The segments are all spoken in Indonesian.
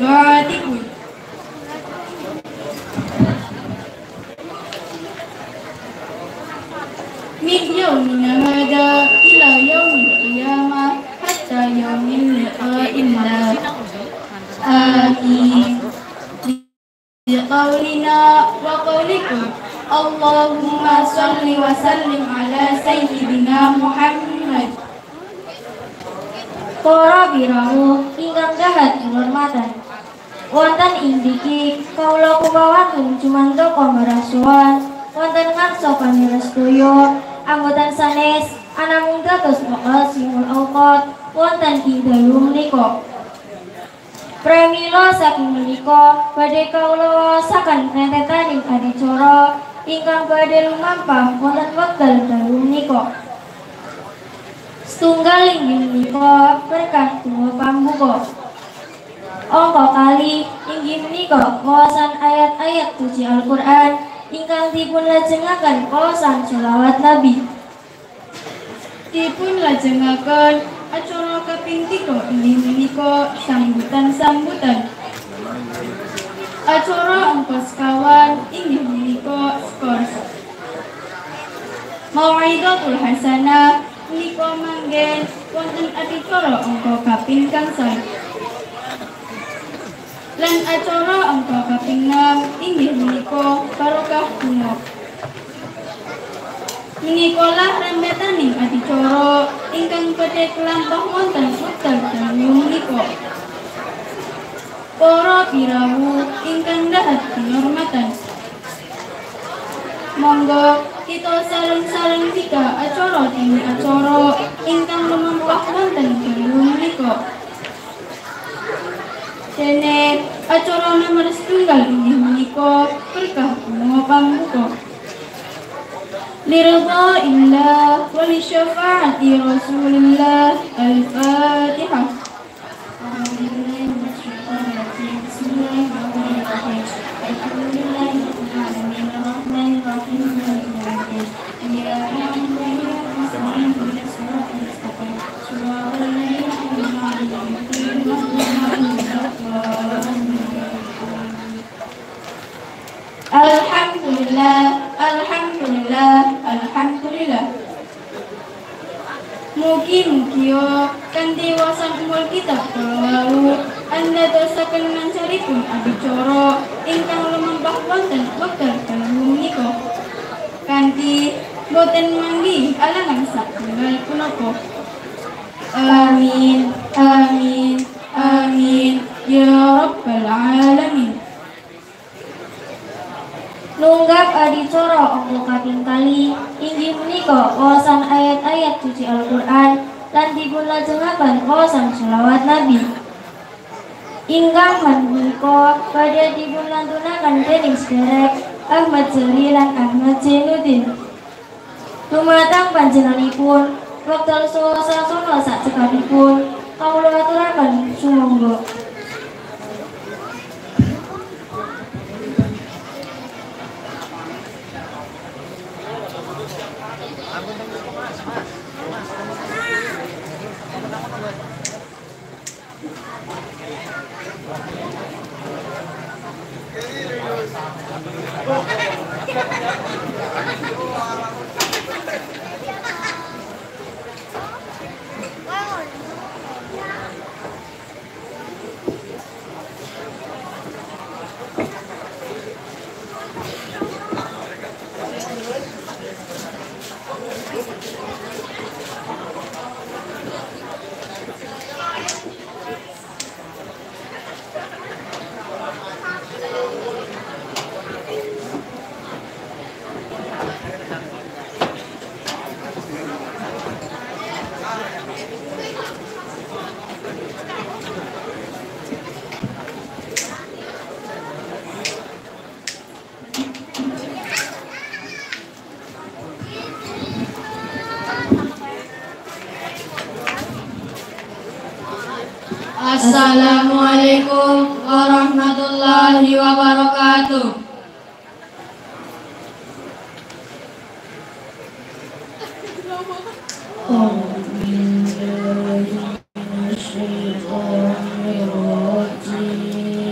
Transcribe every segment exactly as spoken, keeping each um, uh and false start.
doatikun. Min yaumina hada ila yaumil qiyamah hatta yaumil liqa'illah. Amin. Biqaulina wa qaulikum Allahumma salli wa sallim ala sayyidina Muhammad. Para birahu ingkang dahat kehormatan, wonten indiki kawula kumawangun cumantaka marasuan wonten ngarsa panirestuya anggotan sanes anamung dados maqasimul awqat wonten ing dalu menika. Pramila saking menika badhe kawula waosaken rentetaning adicara ingkang badhe lumampah wonten wekdal dalu menika. Setunggal inggih menika berkah tunggal pambuka. Angka kali inggih menika wawasan ayat-ayat suci Al-Qur'an ingkang dipun lajengaken wawasan sholawat Nabi. Dipun lajengaken acara kaping tiga inggih menika sambutan-sambutan. Acara angka sekawan inggih menika skors. Mau'izatul hasanah menika manggen wonten adicara angka kaping gangsal. Lan acara angka kaping enam inggih menika barokah bunga. Menikalah rembetaning adicara ingkang badhe kelampah wonten wekdal dalu menika. Para birawu ingkang dahat kinurmatan, monggo kita sareng-sareng tiga acara demi acara ingkang lumampah wonten dalu menika. Dene acara nomor setunggal inggih menika berkah bunga pambuka. Liridha illah wa li syafaati Rasulillah. Al-Fatihah. Alhamdulillah, alhamdulillah, alhamdulillah. Mugi-mugi kanthi wasan umul kitab kalawu anda dosaken mancaripun adicara ingkang lumampah wonten wekdal dalu menika. Kanthi boten manggi alangan satunggal punapa. Amin, amin, amin ya rabbal alamin. Nunggak adicara angka kaping kali inggih menika wawasan ayat-ayat suci Al-Qur'an lan dipun lajengaken wawasan sholawat Nabi. Ingkang menika badhe dipun lantunaken dening sedherek Ahmad Jali lan Ahmad Zainuddin. Dumateng panjenenganipun wekdal sawasana sak cekapipun kawula aturaken sumangga. Assalamualaikum warahmatullahi wabarakatuh. Bismillahirrahmanirrahim.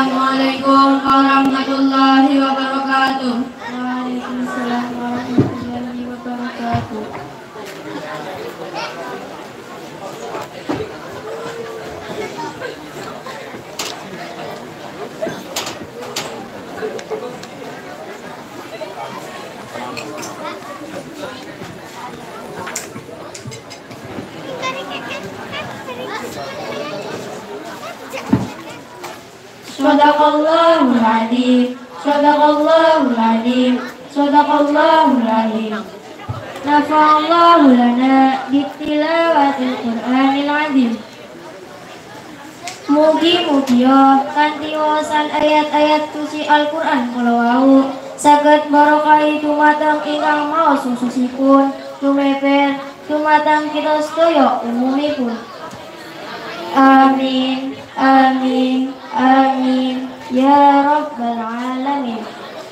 Assalamualaikum warahmatullahi wabarakatuh. Waalaikumsalam warahmatullahi wabarakatuh. Sadaqallahul Azim, Sadaqallahul Azim, Sadaqallahul Azim. Nafa'allahu lana bitilawatil Qur'anil Azim. Mugi-mugi kanthi wawasan ayat-ayat suci Al-Qur'an kula wau saged barokahi dumateng ingkang maos sususipun tumeper dumateng kita sedaya umumipun. Amin, amin, amin ya rabbal alamin.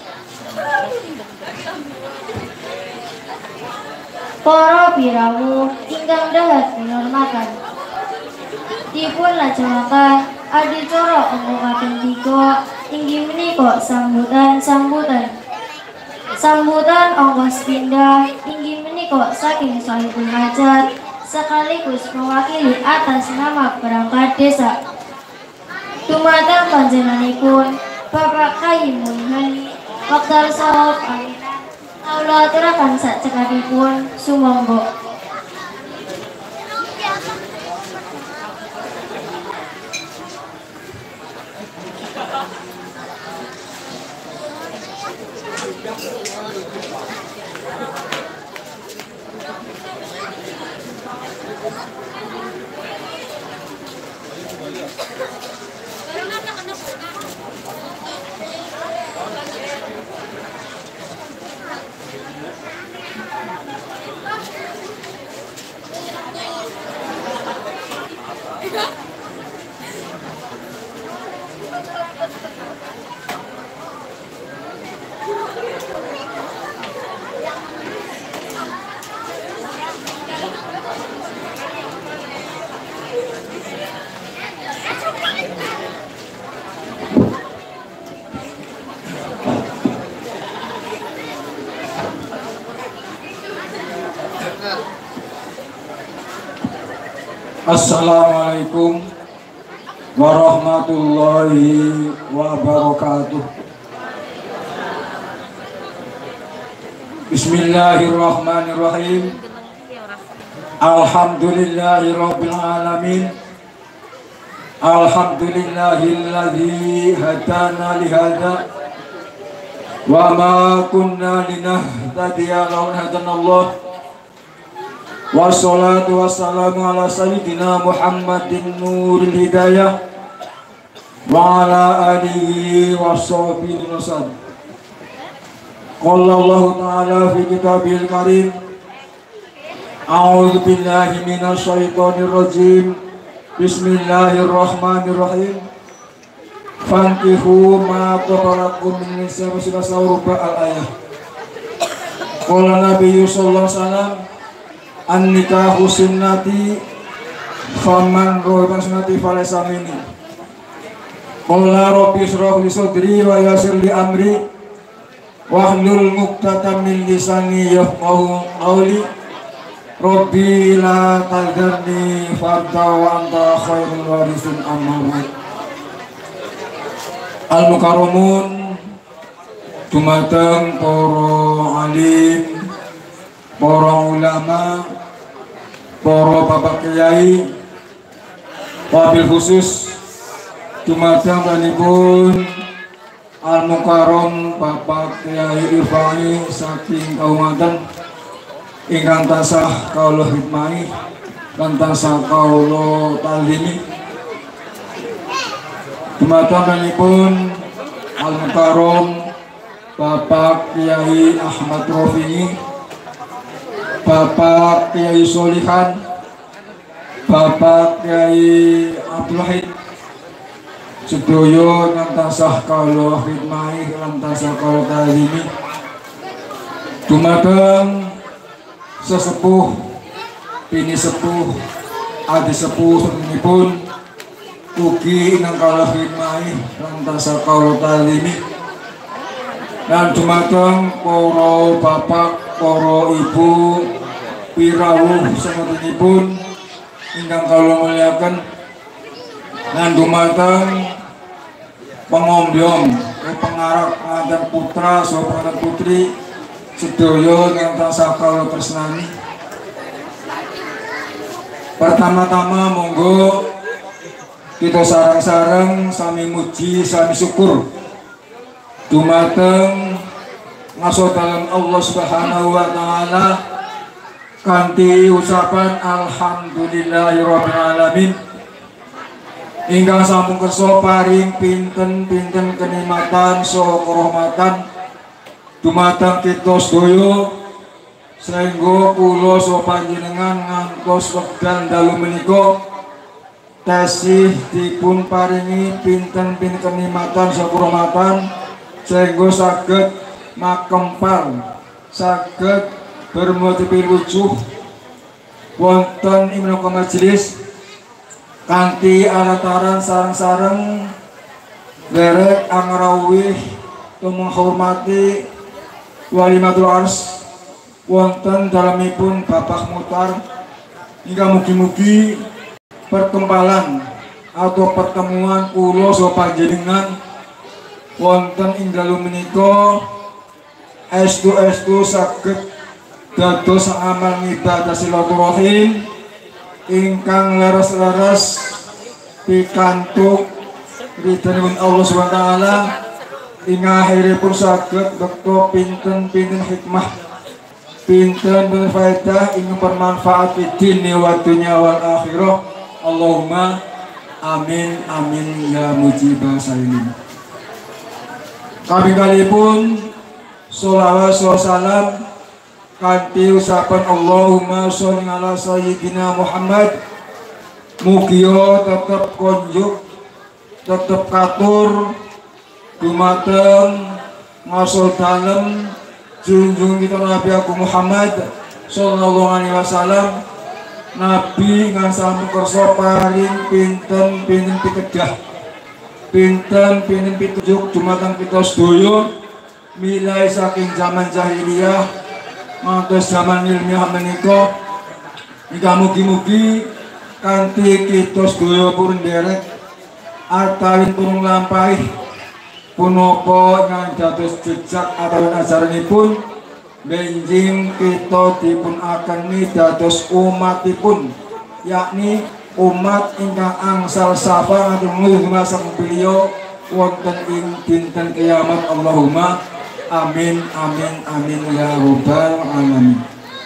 Para pirawu ingkang dahat pinurmatan, dipun lajengaken adicara angka kaping tiga inggih menika sambutan-sambutan. Sambutan angka sepindhah inggih menika saking sahibul hajat sekaligus mewakili atas nama perangkat desa. Dumateng panjenenganipun Bapak Kyai Mulhani Wekdal Sawab Aminah kawula aturaken sak cekapipun sumangga. Assalamualaikum warahmatullahi wabarakatuh. Bismillahirrahmanirrahim. Alhamdulillahi rabbil alamin. Alhamdulillahilladzi hadana lihada wa ma kunna linahtadiya laula hadanallah. Wassalatu wassalamu ala sayyidina Muhammadin nuril hidayah wa ala alihi wa sahbihi wasallam. Qala Allah ta'ala fi kitabil karim, a'udzu billahi minasy syaithanir rajim. Bismillahirrahmanirrahim. Fankihu ma tabarakum min nisa'i ruba al-ayah. Qala Nabi sallallahu alaihi wasallam, an-nikahu sunnati faman rohiban sunnati falaysa minni. Qala rabbi shrah li sadri wa yassir li amri wahlul 'uqdatam min lisani yafqahu qawli. Rabbi la tadharni farda wa anta khairul warisin amma ba'd. Al-mukarramun dumateng para alim, para ulama, para bapak kiai, wabil khusus dumateng panipun Al-Mukarram Bapak Kyai Irfani saking Kabupaten ingkang tasah kaula hikmahi lan tasah kaula talimi. Dumateng panipun Al-Mukarram Bapak Kyai Ahmad Rofi'i, Bapak Kyai Solihan, Bapak Kyai Abdul Wahid, sedaya ingkang tasah kawula khidmahi lan tasah kawula talimi. Dumateng sesepuh, bini sepuh, adi sepuh sedherekipun ugi ingkang kalah khidmahi lan tansah kawula talimi lan dumateng para bapak, para ibu, pirawuh semetinipun ingkang kawula muliaken lan dumateng pengombyong pengarap pengantin putra saha pengantin putri sedaya ingkang tansah kawula tresnani. Pertama-tama monggo kita sareng-sareng sami muji sami syukur dumateng ngasodalan Allah Subhanahu wa taala kanthi ucapan alhamdulillahirabbil alamin ingkang sampun kersa paring pinten-pinten kenikmatan saha karahmatan dumateng kita sedaya sehingga kula saha panjenengan ngantos wekdal dalu menika tasih dipun paringi pinten-pinten kenikmatan saha karahmatan sehingga saged makempal saged bermotipi wujuh wonten ing menapa majelis kanthi alataran sareng-sareng derek angrawih menghormati walimatul ars wonten dalamipun Bapak Mutar hingga mugi-mugi perkempalan atau pertemuan kula saha panjenengan wonten ing dalu menika estu-estu saged dados amal ngibadah silaturahim ingkang leres-leres pikantuk ridhanipun Allah Subhanahu wa taala ing akhiripun saged bekto pinten-pinten hikmah pinten berfaedah ing bermanfaat di dini wa dunya wal akhirah. Allahumma amin amin ya mujibah salim. Kami kalipun sholawat salam kanthi ucapan Allahumma sholli ala sayyidina Muhammad mugia tetep konjuk tetep katur dumateng ngasul dalem junjung kita Nabi aku Muhammad sallallahu alaihi wasallam Nabi ngan sampun kersa paring pinten-pinten pikedah pinten-pinten pitujuk dumateng kita sedaya milai saking zaman jahiliyah ngantos zaman ilmiah menika hingga mugi-mugi kanthi kita sedaya pun derek atawin pun nglampahi punapa ingkang dados jejak atau ajaranipun benjing kita dipun akeni dados umatipun yakni umat ingkang angsal sapa ngatunggu masang beliau wonten ing dinten kiamat. Allahumma amin amin amin ya rabbal alamin.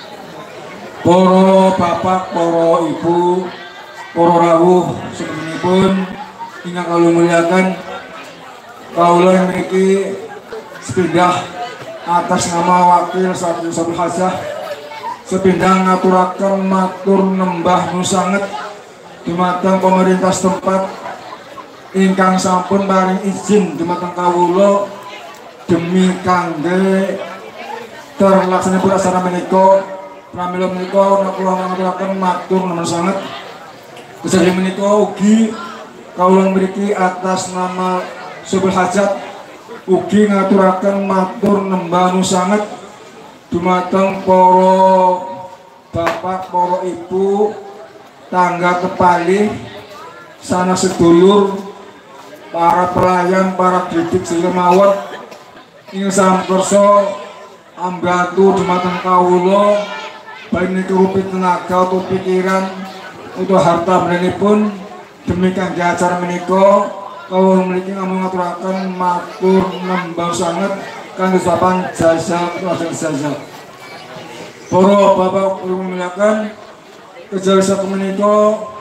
Para bapak, para ibu, para rawuh sebenipun ingkang kula muliaken kawula mriki sepindah atas nama wakil Sabtu Sabtu Hajah sepindah ngaturaken matur nembah nusanget dumateng pemerintah setempat ingkang sampun paring izin dumateng kawula demi kangge terlaksanipun acara menika. Pramila menika kula ngaturaken matur nuwun sanget kejadian menika ugi kawula mriki atas nama Subul Hajat ugi ngaturaken matur nembah nusanget dumateng para bapak, para ibu, tangga kepalih, sanes sedulur, para pelayan, para kritik sehingga ing samkersa ambantu dumateng kawula baik niki rupi tenaga atau pikiran untuk harta bendanipun demi kangge acara menika. Kawula mriki ngaturaken matur nembah sanget kangge sapan jasa lajeng jasa. Para bapak kula muliaken kejasa menika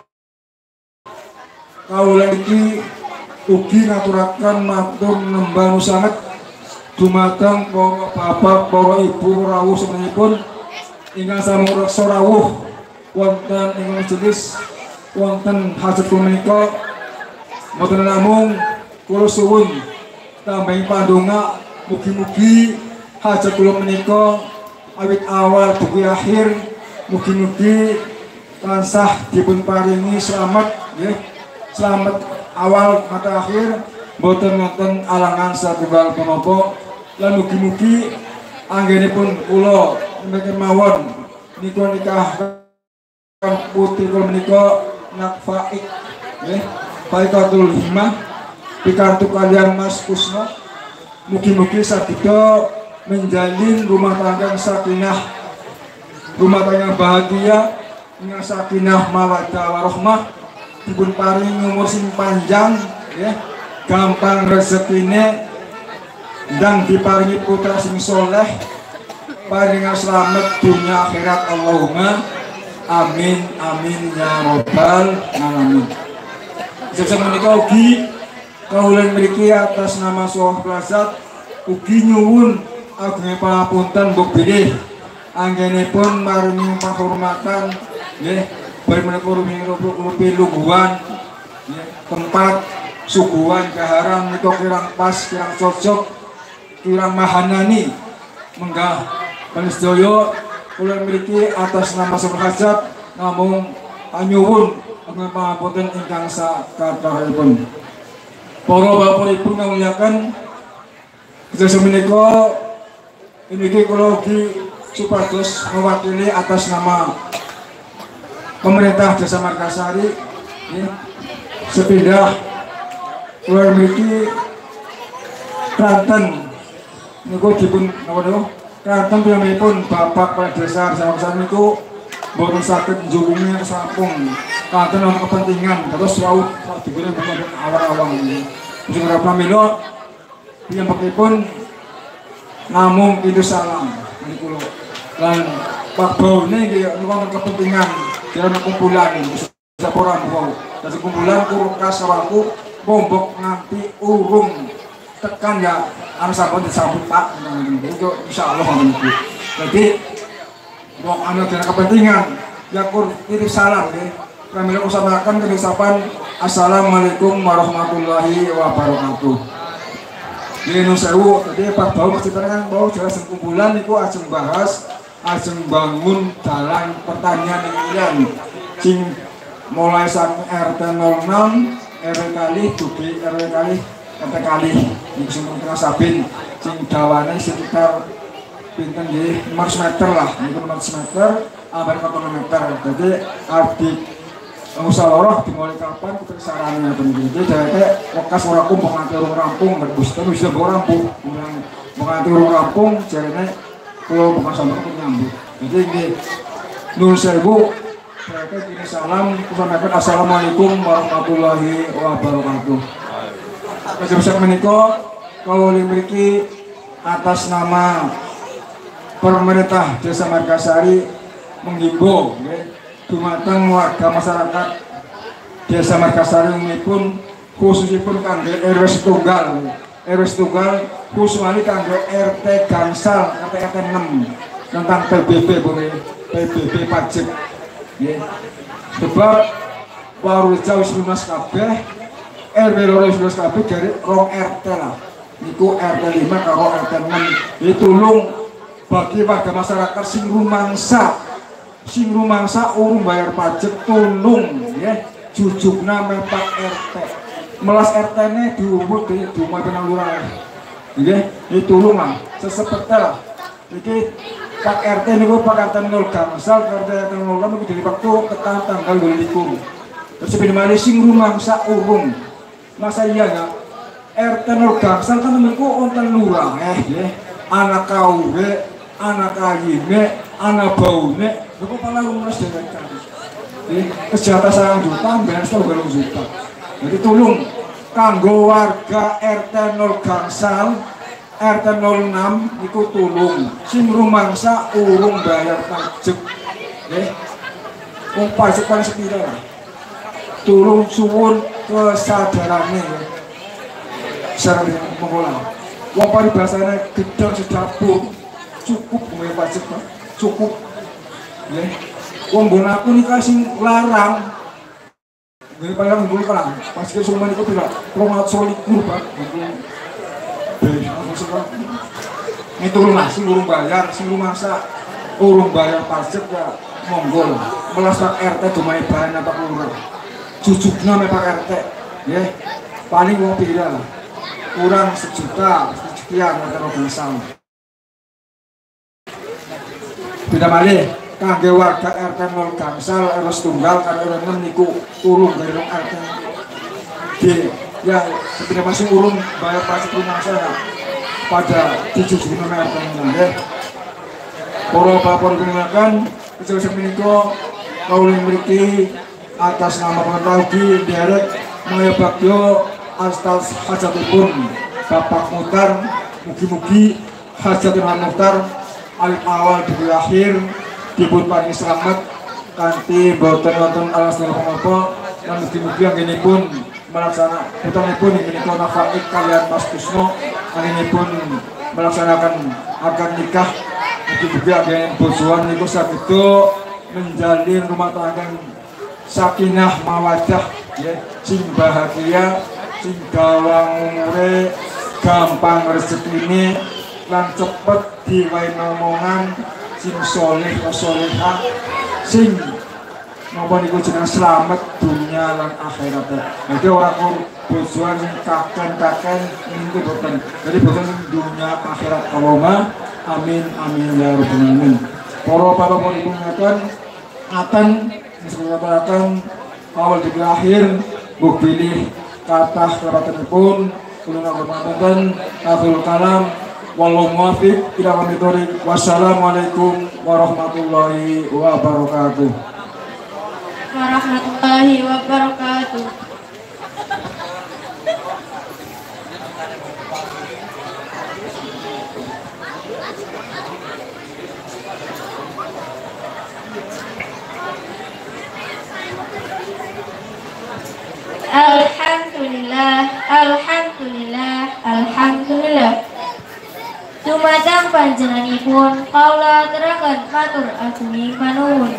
kawula iki ugi ngaturaken matur nembah sanget dumateng para bapak, para ibu rawuh semenipun ingkang sampun reksa rawuh wonten ing majelis wonten hajat menika. Mboten namung kula suwun tambahi pandonga mugi-mugi hajat kula menika awit awal dugi akhir mugi-mugi tansah dipun paringi selamat nggih. Selamat awal mata akhir boten wonten alangan satunggal punapa lan mugi-mugi anggenipun kula mboten mawon niku nikah putri kula menika nakfaik nggih faikatul himah pikantuk kalian Mas Kusno mugi-mugi sageda menjalin rumah tangga sakinah rumah tangga bahagia dengan sakinah mawaddah warahmah dipun paring umur sing panjang ya gampang rezekine dan diparingi putra sing soleh paringan selamat dunia akhirat Allahumma amin amin ya robbal alamin. Sesuk menika ugi kawula mriki atas nama Soh Prasad ugi nyuwun ageng pangapunten mbok bilih anggenipun maringi penghormatan nggih bari menika rupi lungguhan tempat suguhan kaharan menika kirang pas kirang cocok kirang mahanani menggah panjenengan kula mriki atas nama Soh Prasad namung nyuwun ageng pangapunten ingkang sakathahipun. Para bapak ibu ngamuliakan sesuk menika iniki kula ugi supados mewakili atas nama pemerintah Desa Margasari ya, sepindah kula mriki Kranten niku dipun napa niku Kranten piyambakipun Bapak Kepala Desa Desa Margasari niku boten saged njulungi sampung kanten ana kepentingan terus wau diberi bukan awal-awal ini sing ora pramila piyambakipun namung itu salam niku lho lan Pak Baune nggih wonten kepentingan dalam kumpulan bisa orang wau dadi kumpulan kurkas sawaku bombok nganti urung tekan ya anu sampun disambut Pak niku insyaallah niku dadi wong anu ada kepentingan ya kur kirim salam nggih kami usahakan kebisapan assalamualaikum warahmatullahi wabarakatuh. Di Nusewu tadi Pak Bau masih kan bau jelas kumpulan itu ajeng bahas ajeng bangun jalan pertanian yang sing mulai saking R T nol enam R W kali dugi R W kali R T kali ini semua sabin sing dawane sekitar pinten nggih lima ratus meter lah niku lima ratus meter ambar empat meter jadi arti musyawarah dimulai kapan kita sarannya peneliti jadi lokas orang kumpul nganti orang rampung berbus tapi bisa bawa rampung nganti orang rampung jadinya kalau bukan sampai aku nyambut jadi ini nur sewu mereka kini salam kusampaikan assalamualaikum warahmatullahi wabarakatuh. Besok menikah kalau dimiliki atas nama pemerintah Desa Margasari menghimbau dumateng warga masyarakat Desa Margasari umumipun khususipun kangge R W setunggal R W setunggal khususnya kangge R T gangsal R T R T enam tentang P B B boleh P B B pajak ya sebab waru jauh lunas kabeh R W loro lunas kabeh dari rong R T lah niku R T lima karo R T enam ditulung bagi warga masyarakat sing rumangsa sing rumangsa urung bayar pajak tulung ya jujukna mepak R T melas R T ne diumur di rumah benang lurah nggih ditulung lah sesepete lah iki Pak R T niku Pak R T nol gangsal R T nol enam niku dilipaktu ketan tanggal dua puluh lima terus bagaimana sing rumangsa urung masa iya enggak R T nol gangsal kan niku wonten lurah eh nggih anak kawe anak kayine anak baune niku pala lunas dhewe kan kesejahteraan sarang juta bayar setunggal juta jadi tulung kanggo warga R T nol gangsal R T nol enam niku tulung sing rumangsa urung bayar pajak nggih wong pajak paling sepira lah tulung suwun kesadarane sareng mengolah wong paribasane gedang sedapur cukup bayar pajak cukup nggih wong nggon aku nikah sing larang nggih paling nggon larang pasti semua niku pira rong atus likur Pak itu rumah sing urung bayar sing rumangsa urung bayar pajak ya monggo melas Pak R T dumai bahan apa lurah jujukna me Pak R T ya paling wong pira kurang sejuta sekian atau gangsal. Tidak malih kangge warga R T nol gangsal R S tunggal karo R enam niku turun dari R T G ya sebenarnya masih urung bayar pajak rumah saya pada tujuh juta R T enam ya. Para bapak digunakan kejelasan meniko kaulin mriki atas nama pengetaugi derek Maya Bagyo atas hajatipun Bapak Muhtar, mugi-mugi hajatipun Muhtar alif awal di akhir dipun paringi selamat kanthi boten wonten alasan apa lan mugi-mugi anggenipun melaksanakan putanipun menika nafaik kalian Mas Kusno anggenipun melaksanakan akad nikah mugi-mugi anggen bojoan niku saged menjalin rumah tangga sakinah mawaddah ya sing bahagia sing gawang umure gampang rezekine lan cepet diwai omongan sing soleh solehah sing napa niku jeneng slamet dunia lan akhirat. Jadi ora kur bojoan sing kaken-kaken niku boten. Jadi boten dunia akhirat Allahumma amin amin ya rabbal alamin. Para bapak ibu ngaten aten disebutaken awal di akhir buh pilih kata kerabatanipun kula ngapunten akhirul kalam wallahu muwaffiq ila aqwamit thoriq. Wassalamualaikum warahmatullahi wabarakatuh. Warahmatullahi wabarakatuh. Alhamdulillah, alhamdulillah, alhamdulillah. Dumateng panjenenganipun kaula aturaken matur agunging panuwun.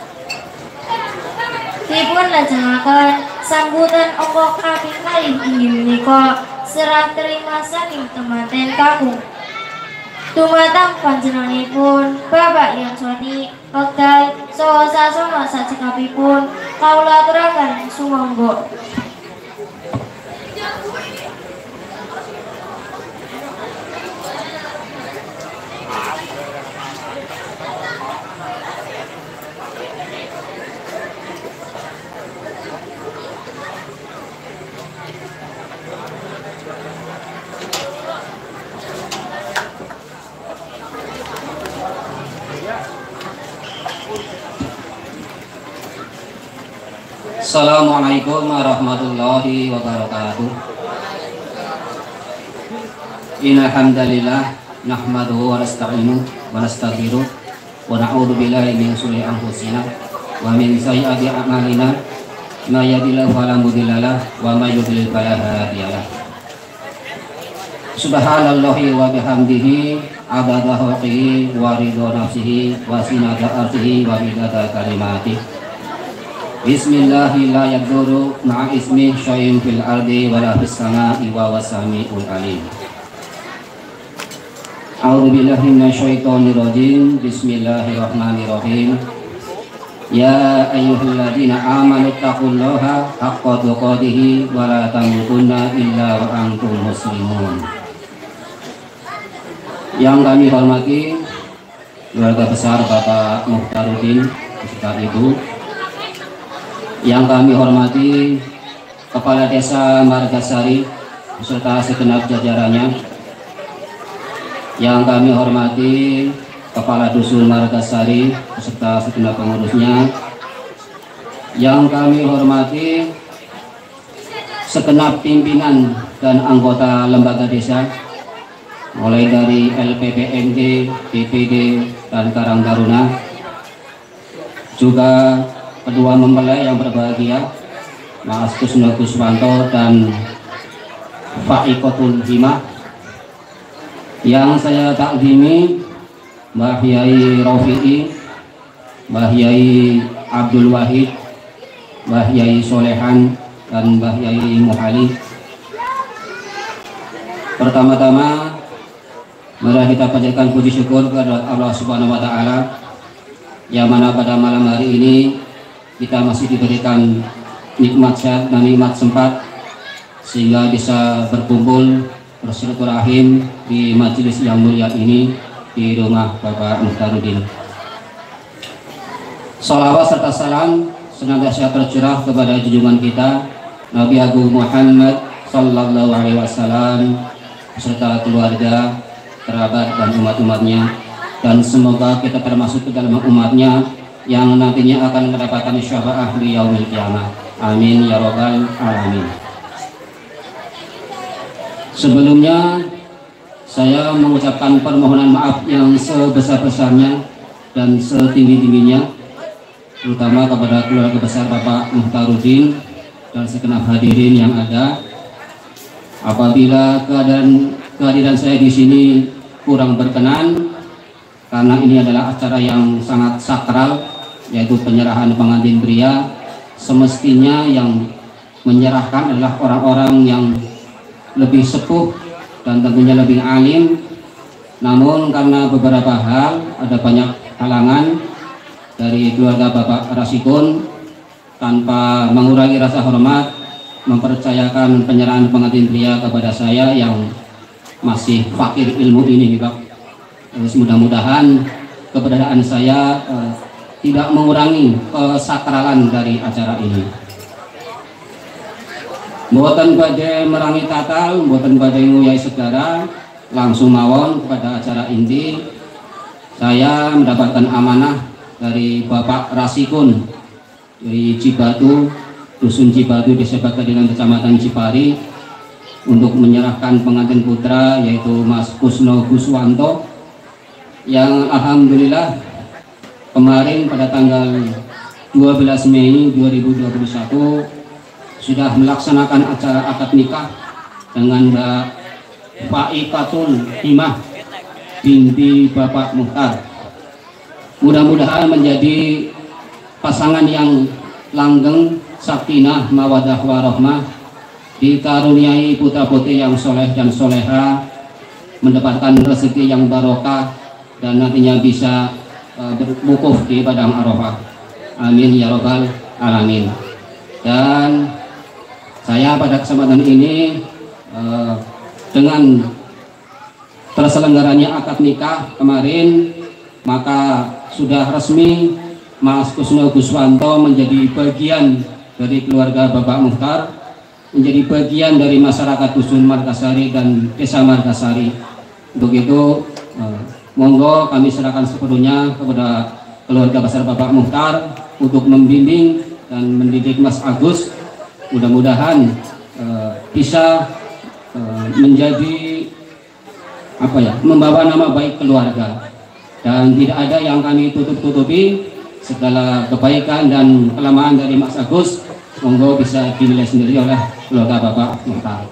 Dipun lajengaken sambutan angka kaping kalih inggih menika serah terima saking temanten kakung. Dumateng panjenenganipun Bapak Yansoni wekdal saha sasana sajengapipun kaula aturaken sumangga. Assalamualaikum warahmatullahi wabarakatuh. Innal hamdalillah nahmaduhu wa nasta'inuhu wa nastaghfiruh wa na'udzu billahi min shururi anfusina wa min sayyiati a'malina may yahdihillahu fala mudilla lahu wa may yudlil fala hadiya lahu. Subhanallahi wa bihamdihi adada khalqihi wa ridha nafsihi wa sinata arsihi wa bidada kalimatihi. Bismillahi la yadurru ma'a ismi syai'un fil ardi wala fis sama'i wa wasami'ul alim. A'udzu billahi minasyaitonir rajim. Bismillahirrahmanirrahim. Ya ayyuhalladzina amanu taqullaha haqqa tuqatih wa la tamutunna illa wa antum muslimun. Yang kami hormati keluarga besar Bapak Muhtaruddin beserta Ibu. Yang kami hormati Kepala Desa Margasari beserta segenap jajarannya. Yang kami hormati Kepala Dusun Margasari beserta segenap pengurusnya. Yang kami hormati segenap pimpinan dan anggota lembaga desa, mulai dari L P P M D, B P D, dan Karang Taruna. Juga kedua mempelai yang berbahagia, Mas Kusno Guswanto dan Faikotul Himah. Yang saya takzimi Mbah Yai Raufi'i, Mbah Yai Abdul Wahid, Mbah Yai Solehan, dan Mbah Yai Muhali. Pertama-tama mari kita panjatkan puji syukur kepada Allah Subhanahu wa taala yang mana pada malam hari ini kita masih diberikan nikmat sehat dan nikmat sempat sehingga bisa berkumpul bersilaturahim di majelis yang mulia ini di rumah Bapak Muhtarudin. Salawat serta salam senantiasa tercurah kepada junjungan kita Nabi Agung Muhammad Sallallahu Alaihi Wasallam beserta keluarga, kerabat dan umat-umatnya, dan semoga kita termasuk ke dalam umatnya yang nantinya akan mendapatkan syafaat di yaumil qiyamah. Amin ya rabbal alamin. Sebelumnya saya mengucapkan permohonan maaf yang sebesar-besarnya dan setinggi-tingginya, terutama kepada keluarga besar Bapak Muhtarudin dan segenap hadirin yang ada. Apabila keadaan kehadiran saya di sini kurang berkenan, karena ini adalah acara yang sangat sakral, yaitu penyerahan pengantin pria, semestinya yang menyerahkan adalah orang-orang yang lebih sepuh dan tentunya lebih alim. Namun karena beberapa hal, ada banyak halangan dari keluarga Bapak Rasikun, tanpa mengurangi rasa hormat mempercayakan penyerahan pengantin pria kepada saya yang masih fakir ilmu ini, Pak. Terus mudah-mudahan keberadaan saya eh, tidak mengurangi kesakralan dari acara ini. Mboten badhe merangi tatal, mboten badhe nguyai segara, langsung mawon kepada acara inti. Saya mendapatkan amanah dari Bapak Rasikun dari Cibatu, Dusun Cibatu, Desa Bagadilan, Kecamatan Cipari, untuk menyerahkan pengantin putra yaitu Mas Kusno Guswanto, yang alhamdulillah kemarin pada tanggal dua belas Mei dua ribu dua puluh satu sudah melaksanakan acara akad nikah dengan Mbak Faifatul Himah binti Bapak Muhtar. Mudah-mudahan menjadi pasangan yang langgeng, sakinah, mawadah warahmah, dikaruniai putra-putri yang soleh dan soleha, mendapatkan rezeki yang barokah, dan nantinya bisa uh, berwukuf di padang Arafah. Amin ya rabbal alamin. Dan saya pada kesempatan ini uh, dengan terselenggaranya akad nikah kemarin, maka sudah resmi Mas Kusno Guswanto menjadi bagian dari keluarga Bapak Muhtar, menjadi bagian dari masyarakat Dusun Margasari dan Desa Margasari. Untuk itu eh, monggo kami serahkan sepenuhnya kepada keluarga besar Bapak Muhtar untuk membimbing dan mendidik Mas Agus. Mudah-mudahan eh, bisa eh, menjadi apa ya, membawa nama baik keluarga. Dan tidak ada yang kami tutup-tutupi, segala kebaikan dan kelemahan dari Mas Agus monggo bisa dinilai sendiri oleh keluarga Bapak Muhtar.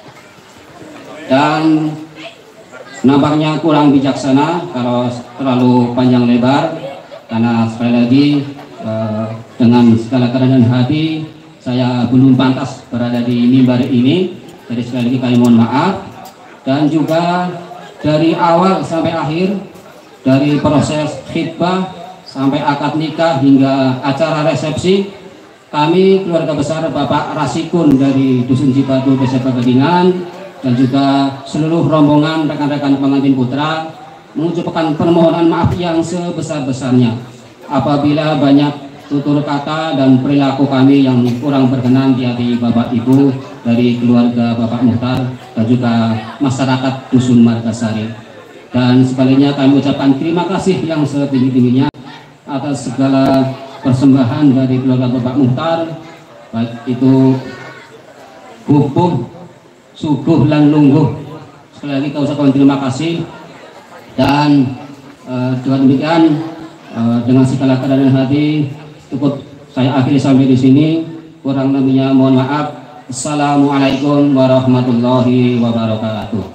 Dan nampaknya kurang bijaksana kalau terlalu panjang lebar, karena sekali lagi eh, dengan segala kerendahan hati saya belum pantas berada di mimbar ini. Jadi sekali lagi kami mohon maaf. Dan juga dari awal sampai akhir, dari proses khitbah sampai akad nikah hingga acara resepsi, kami keluarga besar Bapak Rasikun dari Dusun Cibatu, Desa Bagadinan, dan juga seluruh rombongan rekan-rekan pengantin putra mengucapkan permohonan maaf yang sebesar-besarnya apabila banyak tutur kata dan perilaku kami yang kurang berkenan di hati Bapak Ibu dari keluarga Bapak Muhtar dan juga masyarakat Dusun Margasari. Dan sebaliknya kami ucapkan terima kasih yang setinggi-tingginya atas segala persembahan dari keluarga Bapak Muhtar, baik itu bubuh, suguh, dan lungguh. Sekali lagi kami ucapkan terima kasih. Dan uh, dengan demikian uh, dengan segala keadaan hati cukup saya akhiri sampai di sini. Kurang lebihnya mohon maaf. Assalamualaikum warahmatullahi wabarakatuh.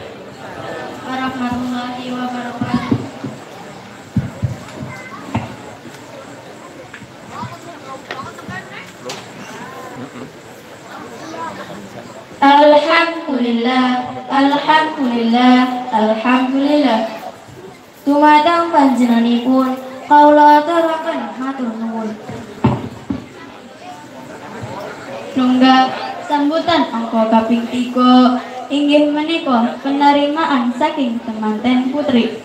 Alhamdulillah, alhamdulillah, alhamdulillah. Dumateng panjenenganipun kaula aturaken matur nuwun. Nunggak sambutan angka kaping tiga inggih menika penerimaan saking temanten putri.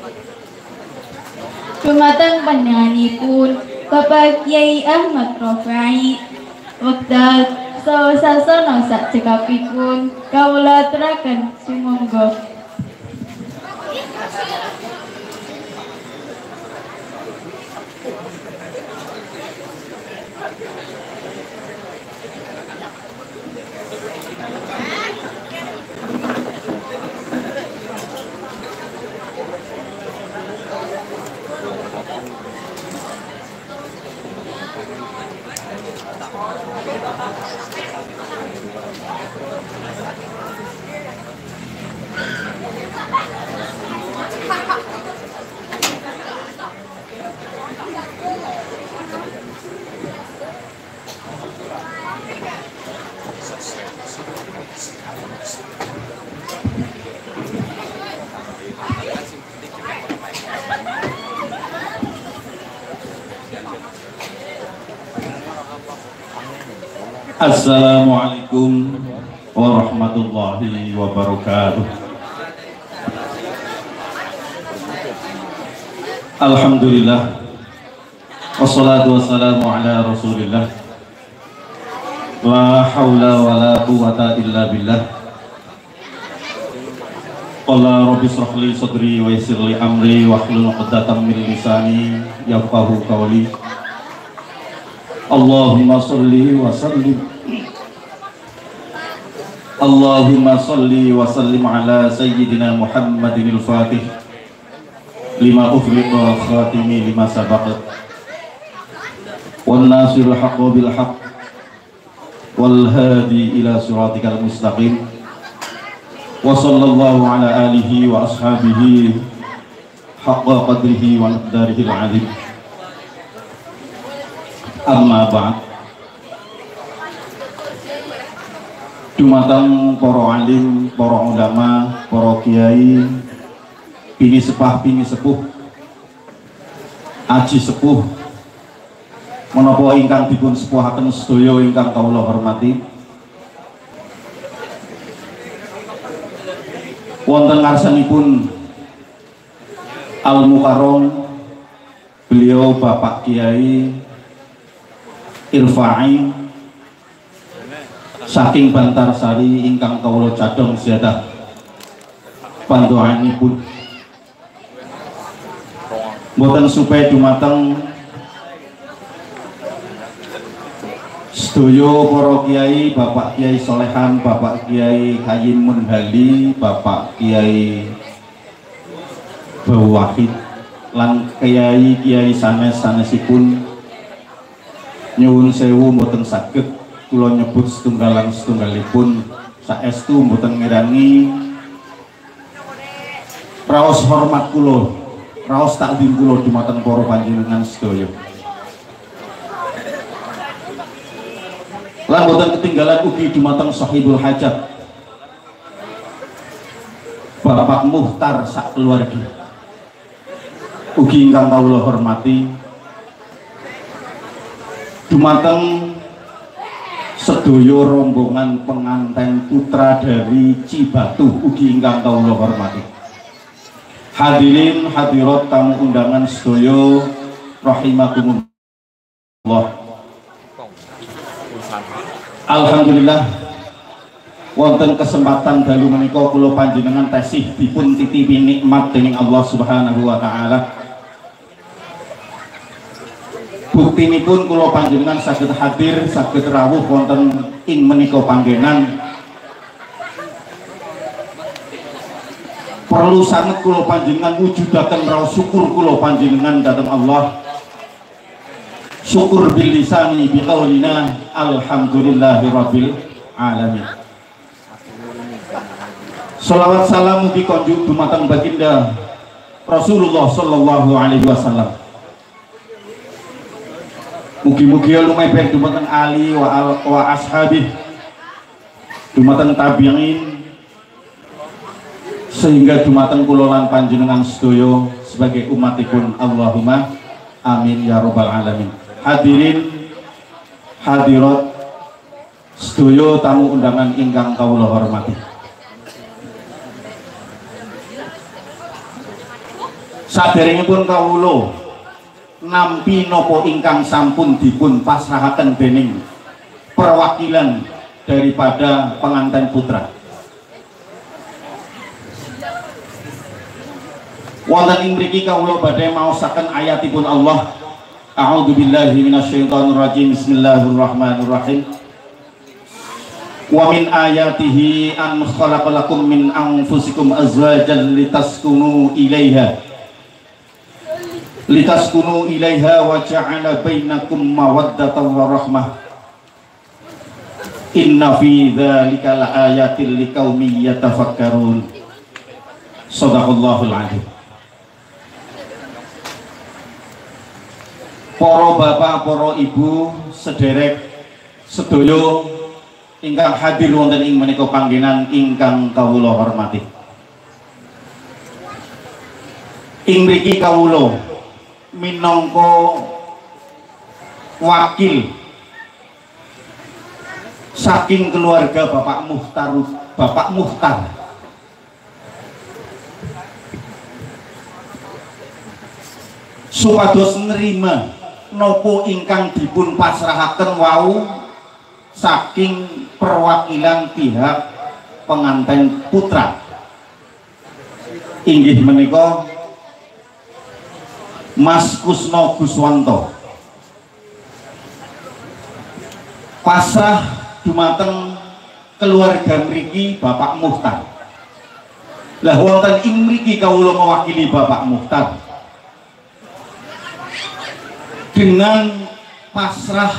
Dumateng panjenenganipun Bapak Kyai Ahmad Rofai wekdal saha sasana sak cekapipun kawula aturaken sumangga. Assalamualaikum warahmatullahi wabarakatuh. Alhamdulillah, wassalatu wassalamu ala rasulillah, la hawla wa la quwwata illa billah. Qala rabbi shrah li sadri wa yassir li amri wahlul 'uqdatam min lisani yafqahu qawli. Allahumma sholli wa sallim Allahumma sholli wa sallim ala sayyidina Muhammadin al-Fatih lima ukhliqa khatimi lima sabaq wal nasirul haqqo bil haqq wal hadi ila siratikal mustaqim wa sallallahu ala alihi wa ashabihi haqqa qadrihi wa miqdarihi al-'azim. Amma ba'd. Dumateng para alim, para ulama, para kiai, pini sepah, pini sepuh, aji sepuh, menapa ingkang dipun sepuhaken sedaya ingkang kawula hormati. Wonten ngarsanipun Al Mukarrom, beliau Bapak Kiai Irfai saking Bantarsari ingkang kawula cadhong ziyadah pandoanipun mboten supaya dumateng sedaya para kiai, Bapak Kiai Solehan, Bapak Kiai Hayyim Munhali, Bapak Kiai Bawahid lan kiai-kiai sanes-sanesipun nyuwun sewu mboten saged kula nyebut setunggalan setunggalipun saestu mboten ngirangi raos hormat kula, raos takdim kula dumateng para panjenengan sedaya. Lan mboten ketinggalan ugi dumateng sahibul hajat Bapak Muhtar sak keluarga. Ugi ingkang kawula hormati dumateng sedaya rombongan penganten putra dari Cibatu ugi ingkang kawula hormati. Hadirin hadirat tamu undangan sedaya rahimakumullah. Alhamdulillah wonten kesempatan dalu menika kula panjenengan tasih dipun titipi nikmat dening Allah Subhanahu wa taala. Buktinipun kula panjenengan saged hadir, saged rawuh wonten ing menika panggenan. Perlu sanget kula panjenengan wujudaken raos syukur kula panjenengan dhateng Allah. Syukur bil lisani bi qaulina alhamdulillahirabbil alamin. Shalawat salam mugi konjuk dumateng baginda Rasulullah sallallahu alaihi wasallam. Mugi-mugi lumeber dumateng ali wa, al, wa ashabih, dumateng tabi'in, sehingga dumateng kula lan panjenengan sedaya sebagai umatipun. Allahumma amin ya rabbal alamin. Hadirin hadirat sedaya tamu undangan ingkang kawula hormati. Saderengipun kawula nampi napa ingkang sampun dipun pasrahaken dening perwakilan daripada pengantin putra. Wonten ing mriki kawula badhe maosaken ayatipun Allah. A'udzubillahi minasyaitonirrajim. Bismillahirrahmanirrahim. Wa min ayatihi an khalaqalakum min anfusikum azwajan litaskunu ilaiha litaskunu ilaiha wa ja'ala bainakum mawaddatan wa rahmah. Inna fi dzalika laayatil liqaumin yatafakkarun. Shadaqallahul adzim. Para bapak, para ibu, sederek sedaya ingkang hadir wonten ing menika panggenan ingkang kawula hormati. Ing mriki kawula minangka wakil saking keluarga Bapak Muhtar, Bapak Muhtar supados nerima nopo ingkang dipun pasrahaken wau saking perwakilan pihak pengantin putra inggih menika Mas Kusno Guswanto pasrah dumateng keluarga mriki Bapak Muhtar. Lah wonten ing mriki kawula mewakili Bapak Muhtar dengan pasrah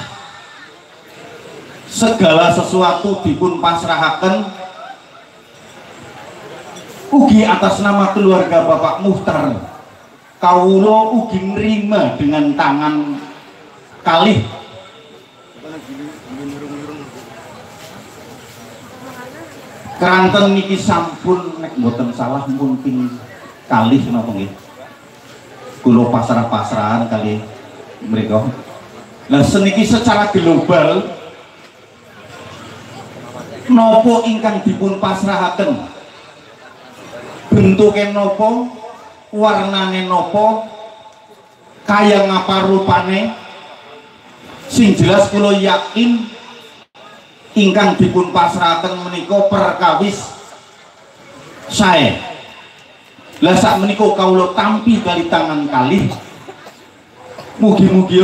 segala sesuatu dipun pasrahaken ugi atas nama keluarga Bapak Muhtar kawula ugi nrima dengan tangan kalih keranten niki sampun nek mboten salah pun ping kalih napa nggih kula pasrah-pasrahan kali mereka. Nah seniki secara global nopo ingkang dipun pasrahaken bentuke nopo, warnane nopo, kaya ngapa rupane, sing jelas kula yakin ingkang dipun pasrahaken menika perkawis sae. Lah sak menika kawula tampi kali tangan kalih mugi-mugi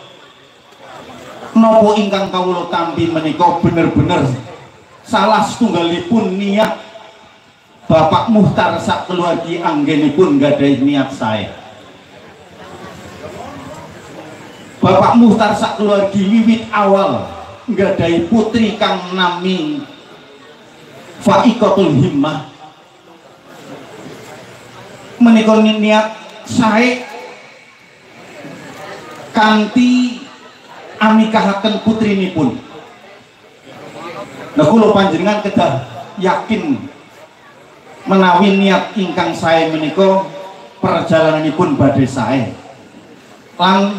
nopo ingkang kawula tampi menika bener-bener salah setunggalipun niat Bapak Muhtar sak keluargi anggenipun gadhahi niat sae. Bapak Muhtar sak keluargi wiwit awal gadhahi putri kang nami Faikatul Himmah menika niat sae kanthi anikahaken putrinipun. Nah kula panjenengan kedah yakin menawi niat ingkang sae menika perjalananipun badhe sae lan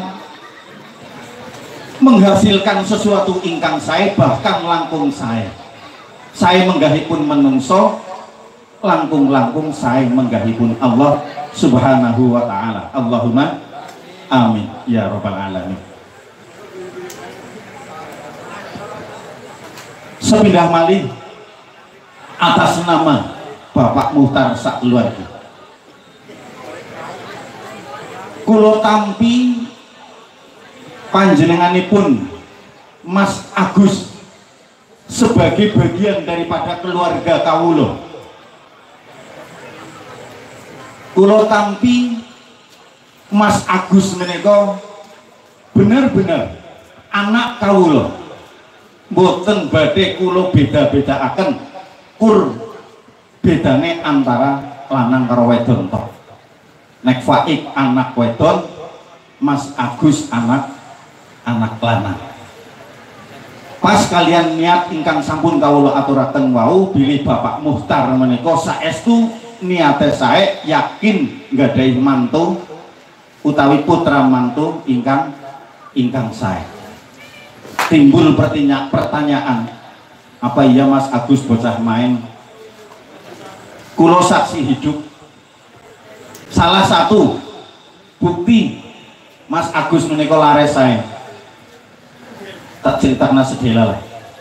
menghasilkan sesuatu ingkang sae bahkan langkung sae. Sae menggahipun menungso langkung-langkung sae menggahipun Allah Subhanahu wa taala. Allahumma amin ya rabbal alamin. Sepindah malih atas nama Bapak Muhtar sak keluarga kula tampi panjenenganipun Mas Agus sebagai bagian daripada keluarga kawula. Kula tampi Mas Agus menika bener-bener anak kawula. Mboten badhe kula beda-bedakaken kur bedane antara lanang karo wedon tok. Nek Faik anak wedon, Mas Agus anak anak lanang. Pas kalian niat ingkang sampun kawula aturaken wau bilih Bapak Muhtar menika saestu niate sae yakin nggadahi mantu utawi putra mantu ingkang ingkang sae. Timbul pertanyaan, Apa iya Mas Agus bocah main? Kulo saksi hidup. Salah satu bukti Mas Agus menika lares saya. Tak ceritakan sedela lah.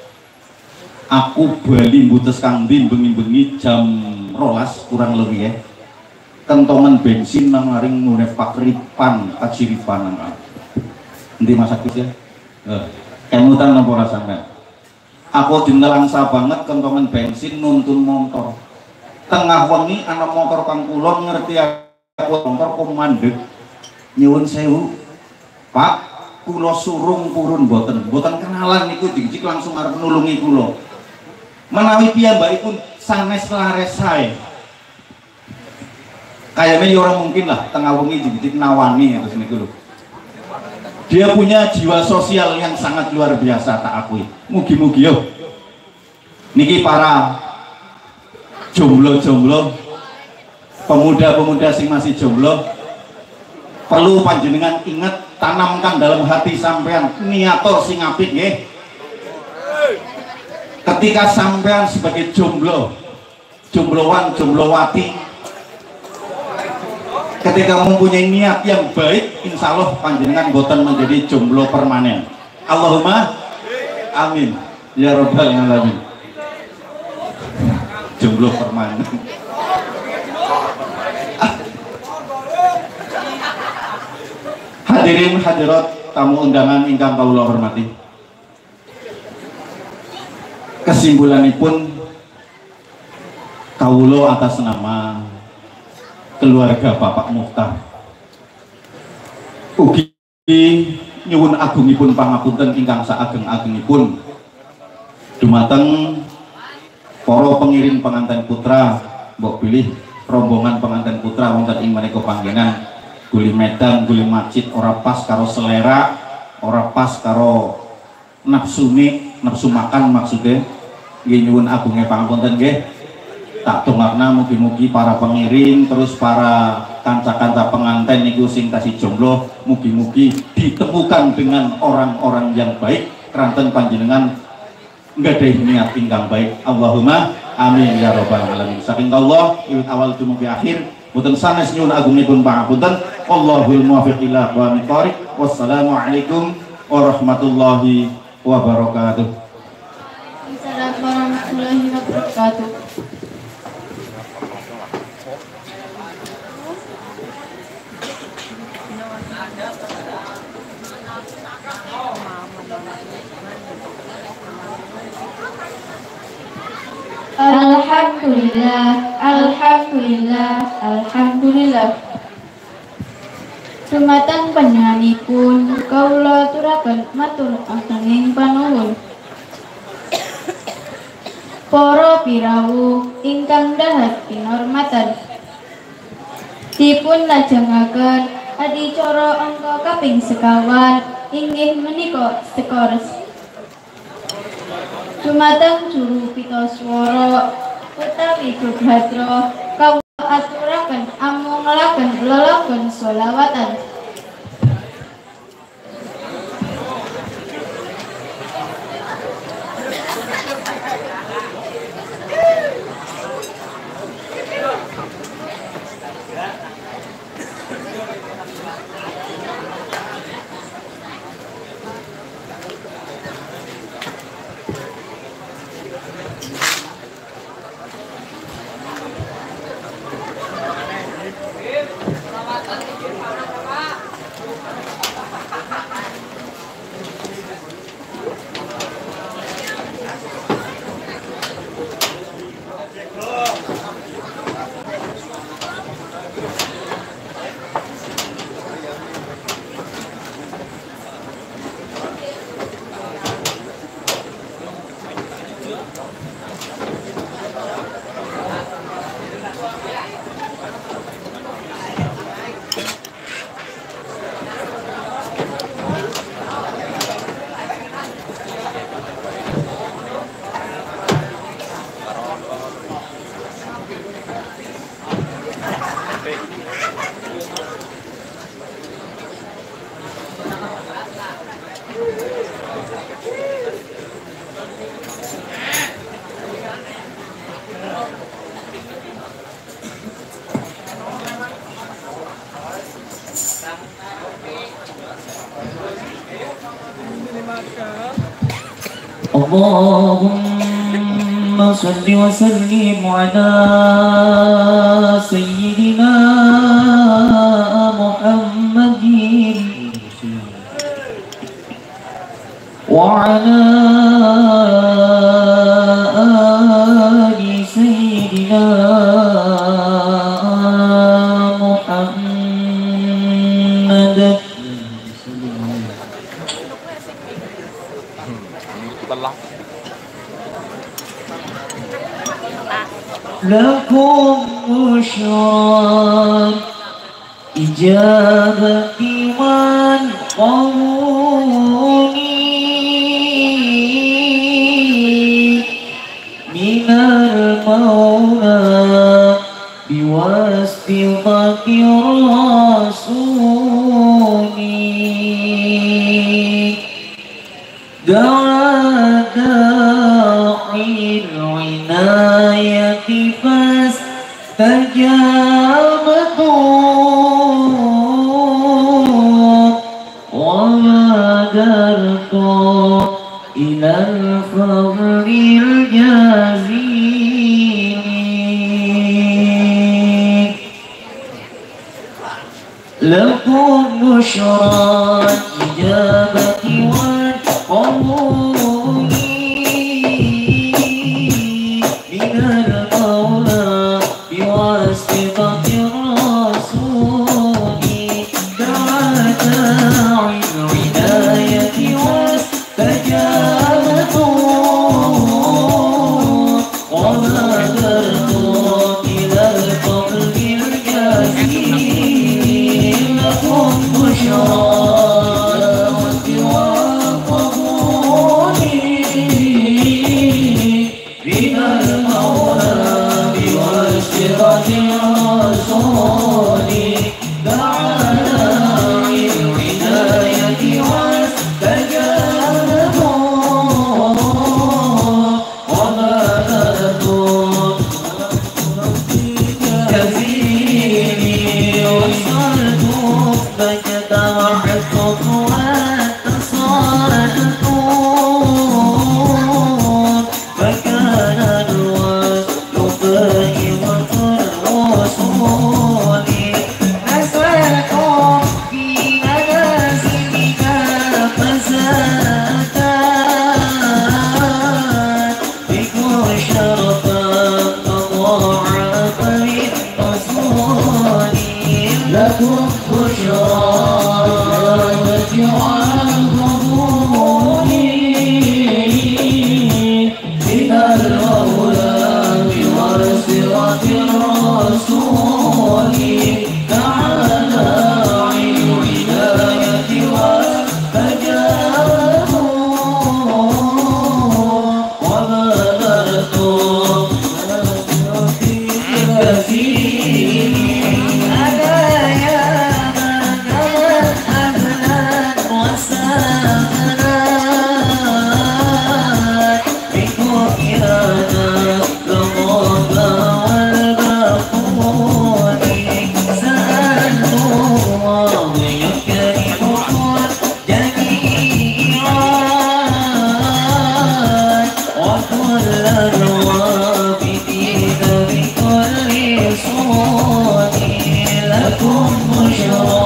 Aku bali mbutus Kang Din bengi-bengi jam rolas kurang lebih ya. Kentongan bensin nang ngaring ngune Pakripan, Kaciripan nang. Endi Mas Agus ya? Eh, kemutan napa ora sampean? Aku dinelangsa banget kentongan bensin nuntun motor. Tengah wengi ana motor kang kula ngerti aku motor kok mandeg. Nyuwun sewu. Pak, kula surung purun boten. Boten kenalan niku dijik langsung arep nulungi kula. Menawi piyambakipun sanes lares sae. Kayaknya ya orang mungkin lah tengah wengi dijik nawani terus niku lho. Dia punya jiwa sosial yang sangat luar biasa, tak akui. Mugi-mugi yo. Niki para jomblo-jomblo, pemuda-pemuda sing masih jomblo, perlu panjenengan ingat, tanamkan dalam hati sampean niator sing apik nggih. Ketika sampean sebagai jomblo, jombloan, jomblowati, ketika mempunyai niat yang baik, insya Allah panjenengan boten menjadi jomblo permanen. Allahumma amin ya robbal alamin. Jomblo permanen. Hadirin hadirat tamu undangan ingkang kawula hormati. Kesimpulanipun kawula atas nama keluarga Bapak Mukhtar ugi nyuwun agungipun pangapunten ingkang saageng-agengipun dumateng para pengiring pengantin putra, mbok pilih rombongan pengantin putra wonten ing menika panggenan guli medan, guli masjid ora pas karo selera, ora pas karo nafsune, nafsu makan maksudnya. Nggih nyuwun agungnya pangapunten nggih. Tak tungakna mugi-mugi para pengiring terus para kanca-kanca pengantin niku sing tasih jomblo mugi-mugi ditemukan dengan orang-orang yang baik keranten panjenengan nggadahi niat ingkang baik. Allahumma amin ya robbal alamin. Saking Allah wiwit awal dumugi akhir boten sanes nyuwun agungipun pangapunten. Wallahul muwaffiq ila aqwamit thoriq. Wassalamualaikum warahmatullahi wabarakatuh. Assalamualaikum warahmatullahi wabarakatuh. Alhamdulillah, alhamdulillah, alhamdulillah. Dumateng panjenenganipun kawula aturaken matur ageng panuwun. Para pirawuh ingkang dahat kinurmatan, dipun lajengaken adicara angka kaping sekawan inggih menika skors. Dumateng juru pita swara utawi Gobhadra kawula aturaken amungelaken lelagon sholawatan. اللهم صل وسلم على سيدنا محمد وعلى آل سيدنا محمد. لكم بشرى إجابة والقبول من المولى بواسطة الرسول. دعا داعي العناية فاستجابتم وبادرت إلى الفضل الجزيل. لكم بشرى الإجابة والقبول من المولى بواسطة الرسول. دعا داعي العناية واستجابتم وبادرتم إلى الفضل الجزيل. لكم بشرى والقبول من المولى بواسطة الرسول. دعا داعي العناية واستجابتم وبادرتم كثير وصلتم فاجتمعتم واتصالتم فكان الوصل فاهمة الرسول. نزلتم في منازلنا فزادت بكم شرفا تضاعف للرسول. لكم بشرى والقبول من المولى بواسطة الرسول. دعا داعي العناية واستجابتم وبادرتم كثير. ألا يا من نمت أهلا وسهلا بكم يا نبل المولى والبقول. سألت الله يكرمكم جميعا وكل الوافدين بكل صون. لكم بشرى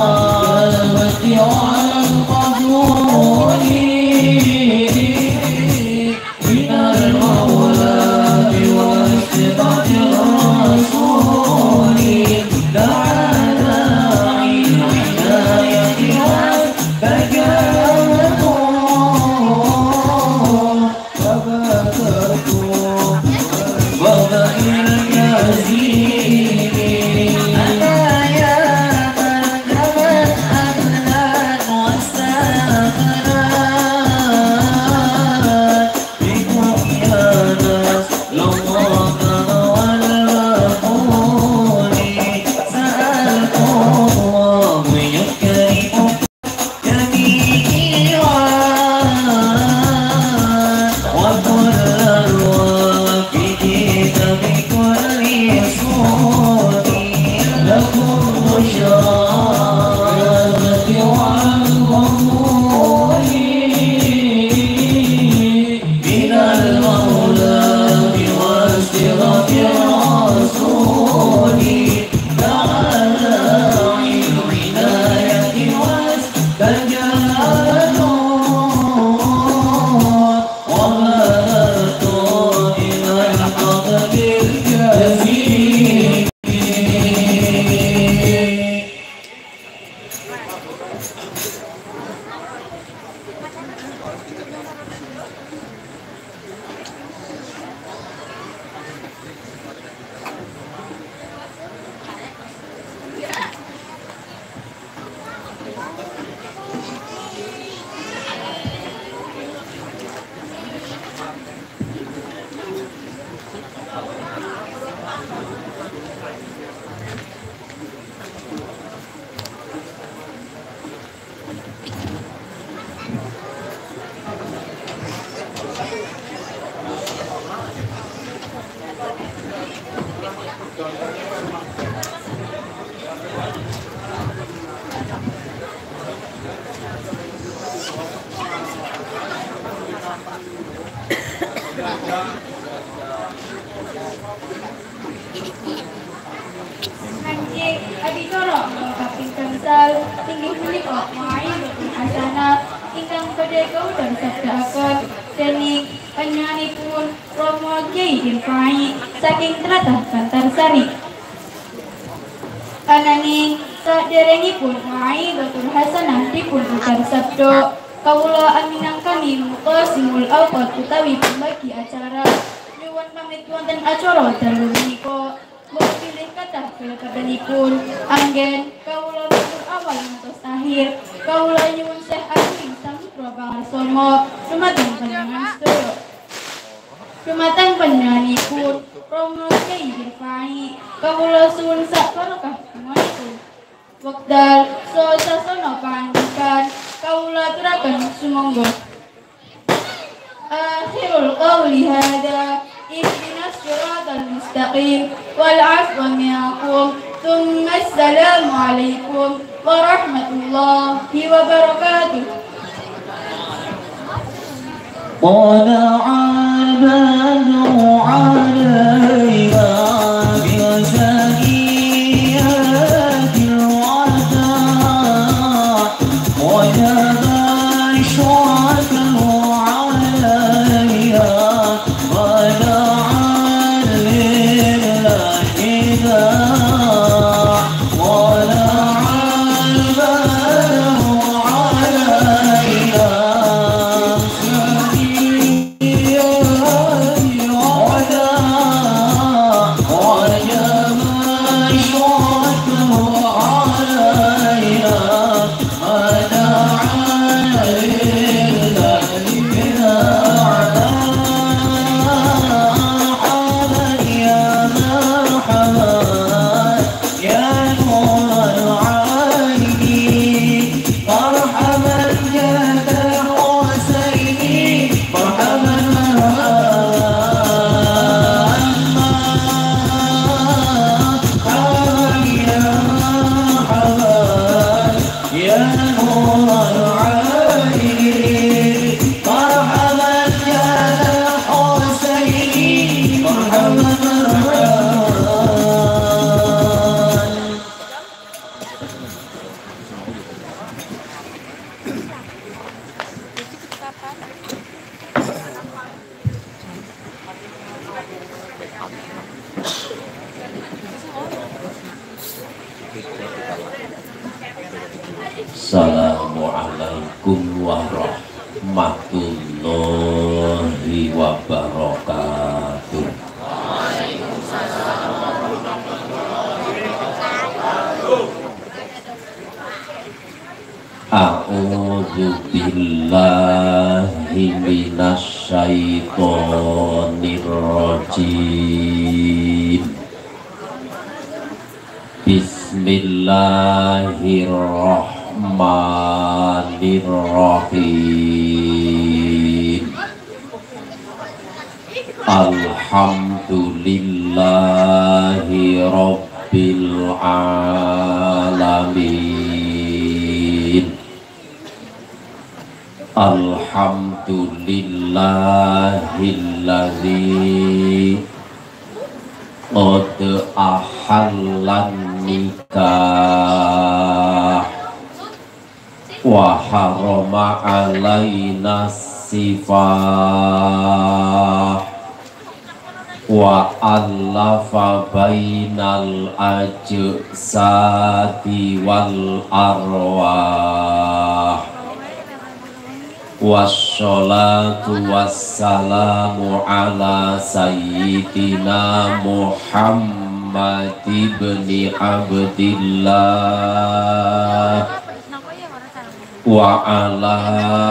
والقبول من المولى بواسطة الرسول. دعا داعي العناية واستجابتم وبادرتم وبخير الجزيل. ألا يا من pada kaudan sabda akan dening panyanipun Romo Kiai Irfai saking tlatah Bantarsari. Ananging saderengipun Wai Batur Hasanah dipun ujar sabdo kawula aminangkani muka simul awqat utawi pembagi acara nyuwun pamit wonten acara dalu menika mugi pilih kathah kalapadanipun anggen kawula batur awal ngantos akhir kawula nyuwun Syekh Agung Samudra Pangarsono dumateng panjenengan sedaya. Dumateng panjenenganipun Romo Kiai Irfai kawula suwun sak barokah semuanipun. Wekdal so sasana pangandikan kawula aturaken sumangga. Akhirul qawli hadza ihdinas siratal mustaqim wal 'afwa minkum thumma assalamu alaikum warahmatullahi wabarakatuh. طلع البدر علينا بثنيات الوداع وجب الشرك عليها ودعا للإله طلع البدر علينا Assalamualaikum warahmatullahi wabarakatuh. A'udzu billahi minasyaitonir rajim. Bismillahirrahmanirrahim. Alhamdulillahi rabbil alamin. Alhamdulillahilladzi qad ahallan nikah wa harama alaina sifah wa allafa bainal ajsadi wal arwah. Wassalatu wassalamu ala sayyidina Muhammad ibni Abdillah wa ala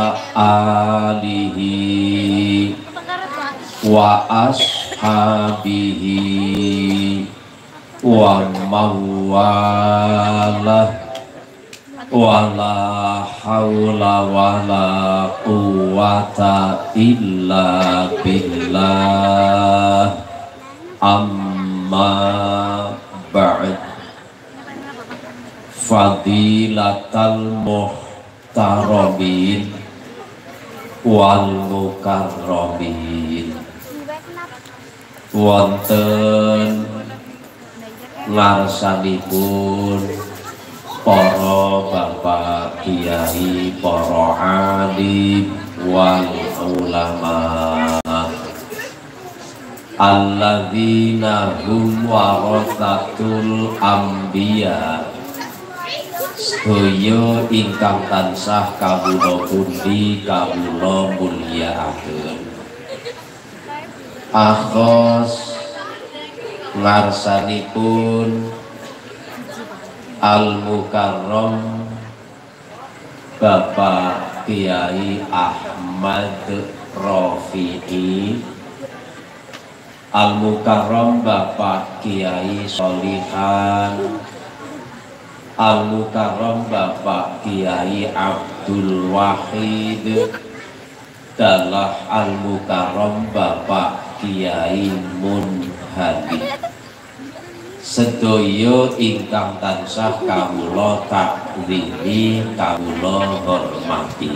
alihi wa ashabihi wa mawalah. Wala haula wala quwwata illa billah. Amma ba'd. Fadilatal muhtaramin wal mukarramin. Wonten ngarsanipun para bapak kiai, para alim wal ulama alladzina hum warathatul anbiya, sedaya ingkang tansah kawula pundi kawula mulyakaken. Akhos ngarsanipun Al-Mukarram Bapak Kiai Ahmad Rofi'i, Al-Mukarram Bapak Kiai Solihan, Al-Mukarram Bapak Kiai Abdul Wahid, dalah Al-Mukarram Bapak Kiai Munhadi. Sedaya ingkang tansah kawula takdimi kawula hormati.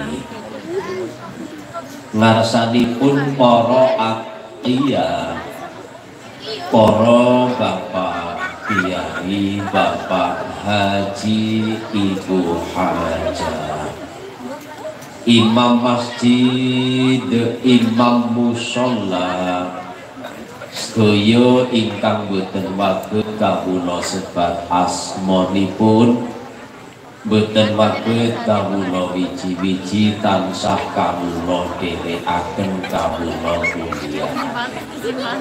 Ngarsanipun para atqiya, para bapak kiai, bapak haji, ibu hajah, imam masjid, imam musholla, sedaya ingkang boten waget kawula sebat asmanipun, boten waget kawula wiji-wiji tansah kawula dherekaken kawula mulyakaken.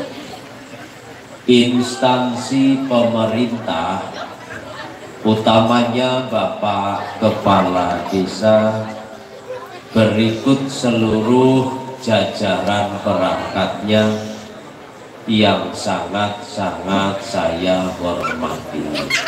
Instansi pemerintah, utamanya Bapak Kepala Desa, berikut seluruh jajaran perangkatnya yang sangat-sangat saya hormati.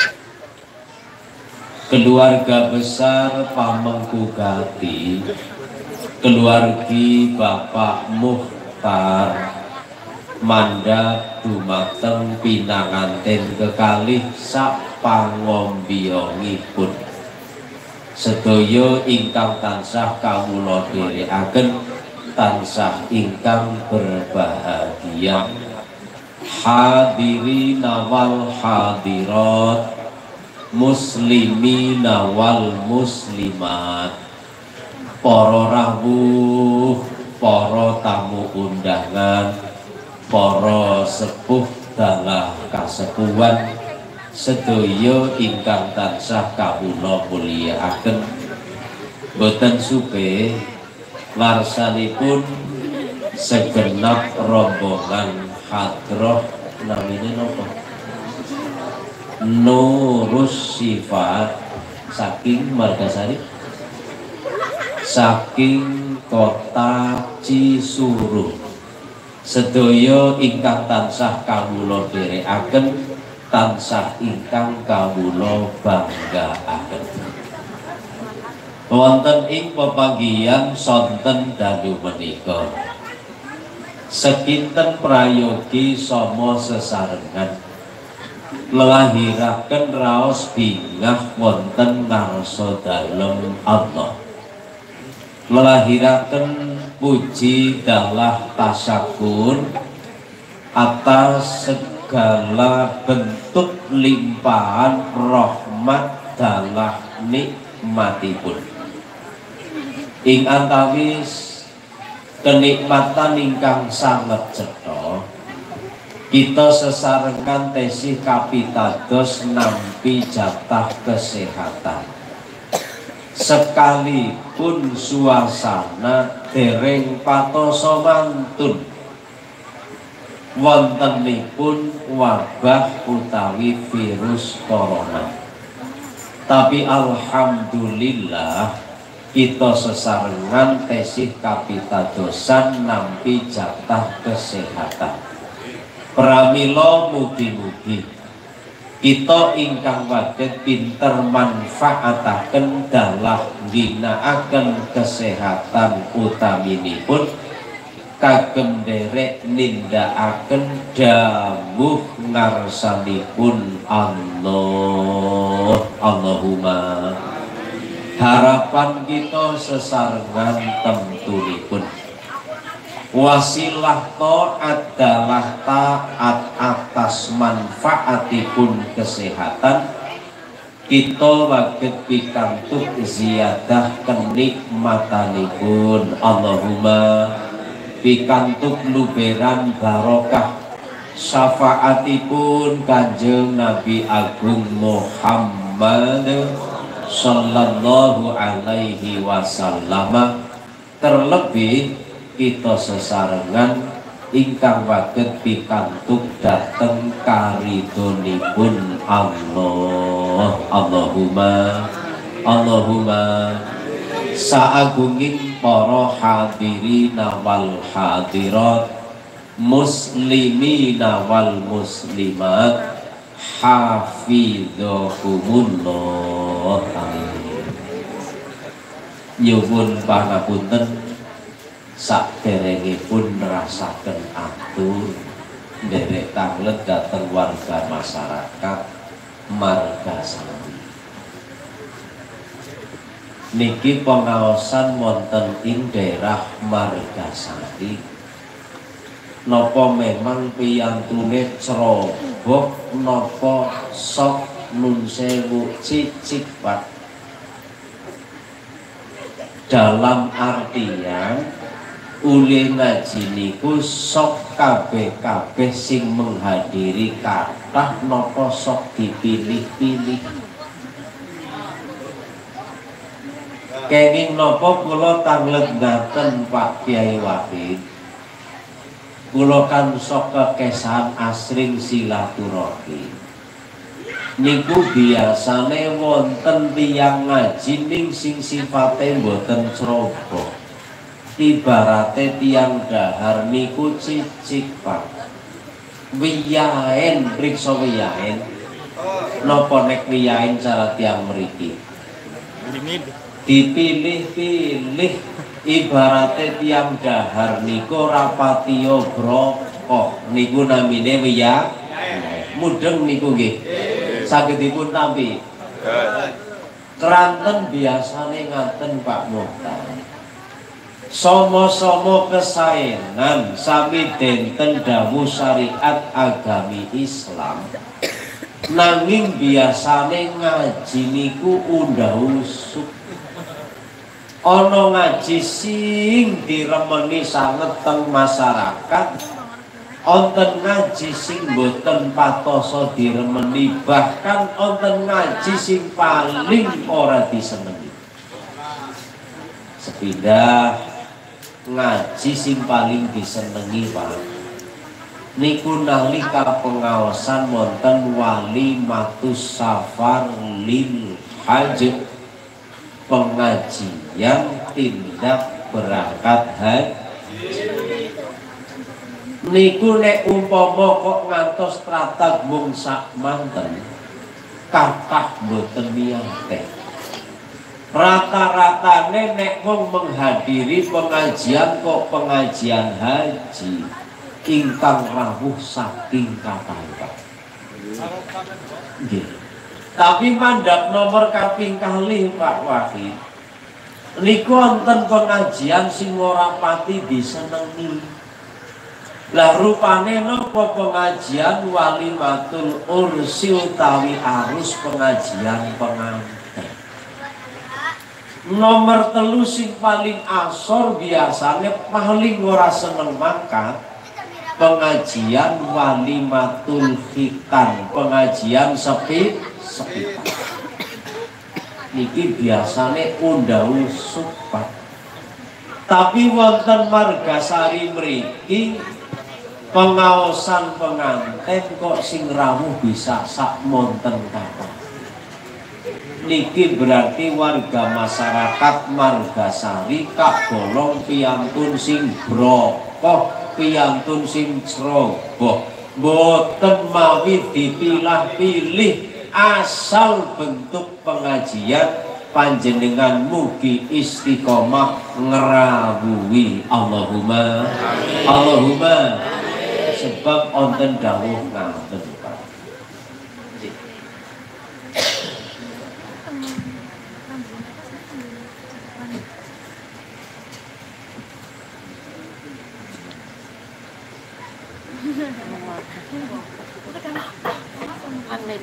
Keluarga besar Pamengkugati, keluargi Bapak Muhtar mandhap dumateng pinanganten kekalih sak pangombiyongipun. Sedaya ingkang tansah kawula dherekaken tansah ingkang berbahagia. Hadirina wal hadirat, muslimina wal muslimat, para rawuh, para tamu undangan, para sepuh dalah kasepuhan, sedaya ingkang tansah kawula mulyakaken. Boten supe larsanipun segenap rombongan hadroh namine napa? Nurus Sifat saking Margasari, saking kota Cisuruh. Sedaya ingkang tansah kawula dherekaken, tansah ingkang kawula banggaaken. Wonten ing pepanggihan sonten dalu menika sekinten prayogi sama sesarengan nglahiraken raos bingah wonten ngarsa dalem Allah, nglahiraken puji dalah tasyakur atas segala bentuk limpahan rahmat dalah nikmatipun. Ing antawis kenikmatan ingkang sangat cetha, kita sesarengan tesih kapitados nampi jatah kesehatan. Sekalipun suasana dereng patoso mantun wontenipun wabah utawi virus corona, tapi alhamdulillah kita sesarengan tesih kapitadosan nampi jatah kesehatan. Pramila mugi-mugi kita ingkang waget pinter manfaataken dalah ginakaken kesehatan utaminipun kagem derek nindakaken dawuh ngarsanipun Allah. Allahumma. Harapan kita sesarengan temtunipun wasilah taat adalah taat atas manfaatipun kesehatan kita waget pikantuk ziyadah kenikmatanipun. Allahumma pikantuk luberan barokah syafaatipun Kanjeng Nabi Agung Muhammad sallallahu alaihi wasallam. Terlebih kita sesarengan ingkang waget pikantuk dateng karidonipun Allah. Allahumma Allahumma saagunging para hadirina wal hadirat, muslimina wal muslimat, hafidhakumullah. Amin. Nyuwun pangapunten saderengipun nerasaken atur nderek tanglet dhateng warga masyarakat Margasari. Niki pengaosan wonten ing daerah Margasari. Napa memang piyantune cerobok napa sok nun sewu cicik Pak? Dalam artian uli ngaji niku sok kabeh-kabeh sing menghadiri kathah napa sok dipilih-pilih. Kenging napa kula tanglet ngaten Pak Kyai Wahid, kula kan sok kekesahan asring silaturahmi. Niku biasane wonten tiyang ngaji ning sing sifate mboten cerobok. Ibarate tiang dahar niku cicik Pak. Wiyahen priksa wiyahen. Napa nek wiyahen cara tiang mriki? Dipilih-pilih. Ibarate tiang dahar niku rapatio broko. Niku namine wiyahen. Mudeng niku nggih. Sagedipun tampi. Keranten biasane ngaten Pak Muhtar. Somo-somo kesaenan sami denten dawuh syariat agami Islam. Nanging biasane ngaji niku undha usuk. Ana ngaji sing diremeni sanget teng masyarakat, onten ngaji sing boten patoso diremeni, bahkan onten ngaji sing paling ora disenengi. Sepindah ngaji sing paling disenengi Pak niku nalika pengaosan wonten walimatus safar lil hajj, pengajian tindak berangkat haji. Niku nek umpama kok ngantos tratag mung sak manten kathah mboten miyate. Rata-ratane nek wong menghadiri pengajian kok pengajian haji ingkang rawuh saking kathah. Nggih. Tapi mandhap nomor kaping kalih Pak Wahid. Niku wonten pengajian sing ora pati disenengi. Lah rupane napa pengajian walimatul ursi utawi arus pengajian pengantin. Nomor telu sing paling asor biasanya paling ora seneng mangkat pengajian walimatul khitan, pengajian sepi sepitan. Niki biasanya undha usuk Pak. Tapi wonten Margasari mriki pengaosan pengantin kok sing rawuh bisa sak monten kathah. Niki berarti warga masyarakat Margasari kagolong piyantun sing broko, piyantun sing ceroboh, boten mawi dipilah-pilih, asal bentuk pengajian panjenengan mugi istiqomah ngerawuhi. Allahumma Allahumma. Sebab onten dawuh ngaten Pak.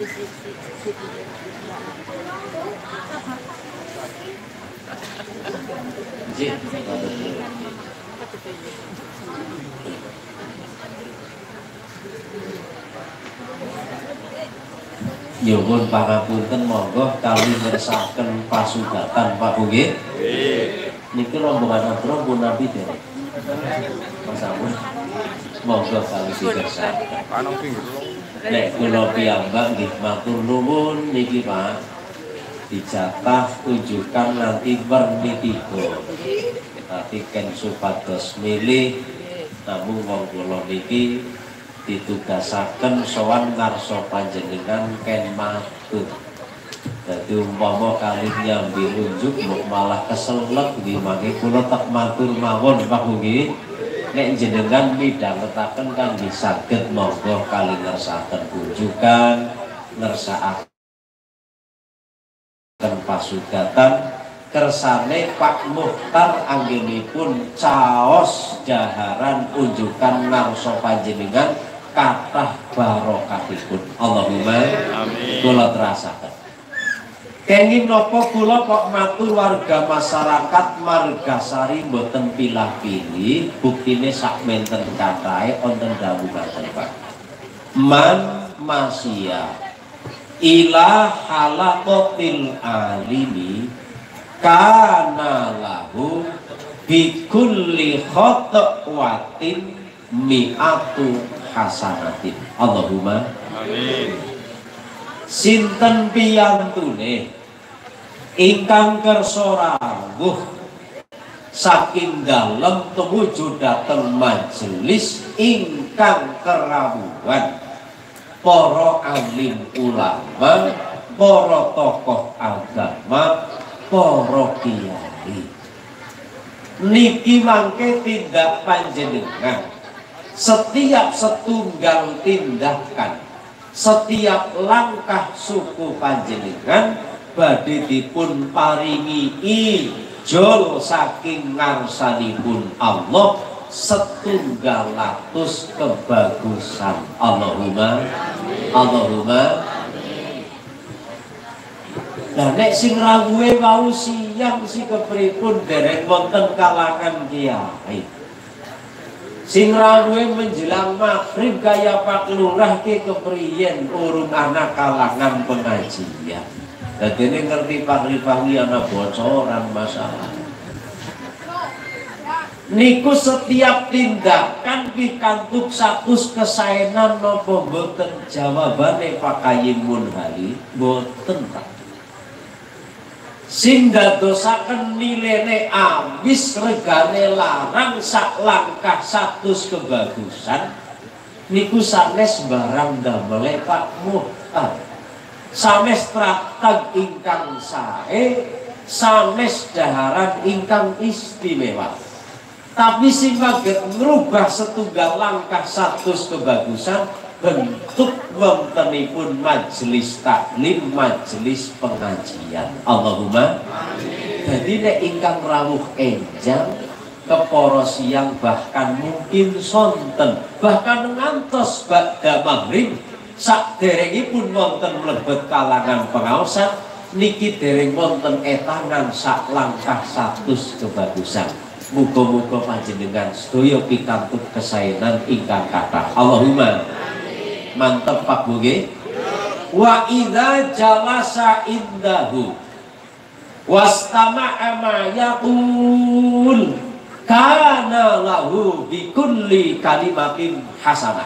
Nyuwun pangapunten monggo kali ngersakaken pasugatan Pak Bu nggih. Niki rombongan Abro pun nabi derek. Mas Amun. Monggo kali dikersakaken. Nek kula piyambak nggih matur nuwun niki Pak. Dijatah tunjukkan nanti bernitigo. Tapi ken supados milih namun wong kula niki ditugasaken sowan ngarsa panjenengan ken matur. Dadi umpama kali nyambi unjuk mbok malah keselek nggih mangke kula tak matur mawon Pak nggih. Nek jenengan midhangetaken kangge saged monggo kali ngersakaken kunjukan, ngersakaken pasugatan kersane Pak Muhtar anggenipun caos jaharan unjukan ngarsa panjenengan kathah barokahipun. Allahumma amin. Kula terasaken. Kenging napa kula kok matur warga masyarakat Margasari mboten pilah-pilih, buktine sak menten kathahe wonten dawuh ngaten Pak. Man masya ila halaqatil alimi kana lahu bi kulli khatwatin mi'atu hasanatin. Allahumma amin. Sinten piyantune ingkang kersa rawuh saking dalem tumuju dhateng majelis ingkang kerawuhan para alim ulama, para tokoh agama, para kiai. Niki mangke tindak panjenengan setiap setunggal tindakan, setiap langkah suku panjenengan badhe dipun paringi ijol saking ngarsanipun Allah setunggal atus kebagusan. Allahumma Allahumma. Nah nek sing rawuhe wau siang si kepripun dereng wonten kalangan kiai. Sing rawuhe menjelang maghrib kaya Pak Lurah ki kepriyen urung ana kalangan pengajian. Dadene ngerti Pak Rifahi ana bocoran masalah. Niku setiap tindakan pikantuk satus kesaenan napa mboten jawabane Pak Kayyim Munhali mboten Pak. Sing dadosaken nilene awis regane larang sak langkah satus kebagusan niku sanes barang damele Pak Muhtar. Sanes tratag ingkang sae, sanes daharan ingkang istimewa. Tapi sing saged ngrubah setunggal langkah satus kebagusan bentuk wontenipun majelis taklim, majelis pengajian. Allahumma amin. Jadi nek ingkang rawuh enjang kepara siang bahkan mungkin sonten bahkan ngantos badha maghrib saderengipun wonten mlebet kalangan pengaosan niki dereng wonten etangan sak langkah satus kebagusan. Muga-muga panjenengan sedaya pikantuk kesaenan ingkang kathah. Allahumma amin. Mantep Pak Bu nggih. Wa idza jalasa indahu wastama'a ma yaqul kana lahu bi kulli kalimatin hasanah.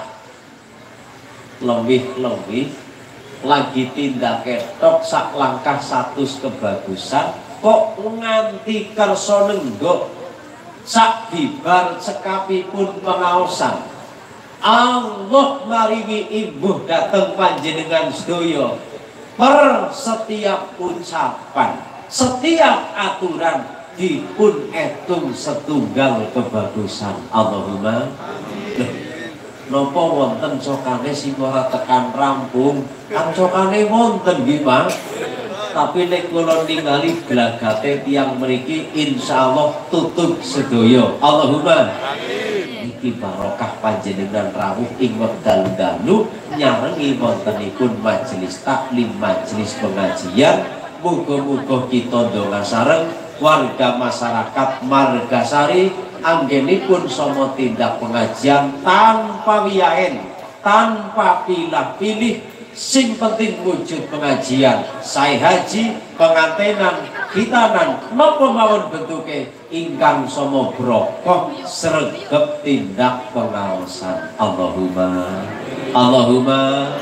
Lebih-lebih lagi tindak ketok sak langkah satus kebagusan kok nganti kersa nenggok sak bibar sekapipun pengaosan Allah maringi imbuh dateng panjenengan sedaya per setiap ucapan, setiap aturan dipun etung setunggal kebagusan. Allahumma amin. Napa wonten cokane sing ora tekan rampung, kan cokane wonten nggih Mas. Tapi nek kula ningali glagate tiyang mriki insyaallah tutup sedaya. Allahumma amin. Iki barokah panjenengan rawuh ing wekdal dalu nyarengi wontenipun majelis taklim, majelis pengajian. Muga-muga kita ndonga sareng warga masyarakat Margasari anggenipun sama tindak pengajian tanpa wiyahen, tanpa pilah-pilih, sing penting wujud pengajian. Saya haji, pengantenan, khitanan, napa mawon bentuke ingkang sama brokah sregep tindak pengaosan. Allahumma Allahumma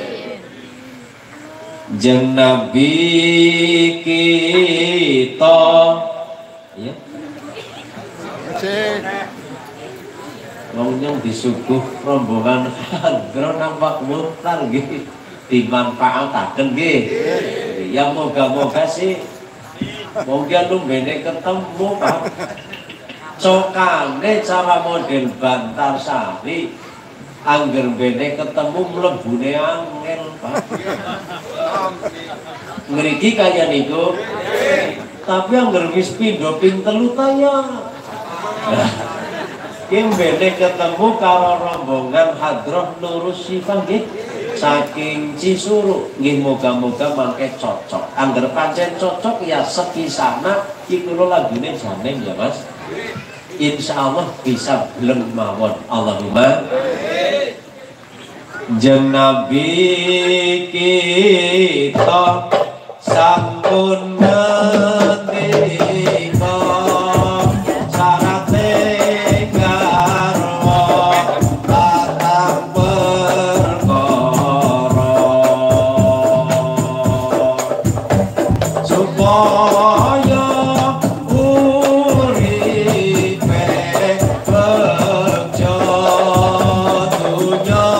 Jeng Nabi kita ya wong nyong disuguh rombongan hadro nampak mutar nggih dimanfaataken nggih ya moga-moga sih mungkin lumbene ketemu Pak cokane cara model Bantar Sari angger bene ketemu mlebune angel Pak ngriki kaya niku tapi angger wis pindho ping telu ta ya ki bene ketemu karo rombongan hadroh Nurus Sifah nggih saking Cisuru nggih moga-moga mangke cocok angger pancen cocok ya sekisana iki kula lagune janem ya Mas insyaallah bisa belum mawon Allahumma Jeng Nabi kita sampun ngendika sarate garwa batang perkara supaya uripe bejo dunya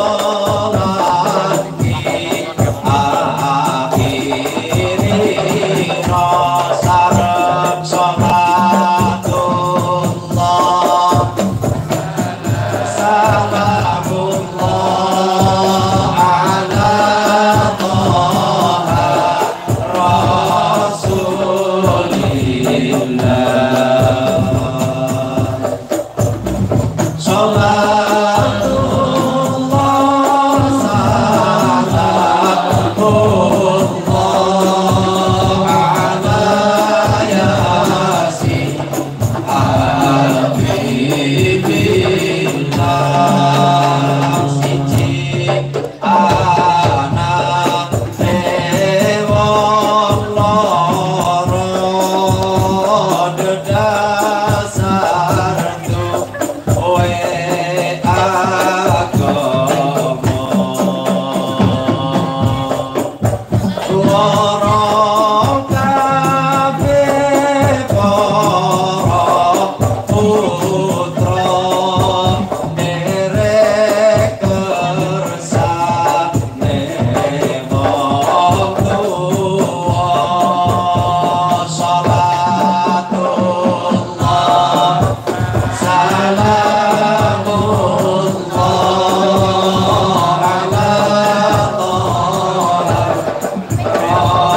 Oh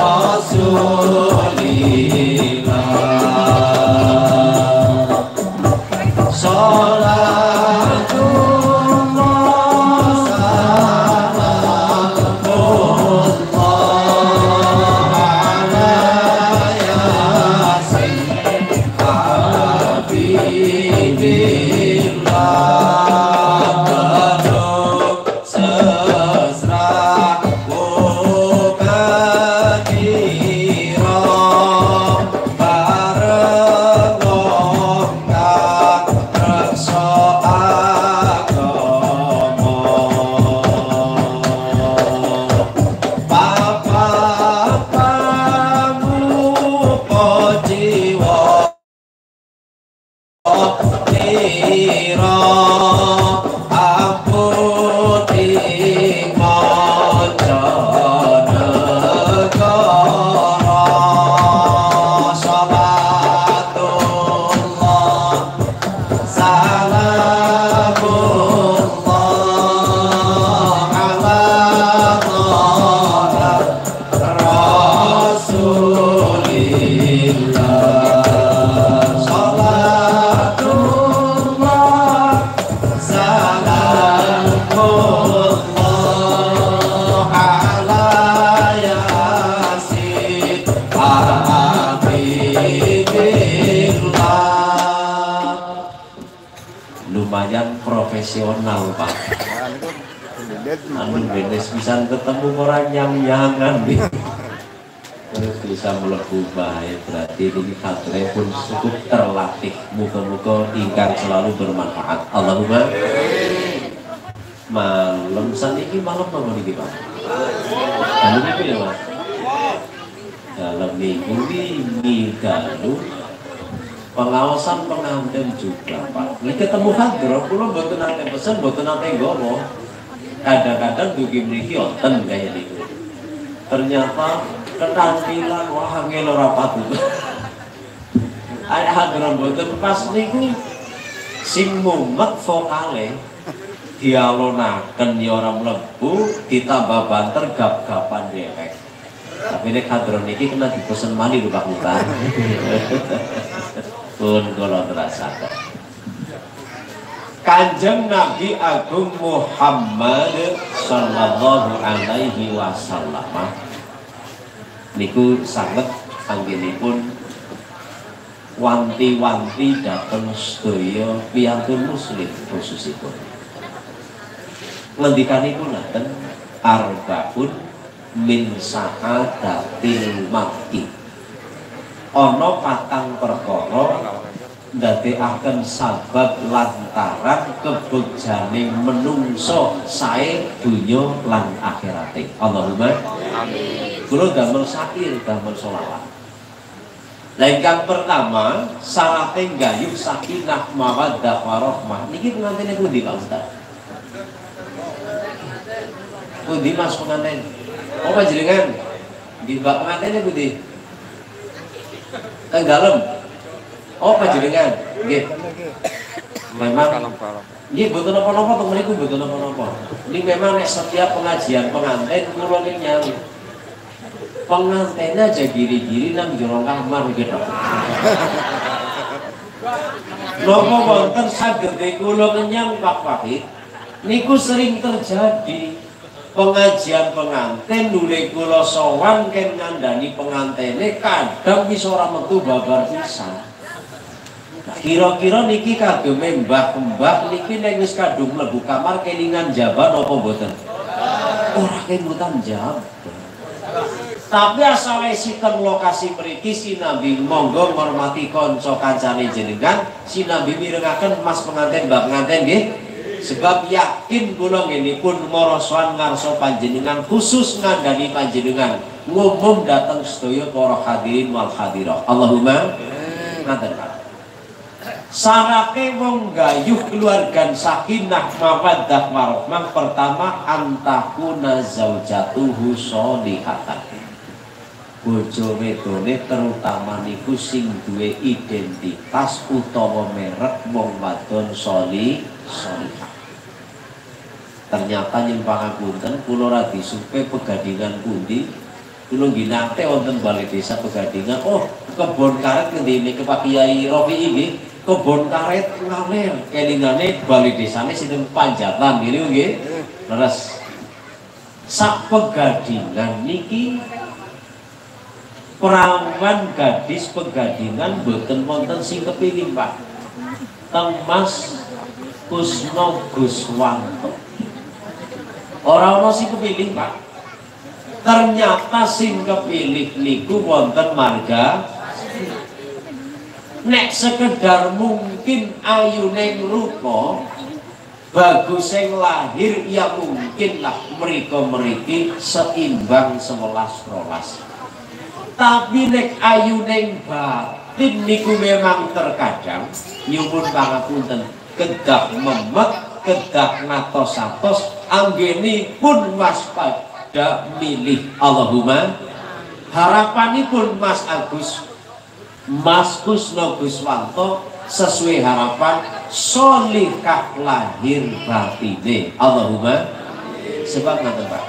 lumayan profesional Pak. Anu benes bisa ketemu orang yang nyangan nih. Terus bisa melebu baik, berarti ini kadre pun cukup terlatih. Muka-muka ingkang selalu bermanfaat. Allahumma malam saniki malam apa niki Pak? Malam itu ya Mas. Dalam minggu ini galu pengawasan pengantin juga Pak. Ini ketemu hadroh, kula mboten nate pesen, mboten nate nggowo. Kadang-kadang dugi mriki wonten kaya niku. Ternyata ketampilan wah angel ora patut. Ada hadroh mboten pas niku sing mumet vokale dialonaken ya ora mlebu, ditambah banter gap-gapan dhewek. Tapi nek hadron niki kena dipesen mani lho Pak Mutar. Pun kula terasaken. Kanjeng Nabi Agung Muhammad sallallahu alaihi wasallam niku sanget anggenipun wanti-wanti dhateng sedaya piyantun muslim khususipun. Ngendikanipun ngaten arbaun min sa'adatil mar'i. Ana patang perkara ndadekaken sabab lantaran kebegjaning menungso sae dunya lan akhirate. Allahumma amin. Kula damel syair, damel selawat. Lah ingkang pertama syaraté nggayuh sakinah mawaddah warahmah. Niki pengantene pundi Pak Ustaz? Pundi Mas pengantin? Oh panjenengan di bak pengantinnya pundi? Teng dalem. Oh panjenengan nggih. Memang nggih mboten napa-napa teng mriku mboten napa-napa. Ini memang nek setiap pengajian pengantin kula ning nyanyi. Pengantinnya aja giri-giri nang jero kamar gitu. Napa wonten saged kula kenyang Pak Wahid? Niku sering terjadi. Pengajian pengantin nule kula sowan ken ngandani pengantene kadang wis ora metu babar pisan. Kira-kira niki kageme mbah-mbah niki nek wis kadung mlebu kamar kelingan jaban apa mboten? Ora kemutan jawab. Tapi asale siten lokasi mriki sinambi monggo ngormati kanca kancane jenengan, sinambi mirengaken Mas pengantin mbah pengantin nggih. Sebab yakin kula ngenipun marasoan ngarsa panjenengan khusus ngandani panjenengan ngumum dateng sedaya para hadirin wal hadirah. Allahumma ngaten Pak. Sarake wong gayuh keluargan sakinah mawaddah warahmah pertama antakuna zaujatuhu sholihatan. Bojo wedone terutama niku sing duwe identitas utawa merek wong wadon sholih sholihah. Ternyata yen pangapunten kula ra disupe pegadingan pundi kula nggih nate wonten balai desa Pegadingan. Oh kebon karet ngendine ke Pak Kiai Rofi nggih kebon karet ngalir kelingane balai desane sinten Panjatan ngene nggih. Leres sak Pegadingan niki perawan gadis Pegadingan boten wonten sing kepilih Pak. Teng Mas Kusno Guswanto ora ana sing kepilih Pak. Ternyata sing kepilih niku wonten marga. Nek sekedar mungkin ayune rupa bagus sing lahir ya mungkin lah mriko mriki seimbang sewelas rolas. Tapi nek ayune batin niku memang terkadang nyuwun pangapunten kedah memet, kedah ngatos-atos, anggenipun waspada milih. Allahumma harapanipun Mas Agus Mas Kusno Guswanto sesuai harapan sholihah lahir batine. Allahumma sebab ngaten Pak.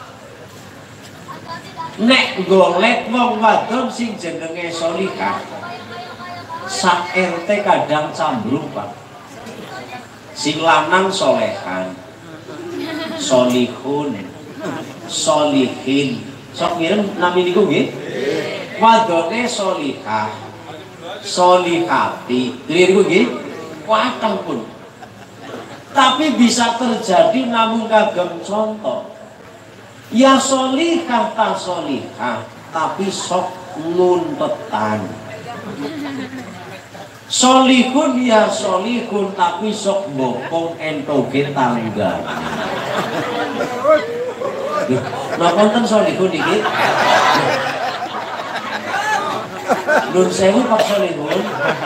Nek golek wong wadon sing jenenge sholihah sak R T kadang cambrung Pak. Sing lanang solehan, solihun, solihin. Sok ngirim nami niku nggih. Wadone solihah, solihati. Niku nggih. Watang pun. Tapi bisa terjadi namun kagem contoh. Ya solihah tak solihah, tapi sok nguntetan. Solihun ya solihun, tapi sok bokong entoge tangga. Nah konten solihun iki. Nun sewu pak solihun.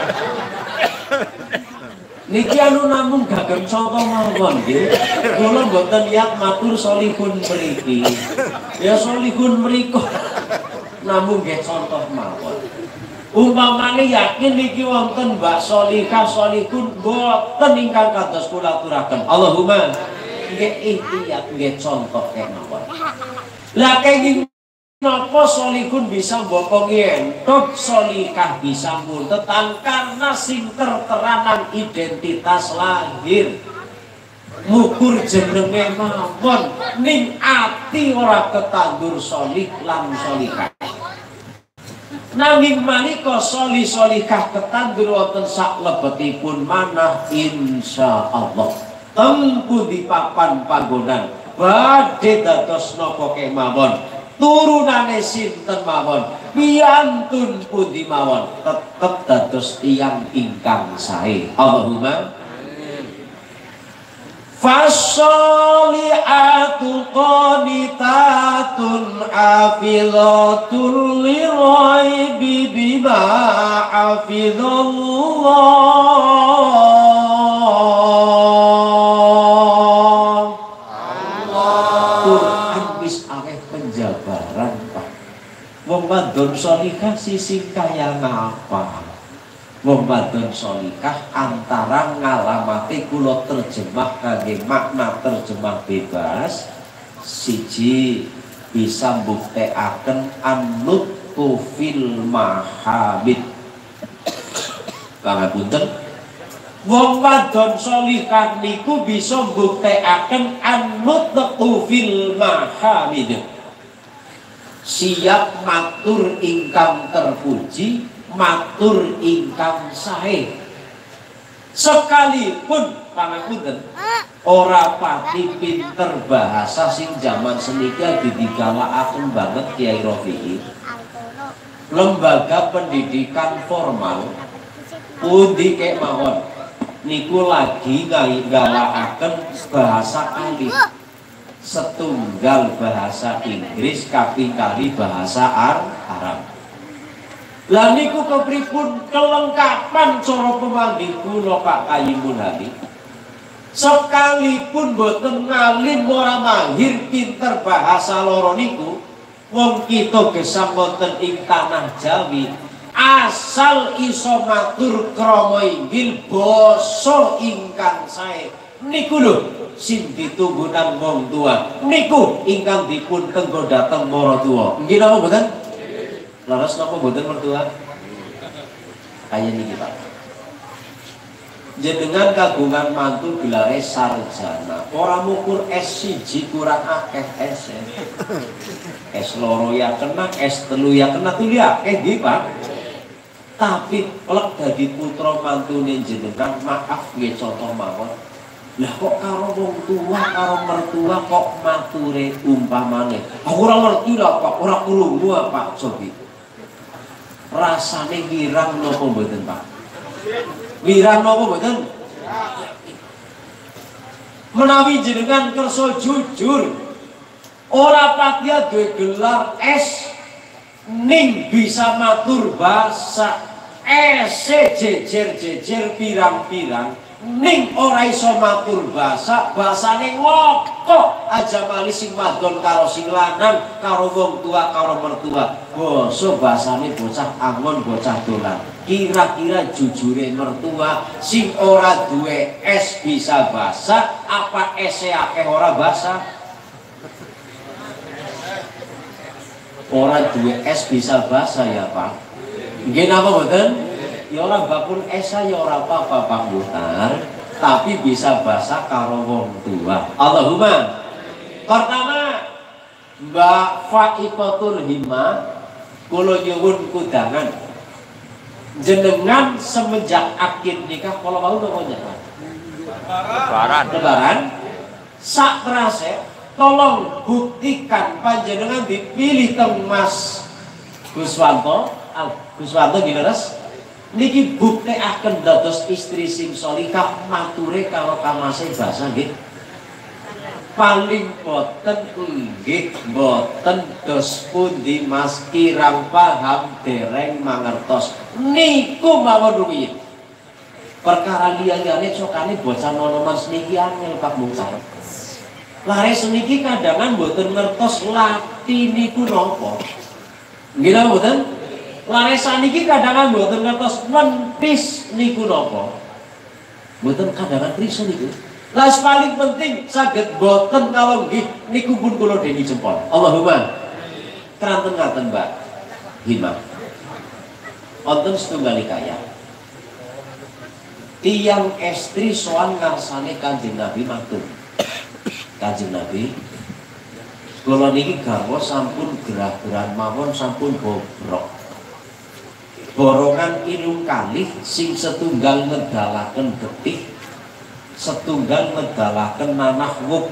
Niki anu namung gagem contoh mawon nggih. Kula mboten niat matur solihun mriki. Ya solihun mriku. Namung nggih contoh mawon. Umpamane yakin niki wonten Mbak Solihah Solihun boten ingkang kados kula aturaken. Allahumma nggih ihtiyat nggih contoh kemawon. Lah kenging napa Solihun bisa bokongi entuk, Solihah bisa muntetan karena sing terteranan identitas lahir. Mukur jenenge mawon ning ati ora ketandur solih lan solihah. Nanging manika solih solihah ketandur wonten sak lebetipun manah insyaallah. Tempu di papan panggonan badhe dados napa kemawon. Turunane sinten mawon, piantun pundi mawon, tetep dados tiyang ingkang sae. Allahumma Fasolihatu qanitatun afidhatun liraibi bima hafidhallah. Quran wis akeh penjabaran Pak. Wong wadon solihah sisi kaya ngapa? Wong wadon solihah antara ngalamati kula terjemah kangge makna terjemah bebas siji bisa mbuktekaken annutqu fil mahamid. Pangapunten, wong wadon solihah niku bisa mbuktekaken annutqu fil mahamid, siap matur ingkang terpuji, matur ingkang sae, sekalipun pangapunten ora pati pinter bahasa sing zaman senika didigalakaken banget Kiai Rofi'i. Lembaga pendidikan formal pundi kek mawon niku lagi galakaken bahasa alif, setunggal bahasa Inggris kaping kali bahasa Arab. Lah niku kepripun kelengkapan cara pemanggih kula Pak Kaimun Hadi. Sekalipun boten ngalim ora mahir pinter bahasa loro niku, wong kita gesang wonten ing tanah Jawi, asal iso matur krama inggil basa ingkang sae. Niku lho sing ditunggu nang wong tua. Niku ingkang dipun tenggo dhateng para tuwa. Nggih napa mboten? Laras napa mboten mertua? Kaya niki Pak. Jenengan kagungan mantu gelare sarjana. Ora mukur S siji kurang akeh S. S loro ya kena, S telu ya kena tuh ya akeh nggih Pak. Tapi lek dadi putra mantune jenengan maaf nggih contoh mawon. Lah kok karo wong tua karo mertua kok mature umpamane. Aku ora ngerti lah Pak, ora krungu Pak Sobi. Rasane wirang napa mboten Pak? Wirang napa mboten? Menawi jenengan kersa jujur ora patiya duwe gelar S ning bisa matur bahasa S jejer-jejer pirang-pirang ning ora iso matur bahasa, bahasane ngoko aja mali sing wadon karo sing lanang, karo wong tua karo mertua. Basa bahasane bocah angon bocah dolan. Kira-kira jujure mertua sing ora duwe S bisa bahasa, apa S-e akeh ora bahasa? Ora duwe S bisa bahasa ya Pak. Nggih napa mboten? Ya ora bakul esa ya ora apa-apa Pak Muhtar, tapi bisa bahasa karo wong tua. Allahumma. Pertama, Mbak Faipatul Himma kula nyuwun kudangan. Jenengan semenjak akid nikah kala wau napa njenengan? Lebaran. Lebaran. Sak terase tolong buktikan panjenengan dipilih teng Mas Guswanto, ah, Guswanto gileres niki buktekaken dados istri sing salihah mature karo kamase basa nggih. Paling boten inggih boten dos pundi Mas kirang paham dereng mangertos niku mawon rumiyin. Perkara liya-liyane cokane bocah nonoman niki angel Pak Mungkar. Lare seniki kadangan boten ngertos lati niku napa. Nggih napa boten? Lare saniki kadangan boten ngertos mentis niku napa. Boten kadangan prisa niku. Las paling penting saged boten kalau nggih niku pun kula deni jempol. Allahumma keranten ngaten Mbak Himah. Wonten setunggal kaya. Tiyang estri sowan ngarsane Kanjeng Nabi matur. Kanjeng Nabi, kula niki garwa sampun gerah-gerahan mawon sampun bobrok. Borongan irung kalih sing setunggal ngedalaken getih, setunggal ngedalaken nanah wuk.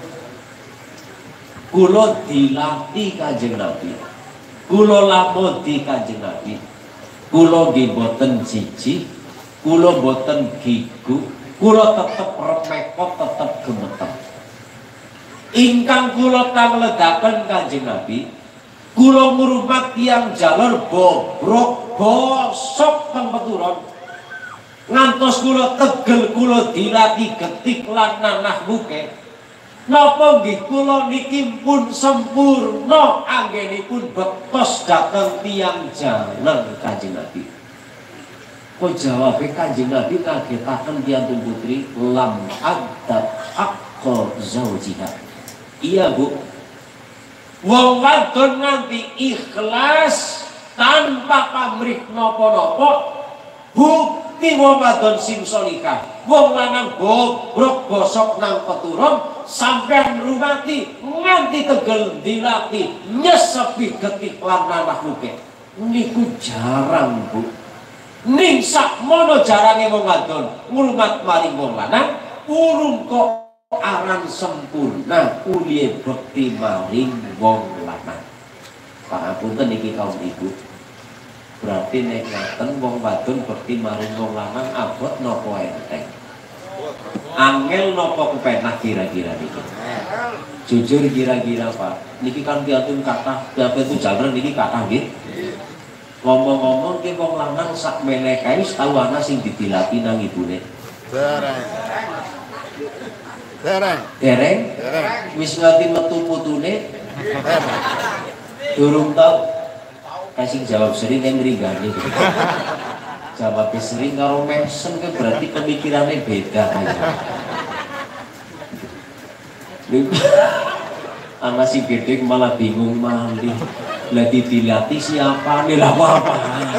Kula dilatih Kanjeng Nabi, kula lamodi Kanjeng Nabi, kula nggih boten jijik, kula boten gigu, kula tetep remekot, tetep gemeter. Ingkang kula tangledaken Kanjeng Nabi, kula ngrumat tiyang jalur bobrok bosok teng peturon. Ngantos kula tegel kula dilatih getik lan nanah muke. Napa nggih kula niki pun sempurna anggenipun bektos dhateng tiyang jalur Kanjeng Nabi. Kok jawabe Kanjeng Nabi ngagetaken tiyang putri lam adab haqqa zaujiha. Iya Bu, wong wadon nganti ikhlas tanpa pamrih nopo-nopo bukti wong wadon sing salihah. Wong lanang bobrok bosok nang peturun sampean ngrumati nganti tegel dilatih nyesepi getih lan nanah muke. Niku jarang Bu. Ning sakmono jarange wong wadon ngrumat maring wong lanang urung kok aran sempurna ulihe bekti maring wong lanang. Pangapunten niki kaum ibu. Berarti nek ngaten wong wadon bekti maring wong lanang abot napa enteng. Angel napa kepenak kira-kira niki. Jujur kira-kira Pak. Niki kan piantun kathah, piantun jaler niki kathah nggih. Ngomong-ngomong ki wong lanang sak meneh kae tau ana sing didilati nang ibune. Dereng. Dereng. Dereng. Wis nganti metu putune. Durung tau. Kasih jawab sering yang ngeringani. Jawab sering karo mesem ke berarti pemikirannya beda aja. Anak si gede malah bingung malih. Lagi dilatih siapa nih lah apa?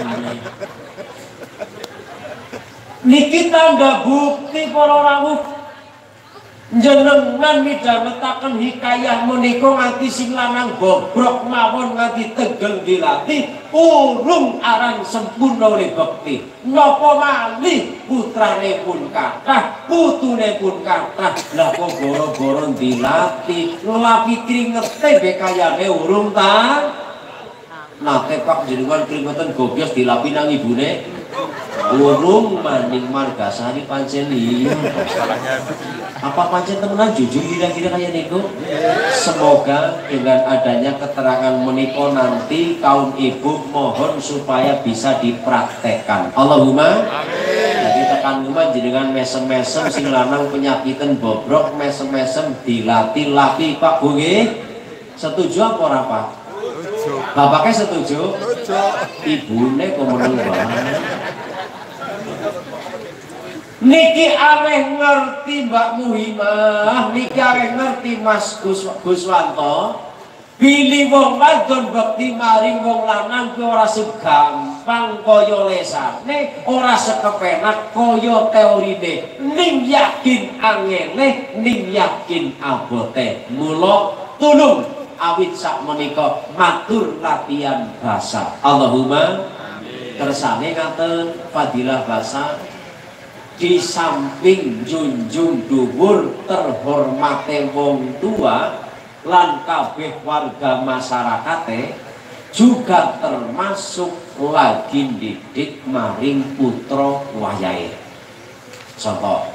Niki tanda bukti para rawuh jenengan midhangetaken hikayah menika nganti sing lanang bobrok mawon nganti tegel dilatih urung aran sempurna oleh bekti. Napa malih putrane pun kathah, putune pun kathah. Lah kok boro-boro dilatih, lapi kringete bekayane urung ta? Nate Pak jenengan keringetan gobyos dilapi nang ibune. Urung maning margasani pancen iya. Apa pancen temenan jujur kira-kira kayak niku? Semoga dengan adanya keterangan menika nanti kaum ibu mohon supaya bisa dipraktekkan. Allahumma amin. Jadi tekan rumah jenengan mesem-mesem sing lanang penyakitan bobrok mesem-mesem dilatih lapi Pak Bu nggih. Setuju apa ora Pak? Bapaknya setuju? Ibune kok meneng banget. Niki areh ngerti Mbak Muhimah, niki areh ngerti Mas Gus Guswanto. Pilih wong wadon bekti maring wong lanang kuwi ora segampang kaya lesane, ora sekepenak kaya teorine. Ning yakin angele, ning yakin abote. Mula tulung awit sak menika matur latihan basa. Allahumma amin. Kersane ngaten fadilah basa di samping junjung dhuwur terhormate wong tua lan kabeh warga masyarakate juga termasuk lagi didik maring putra wayahe. Contoh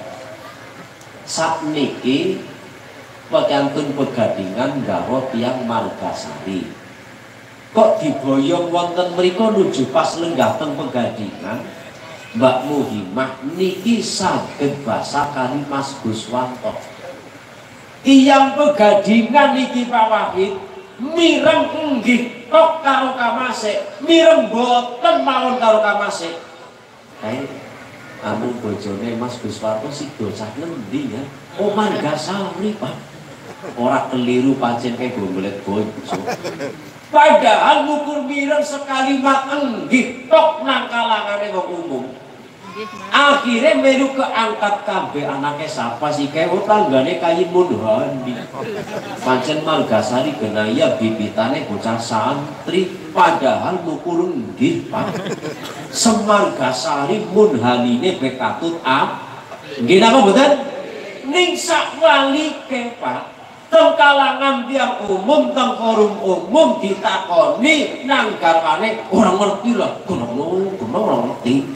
sakniki pekantun pegadingan nggawa tiyang Margasari kok diboyong wonten mriku nuju pas lenggah teng pegadingan Mbak Muhimah niki saged basa kali Mas Guswanto. Tiyang pegadingan niki Pak Wahid mireng inggih tok karo kamase, mireng boten mawon karo kamase. Kae anu bojone Mas Guswanto si bocah ngendi ya? Oh Margasari Pak. Ora keliru pancen kae golek bojo. Padahal ngukur mireng sekali mak enggih tok nang kalangane wong umum. Akhirnya melu keangkat kabeh anake sapa sih kae tanggane kayi Munhandi. Pancen Margasari genaya bibitane bocah santri padahal ngukur nggih Pak. Semargasari Munhanine bekatut a. Nggih napa mboten? Ning sak walike Pak. Teng kalangan tiang umum, teng forum umum ditakoni nang garwane orang ngerti lah, kono kono orang ngerti.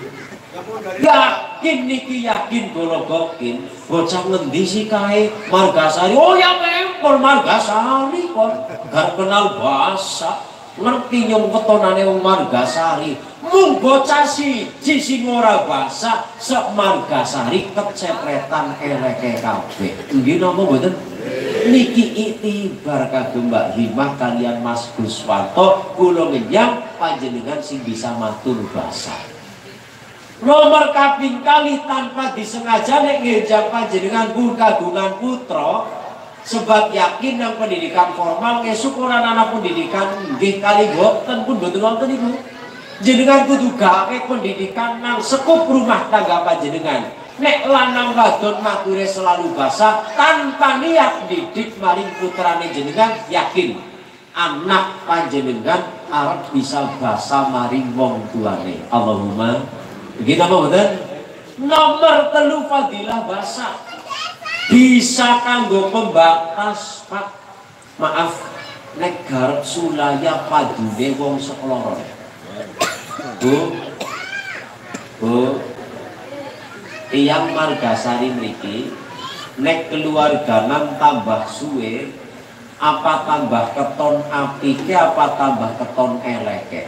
Yakin niki yakin gologokin, bocah ngendi sih kae Margasari? Oh ya mempel Margasari kok, gak kenal bahasa, ngerti nyong ketonane wong Margasari. Mung bocah siji sing ora bahasa, sak Margasari kecepretan eleke kabeh. Nggih napa mboten? Niki itibar kagem Mbak Himah kalian Mas Guswanto kula ngenyang panjenengan sing bisa matur basa. Nomor kaping kali tanpa disengaja nek ngejang panjenengan pun kagungan putra sebab yakin yang pendidikan formal kesyukuran anak pendidikan nggih kali boten pun boten wonten iku. Jenengan kudu gawe pendidikan nang sekup rumah tangga panjenengan. Nek lanang wadon mature selalu basa tanpa niat didik maring putrane jenengan yakin anak panjenengan arep bisa basa maring wong tuane. Allahumma begitu apa betul? Nomor telu fadilah basa bisa kanggo pembatas Pak. Maaf nek garep sulaya padune wong sekloro. Bu Bu tiyang Margasari mriki nek keluarganan tambah suwe apa tambah keton apike apa tambah keton eleke.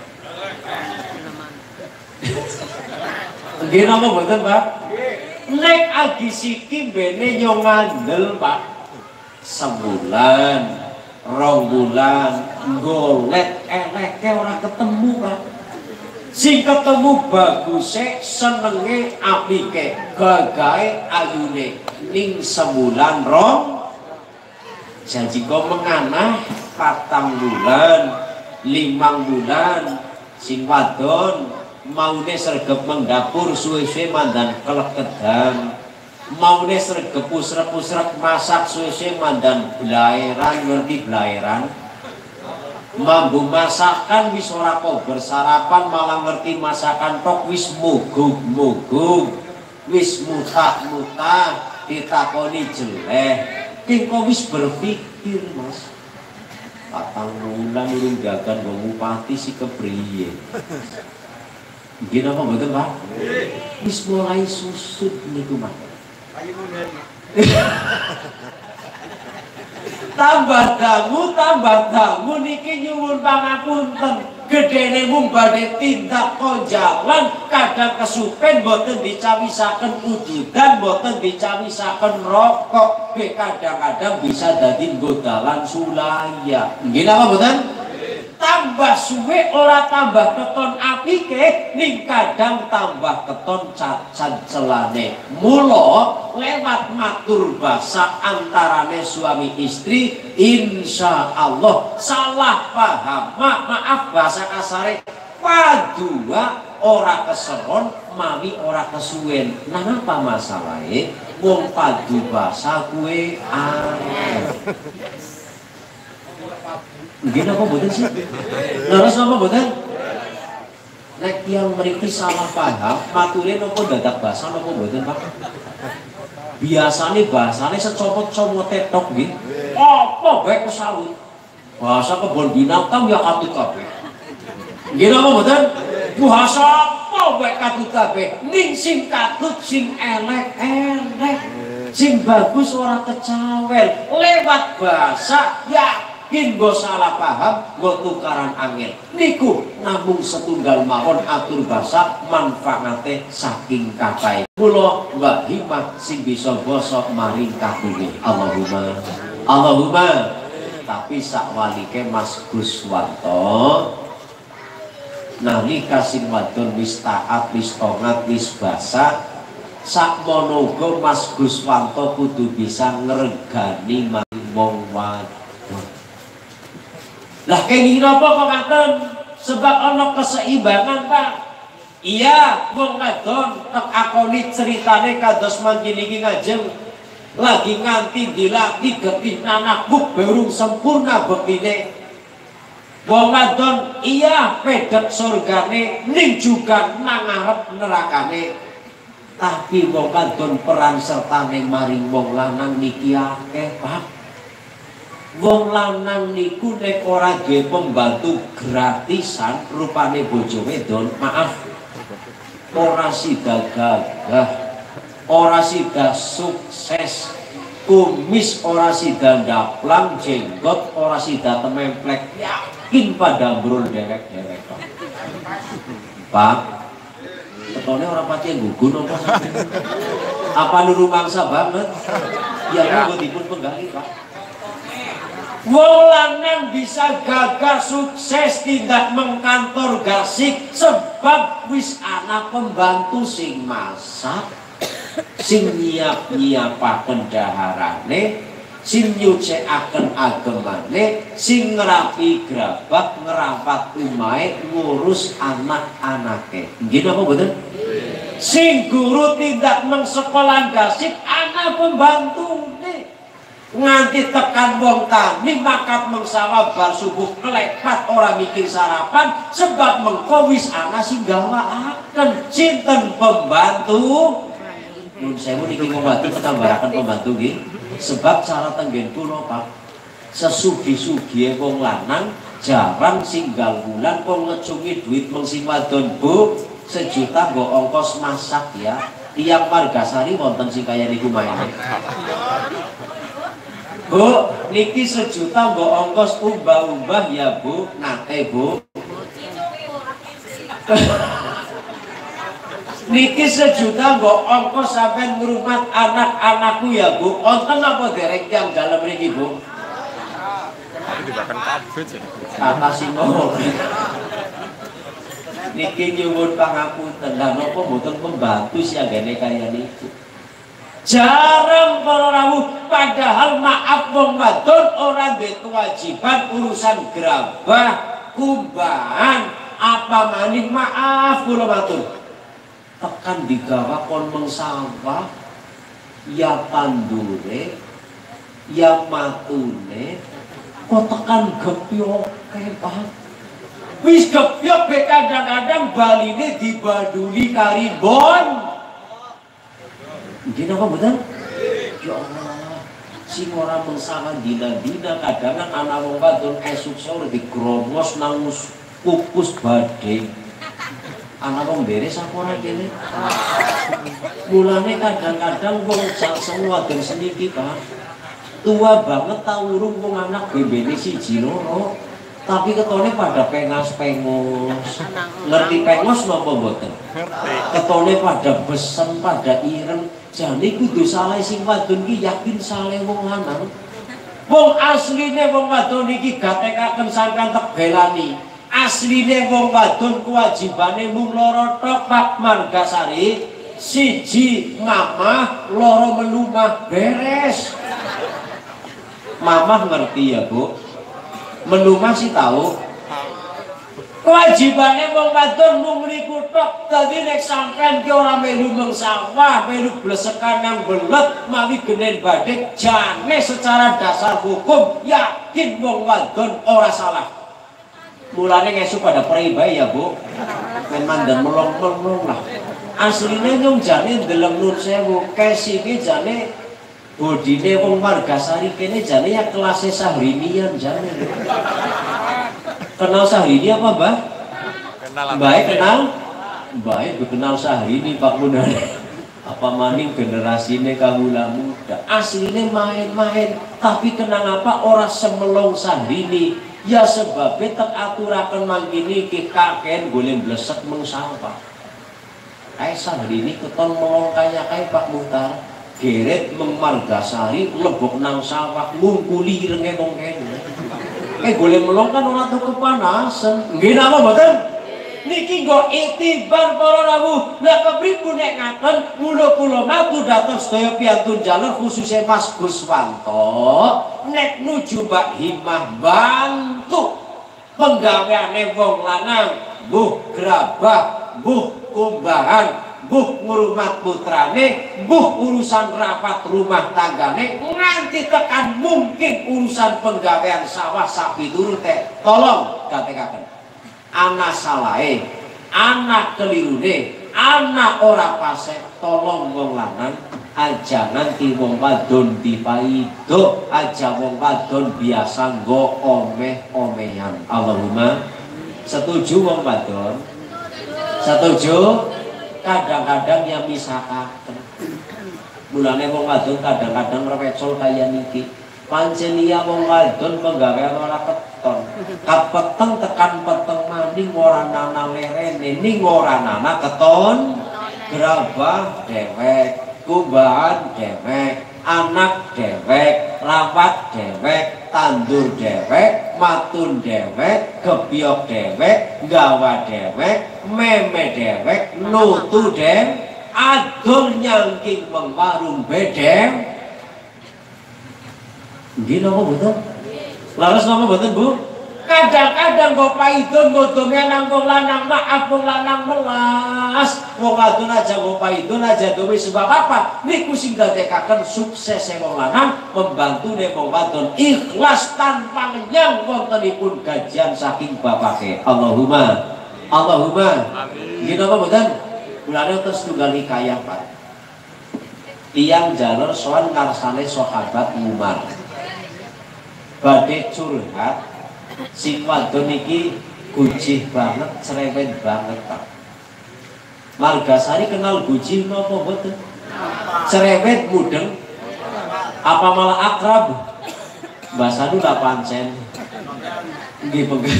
Nggih napa mboten Pak? Nek agi siki bene yo ngandel Pak. Sebulan, rong bulan golek eleke ora ketemu Pak. Sing ketemu baguse senenge apike gagahe ayune ning sebulan rong janji kok menganah patang bulan limang bulan sing wadon maune sregep mendapur suwe-suwe mandan kelekedan maune sregep usrek-usrek masak suwe-suwe mandan blaeran ngerti blaeran mambu masakan wis ora kok bersarapan malah ngerti masakan tok wis mugug-mugug wis mutah-mutah ditakoni jeleh kengko wis berpikir Mas patang bulan urung gagan wong bupati si kepriye nggih napa mboten Pak wis mulai susut niku Mas tambah dangu tambah dangu niki nyuwun pangapunten gedene mung badhe tindak konjalan kadang kesupen boten dicawisaken ududan boten dicawisaken rokok be kadang-kadang bisa dadi nggodalan sulaya nggih napa boten tambah suwe ora tambah keton apike ning kadang tambah keton cacat celane mula lewat matur basa antarane suami istri insya Allah salah paham ma maaf bahasa kasare padua ora keseron mawi ora kesuwen nah apa masalahe wong padu basa kuwe arep nggih napa mboten sih? Leres napa mboten? nek yang mriki salah paham mature napa dadak basa napa mboten Pak? Biasane bahasane secomot-comote tok nggih. Apa bae kesawut. Bahasa kebon binatang ya katut kabeh. Nggih napa mboten? Bahasa apa bae katut kabeh. Ning sing katut sing elek-elek. Sing bagus ora kecawel. Lewat bahasa yakin nggo salah paham, nggo tukaran angel. Niku namung setunggal mawon atur basa manfaate saking kathah. Kula Mbak Himah sing bisa basa maring katune. Allahumma Allahumma. Tapi sakwalike Mas Guswanto nalika sing wadon wis taat, wis tongat, wis basa, sakmono uga Mas Guswanto kudu bisa ngregani maring wong wadon. Lah kenging napa kok ngaten? Sebab ana keseimbangan, Pak. Iya, wong wadon tek akoni ceritane kados mangkene iki ngajeng lagi nganti dilaki getih anak buk berung sempurna bektine. Wong wadon iya pedhet surgane ning juga nangarep nerakane. Tapi wong wadon peran sertane maring wong lanang niki akeh, Pak. Wong lanang niku nek ora duwe pembantu gratisan rupane bojo wedon, maaf, ora sida gagah, ora sida sukses, kumis ora sida ndaplang, jenggot ora sida tememplek, yakin pada brul derek-derek. Pak, ketone ora pati nggugun apa sampe? Apa nuru mangsa banget? Ya kok dipun penggali, Pak. Wong lanang bisa gagah sukses tidak mengkantor gasik sebab wis ana pembantu sing masak, sing nyiap-nyiapaken daharane, sing nyucikaken agemane, sing ngerapi gerabak, ngerapat umahe, ngurus anak-anake. Nggih napa mboten? Sing guru tidak mengsekolah gasik ana pembantune. Nganti tekan wong tani makat mengsawa bar subuh kelepat ora mikir sarapan sebab mengko wis ana sing gawakaken. Sinten pembantu? Nun sewu niki pembantu ketambaraken pembantu nggih. Sebab cara tenggen kula Pak, sesugi-sugihe wong lanang jarang singgal bulan kok ngecungi duit mung sing wadon, Bu. Sejuta nggo ongkos masak ya. Tiap Margasari wonten sing kaya niku maene. Bu, niki sejuta nggo ongkos umbah-umbah ya Bu, nate Bu. Niki sejuta nggo ongkos sampean ngrumat anak-anakku ya Bu. Wonten apa derek yang dalem mriki Bu? Tapi dibakan kabeh sih. Kata simo. Niki nyuwun pangapunten, lha napa mboten pembantu siagane kaya niku? Jarang para rawuh, padahal maaf wong wadon ora duwe kewajiban urusan gerabah, kumbahan, apa maning maaf kula matur. Tekan digawa kon mengsawah, ya tandure, ya matune, kok tekan gepyoke Pak. Wis gepyok be kadang-kadang baline dibaduli kari bon. Gini apa betul? Ya Allah, sing ora mengsawan dina-dina kadangan anak wong wadon esuk sore digromos nang kukus badhe. Anak wong beres apa ora kene? Mulane kadang-kadang wong semua wadon seniki Pak. Tua banget ta urung wong anak bebene siji loro. Tapi ketone pada pengas-pengos. Ngerti pengos napa mboten? Ngerti. Ketone pada besen, pada ireng. Jane kudu salah sing wadon iki yakin salah wong lanang. Wong asline wong wadon iki gatekaken sampean tebelani. Asline wong wadon kewajibane mung loro tok Pak Margasari. Siji mamah, loro melumah beres. Mamah ngerti ya Bu? Menu masih tahu kewajibannya wong wadon mung mriku tok. Dadi nek sampean ki ora melu mengsawah, melu blesekan nang belet mawi genen badhe, jane secara dasar hukum yakin wong wadon ora salah. Mulane ngesuk pada peribai ya Bu. Men mandan melong-melong lah. Asline nyung jane ndeleng Nur Sewu, kesike jane bodine wong Margasari kene jane ya kelasé Sahrinian jane. Kenal Sahrini apa, Mbah? Kenal. Baik kenal. Baik kenal Sahrini Pak Munane. Apa maning generasi ini kagula muda aslinya main-main tapi kenang apa orang semelong Sahrini ya sebabnya tak aturakan mangkini ke kakek boleh blesek mengsampah kayak Sahrini keton melong kaya kayak Pak Muhtar geret Margasari lebok nang sawah ngungkuli rengeng eh boleh melong kan orang tuh kepanasan nggih apa mboten niki nggo itibar para rawuh lah kepripun nek ngaten mula kula matur dhateng sedaya piantun jalur khususnya Mas Guswanto nek nuju Mbak Himah bantu penggaweane wong lanang mbuh grabah mbuh kumbahan mbuh ngurmat putrane mbuh urusan rapat rumah tanggane nganti tekan mungkin urusan penggawean sawah sapi turut teh tolong gatekaken anak salahe, anak kelirune, anak ora pasek, tolong wong lanang aja nganti wong wadon dipaido, aja wong wadon biasa nggo omeh-omehan. Allahumma setuju wong wadon? Setuju? Kadang-kadang yang misakaken. Mulane wong wadon kadang-kadang rewecol kaya niki. Pancen iya wong wadon penggawean ora keton. Kapeteng tekan peteng maning ora nana lerene ning ora nana keton. Gerabah dewek, kumbahan dewek, anak dewek, rawat dewek, tandur dewek, matun dewek, gebyok dewek, gawa dewek, meme dewek, nutu dewek, adol nyangking pengwarung bedem. Gini apa betul? Laras nama betul Bu? Kadang-kadang kok paidon godongnya nangkong lanang maaf wong lanang melas wong wadon aja kok paidon aja dewe sebab apa? Niku sing dadekaken sukses wong lanang membantu wong wadon ikhlas tanpa nyang wontenipun gajian saking bapake. Allahumma Allahumma amin. Gini apa betul? Mulane terus tunggal hikayah Pak. Tiang jalur soal ngarsane sahabat Umar. Badhe curhat sing wadon iki gujih banget, cerewet banget Pak. Margasari kenal gujih napa mboten? Cerewet mudeng apa malah akrab? Bahasane lah pancen. Nggih penggen.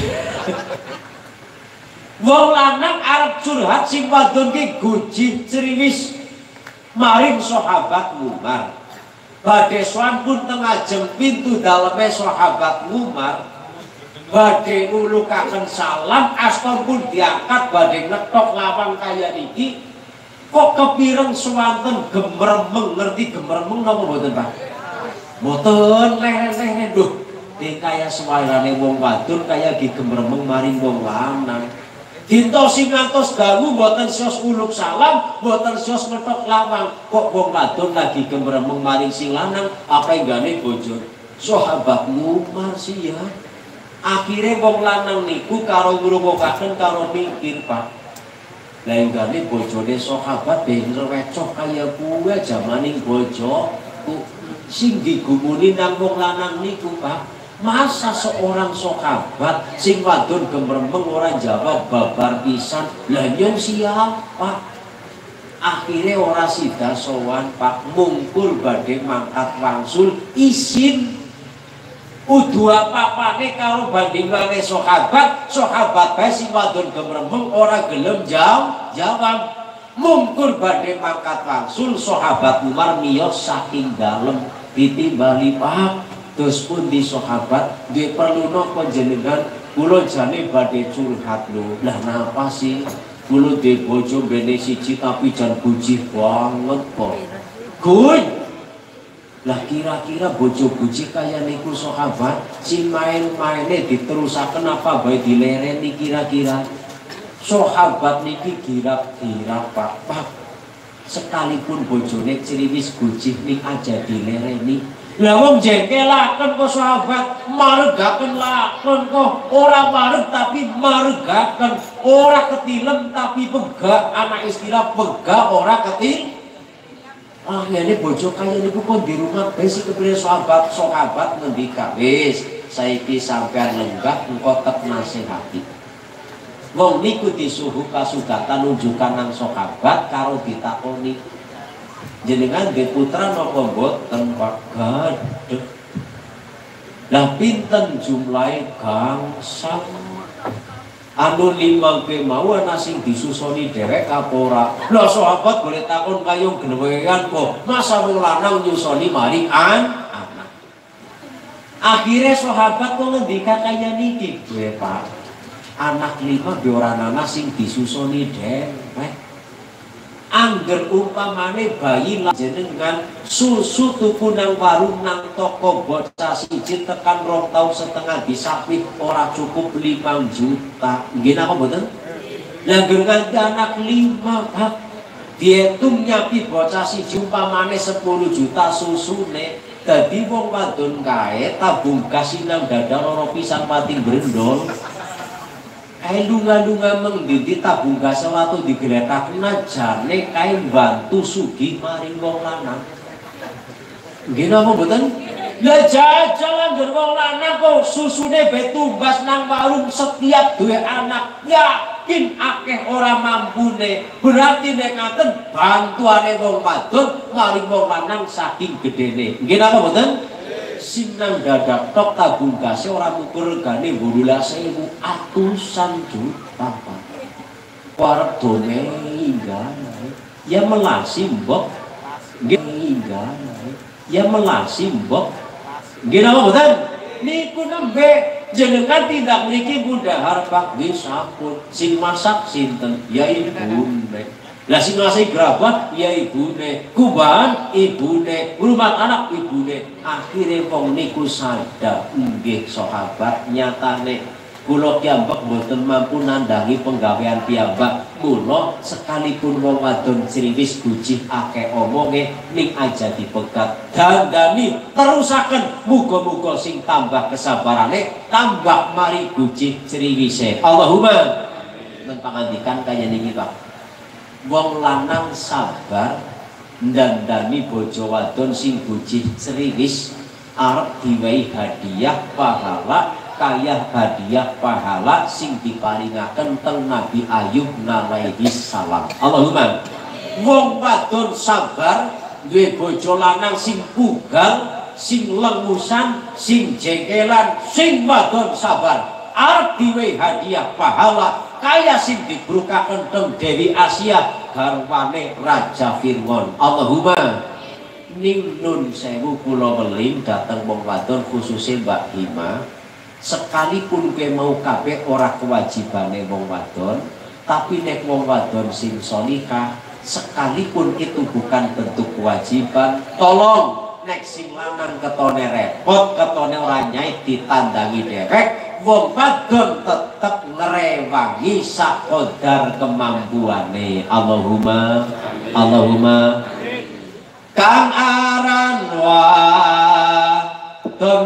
Wong lanang arep curhat sing wadon ki gujih ceriwis maring sahabat Umar. Badhe swan pun tengajeng pintu daleme sahabat Umar badhe nulukaken salam asta pun diangkat badhe ngetok lawang kaya niki kok kepireng swanten gemermeng ngerti gemermeng napa mboten Pak? Mboten leren-leren lho ning kaya suarane wong wadon kaya digemermeng maring wong lanang. Dinto sing ngantos dalu mboten sios uluk salam, mboten sios ngetok lawang. Kok wong wadon lagi gemremeng maring sing lanang, apa enggane bojo? Sahabat Umar sih ya. Akhire wong lanang niku karo ngrungokaken karo mikir, Pak. Lah enggane bojone sahabat bener wecoh kaya kuwe jamaning bojoku. Sing digumuni nang wong lanang niku, Pak. Masa seorang sahabat sing wadon gemremeng ora jawab babar pisan lah nyong siapa? Akhirnya ora sida sowan Pak mungkur badhe mangkat wangsul isin udu apa-apane karo bandingane sahabat sahabat bae sing wadon gemremeng ora gelem jawab jawab mungkur badhe mangkat wangsul sahabat Umar miyos saking dalem ditimbali Pak. Terus pun di sahabat dia perlu nopo jenengan kula jane badhe curhat lho. Lah napa sih? Kula de bojo bene siji tapi jan bujih banget kok. Guy. Lah kira-kira bojo bujih kaya niku sahabat si main-maine diterusaken apa bae dilereni kira-kira. Sahabat niki girap-girap Pak. Pak. Sekalipun bojone ciriwis bujih ning aja dilereni. Lah wong jengkelaken kok sahabat, maregaken lakon kok ora mareg tapi maregaken, ora ketilem tapi pegak, anak istilah pegak ora ketil. Ah ngene bojo kaya niku kon di rumah besi kepriye sahabat, sahabat ngendika wis saiki sampean lenggah engko tek nasihati. Wong niku disuhu kasugatan nunjukan nang sahabat karo ditakoni jenengan nggih putra napa mboten Pak? Gadhah. Lah pinten jumlahe gangsal? Anu lima ke mau ana sing disusoni dhewek apa ora? Lah sahabat boleh takon kayong genewean kok. Masa wong lanang nyusoni maring an anak. Akhire sahabat kok ngendika kaya niki, "Gue Pak, anak lima ge ora ana sing disusoni dhewek." Angger umpamane bayi jenengan susu tuku nang warung nang toko bocah siji tekan rong tahun setengah disapih ora cukup lima juta. Nggih napa mboten? Lah nganti anak lima Pak diitung nyapi bocah siji umpamane sepuluh juta susune. Dadi wong wadon kae tabung gas nang dadar ora pisan mati brendol. Kae lunga-lunga mengdidi tabung gas waktu digeletaken jane kae bantu sugih maring wong lanang. Nggih napa mboten? Lah jajal angger wong lanang kok susune be tumbas nang warung setiap duwe anak. Yakin akeh ora mampune. Berarti nek ngaten bantuane wong wadon maring wong lanang saking gedene. Nggih napa mboten? Sing nang dadak tok tabung gas ora ngukur regane wolulas ewu atusan juta Pak. Warep done hingga ya melasi mbok nggih hingga ya melasi mbok nggih napa mboten niku nembe jenengan tindak mriki bundahar Pak nggih sampun sing masak sinten ya ibune. Lah sing ngasih gerabah ya ibune, kuban ibune, rumah anak ibune. Akhire wong niku sadar nggih sahabat nyatane kula piyambak mboten mampu nandangi penggawean piyambak. Mula sekalipun wong wadon ciriwis bujih akeh omonge ning aja dipegat dandani terusaken muga-muga sing tambah kesabarane tambah mari bujih ciriwise. Allahumma men pangandikan kaya niki Pak. Wong lanang sabar ndandani bojo wadon sing bujih ceriwis arep diwehi hadiah pahala kaya hadiah pahala sing diparingaken teng Nabi Ayub alaihi salam. Allahumma. Wong wadon sabar duwe bojo lanang sing pugal, sing lengusan, sing jengkelan, sing wadon sabar arep diwehi hadiah pahala kaya sing dibrukaken teng Dewi Asia garwane Raja Fir'aun. Allahumma ning nun sewu kula weling dateng wong wadon khususé Mbak Hima sekalipun kowe mau kabeh ora kewajibane wong wadon tapi nek wong wadon sing salihah sekalipun itu bukan bentuk kewajiban tolong nek sing lanang ketone repot ketone ora nyai ditandangi dhewek wong wadon tetep ngrewangi sakodar kemampuane. Allahumma Allahumma kang aran wadon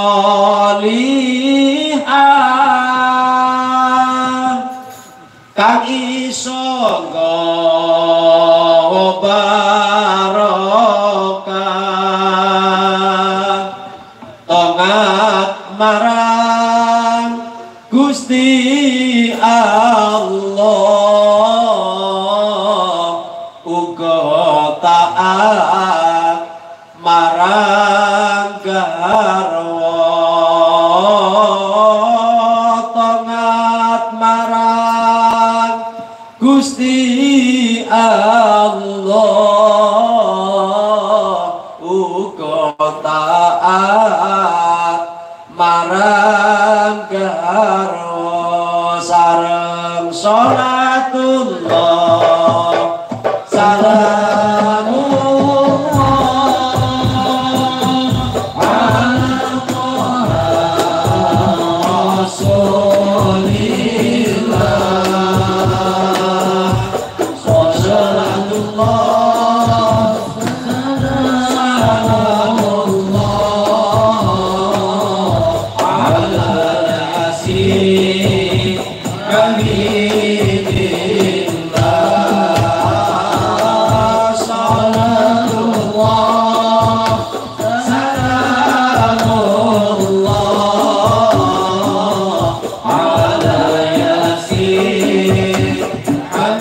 salihah kang iso nggawa barokah tongat marang Gusti Allah uga taat marang garwa tongat marang Gusti Allah uga taat marang garwa sareng salatullah salamullah ala rasulillah salatullah salamullah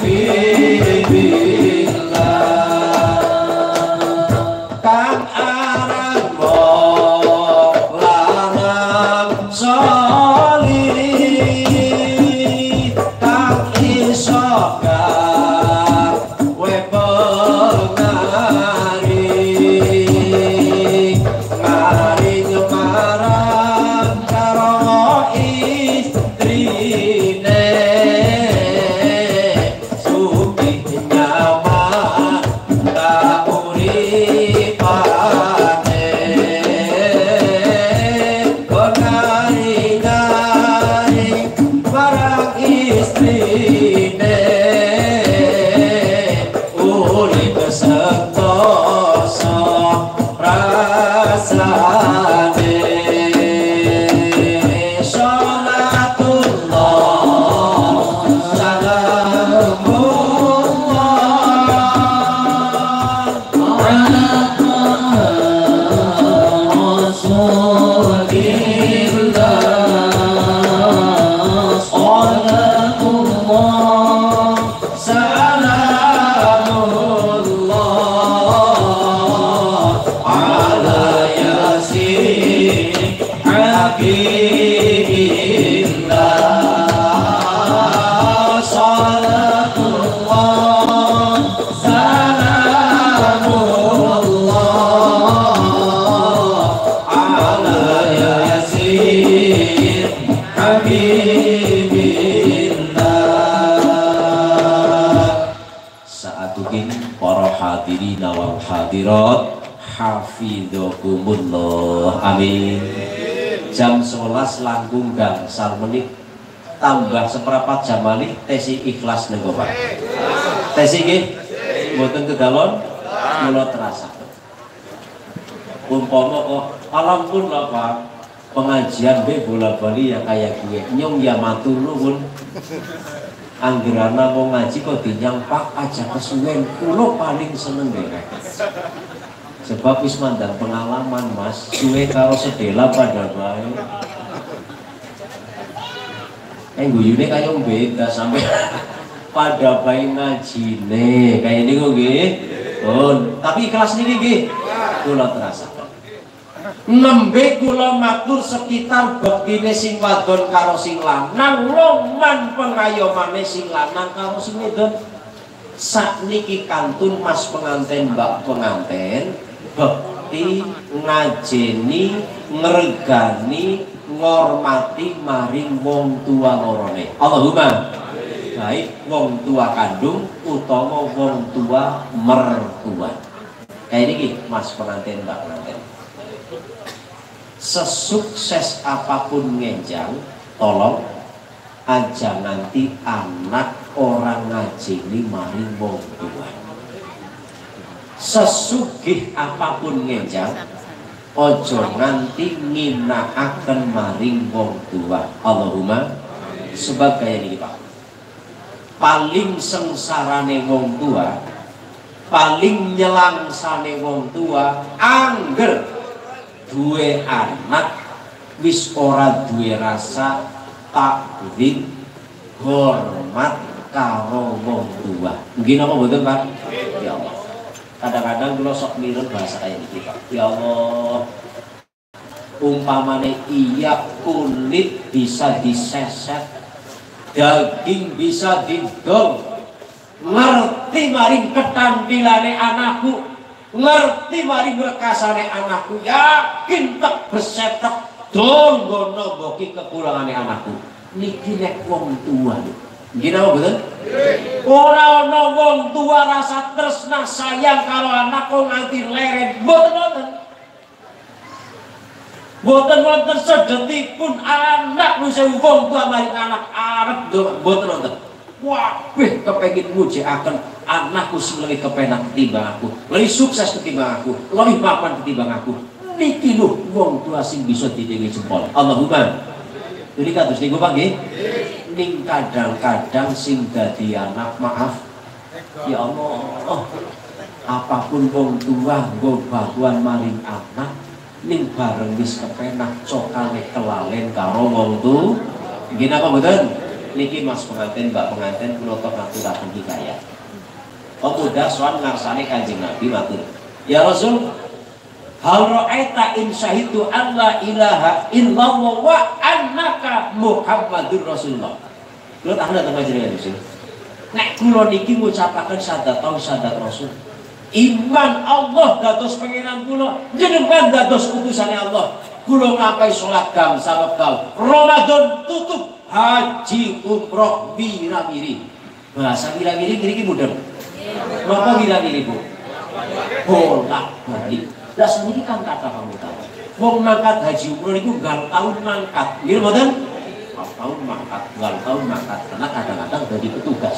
Hafidhakumullah. Amin. Jam sebelas langkung gangsal menit tambah seperempat jam malih tesi ikhlas nego Pak. Tesi nggih mboten kegalon kula terasa. Umpama kok alhamdulillah Pak pengajian be bola-bali ya kayak gue nyong ya matur nuwun. Anggerana mau ngaji kok dinyang Pak aja kesuwen kula paling seneng deh. Sebab wis mandang pengalaman Mas, suwe karo sedela pada bae. Eh guyune kaya beda sampai pada bae ngajine kayak ini kok nggih. Oh, tapi kelas niki nggih kula terasa. Nembe kula matur sekitar bektine sing wadon karo sing lanang, loman pengayomane sing lanang karo sing wedon. Sakniki kantun Mas penganten Mbak penganten bekti ngajeni ngregani ngormati maring wong tua lorone. Allahumma baik wong tua kandung utawa wong tua mertua. Kayak ini Mas pengantin Mbak pengantin. Sesukses apapun ngenjang, tolong aja nanti anak orang ngajeni maring wong tua. Sesugih apapun ngenjang ojo nganti nginakaken maring wong tua. Allahumma sebagai ini Pak. Paling sengsarane wong tua, paling nyelangsane wong tua angger duwe anak wis ora duwe rasa takdim hormat karo wong tua. Mungkin apa betul Pak? Ya Allah. Kadang-kadang kalau sok mirip bahasa kayak gitu Pak. Ya Allah, umpamane iya kulit bisa diseset, daging bisa didol, ngerti maring ketampilane anakku, ngerti maring rekasane anakku, yakin tak besetek donggo nomboki kekurangane anakku. Niki nek wong tua gini apa betul? Ora ana wong tua rasa tresna sayang kalau anak kok nganti leren. Mboten-mboten. Mboten-mboten sedetipun anak nu sewu wong tua maring anak arep mboten-mboten. Wabeh kepengin mujikaken anakku sing lebih kepenak ketimbang aku, lebih sukses ketimbang aku, lebih mapan ketimbang aku. Niki lho wong tua sing bisa didewe jempol. Allahumma. Jadi kados niku Pak nggih. Ning kadang-kadang sing dadi anak maaf ya Allah, apapun wong tua nggo baguan maring anak ning bareng wis kepenak cokane kelalen karo wong tu. Nggih napa mboten? niki mas pengantin mbak pengantin kula tok ngaturaken hikayat. Pemuda sowan ngarsane Kanjeng Nabi matur, "Ya Rasul, hal ra'aita in syahidu an la ilaha illallah wa annaka Muhammadur Rasulullah." Kula tak ada tengah jenengan Rasul. Nek kula niki ngucapaken syahadat tau syahadat Rasul. Iman Allah dados pangeran kula, jenengan dados utusane Allah. Kula ngapai salat gamsa wekdal. Ramadan tutup, haji umroh mira-miri. Bahasa mira-miri kiri mudeng. Napa mira-miri Bu? Bolak-balik. Lah sendiri kan kata kamu tahu. Wong mangkat haji umroh niku gal tahun mangkat. Nggih mboten? Tahun mangkat, gal tahun mangkat karena kadang-kadang dadi petugas.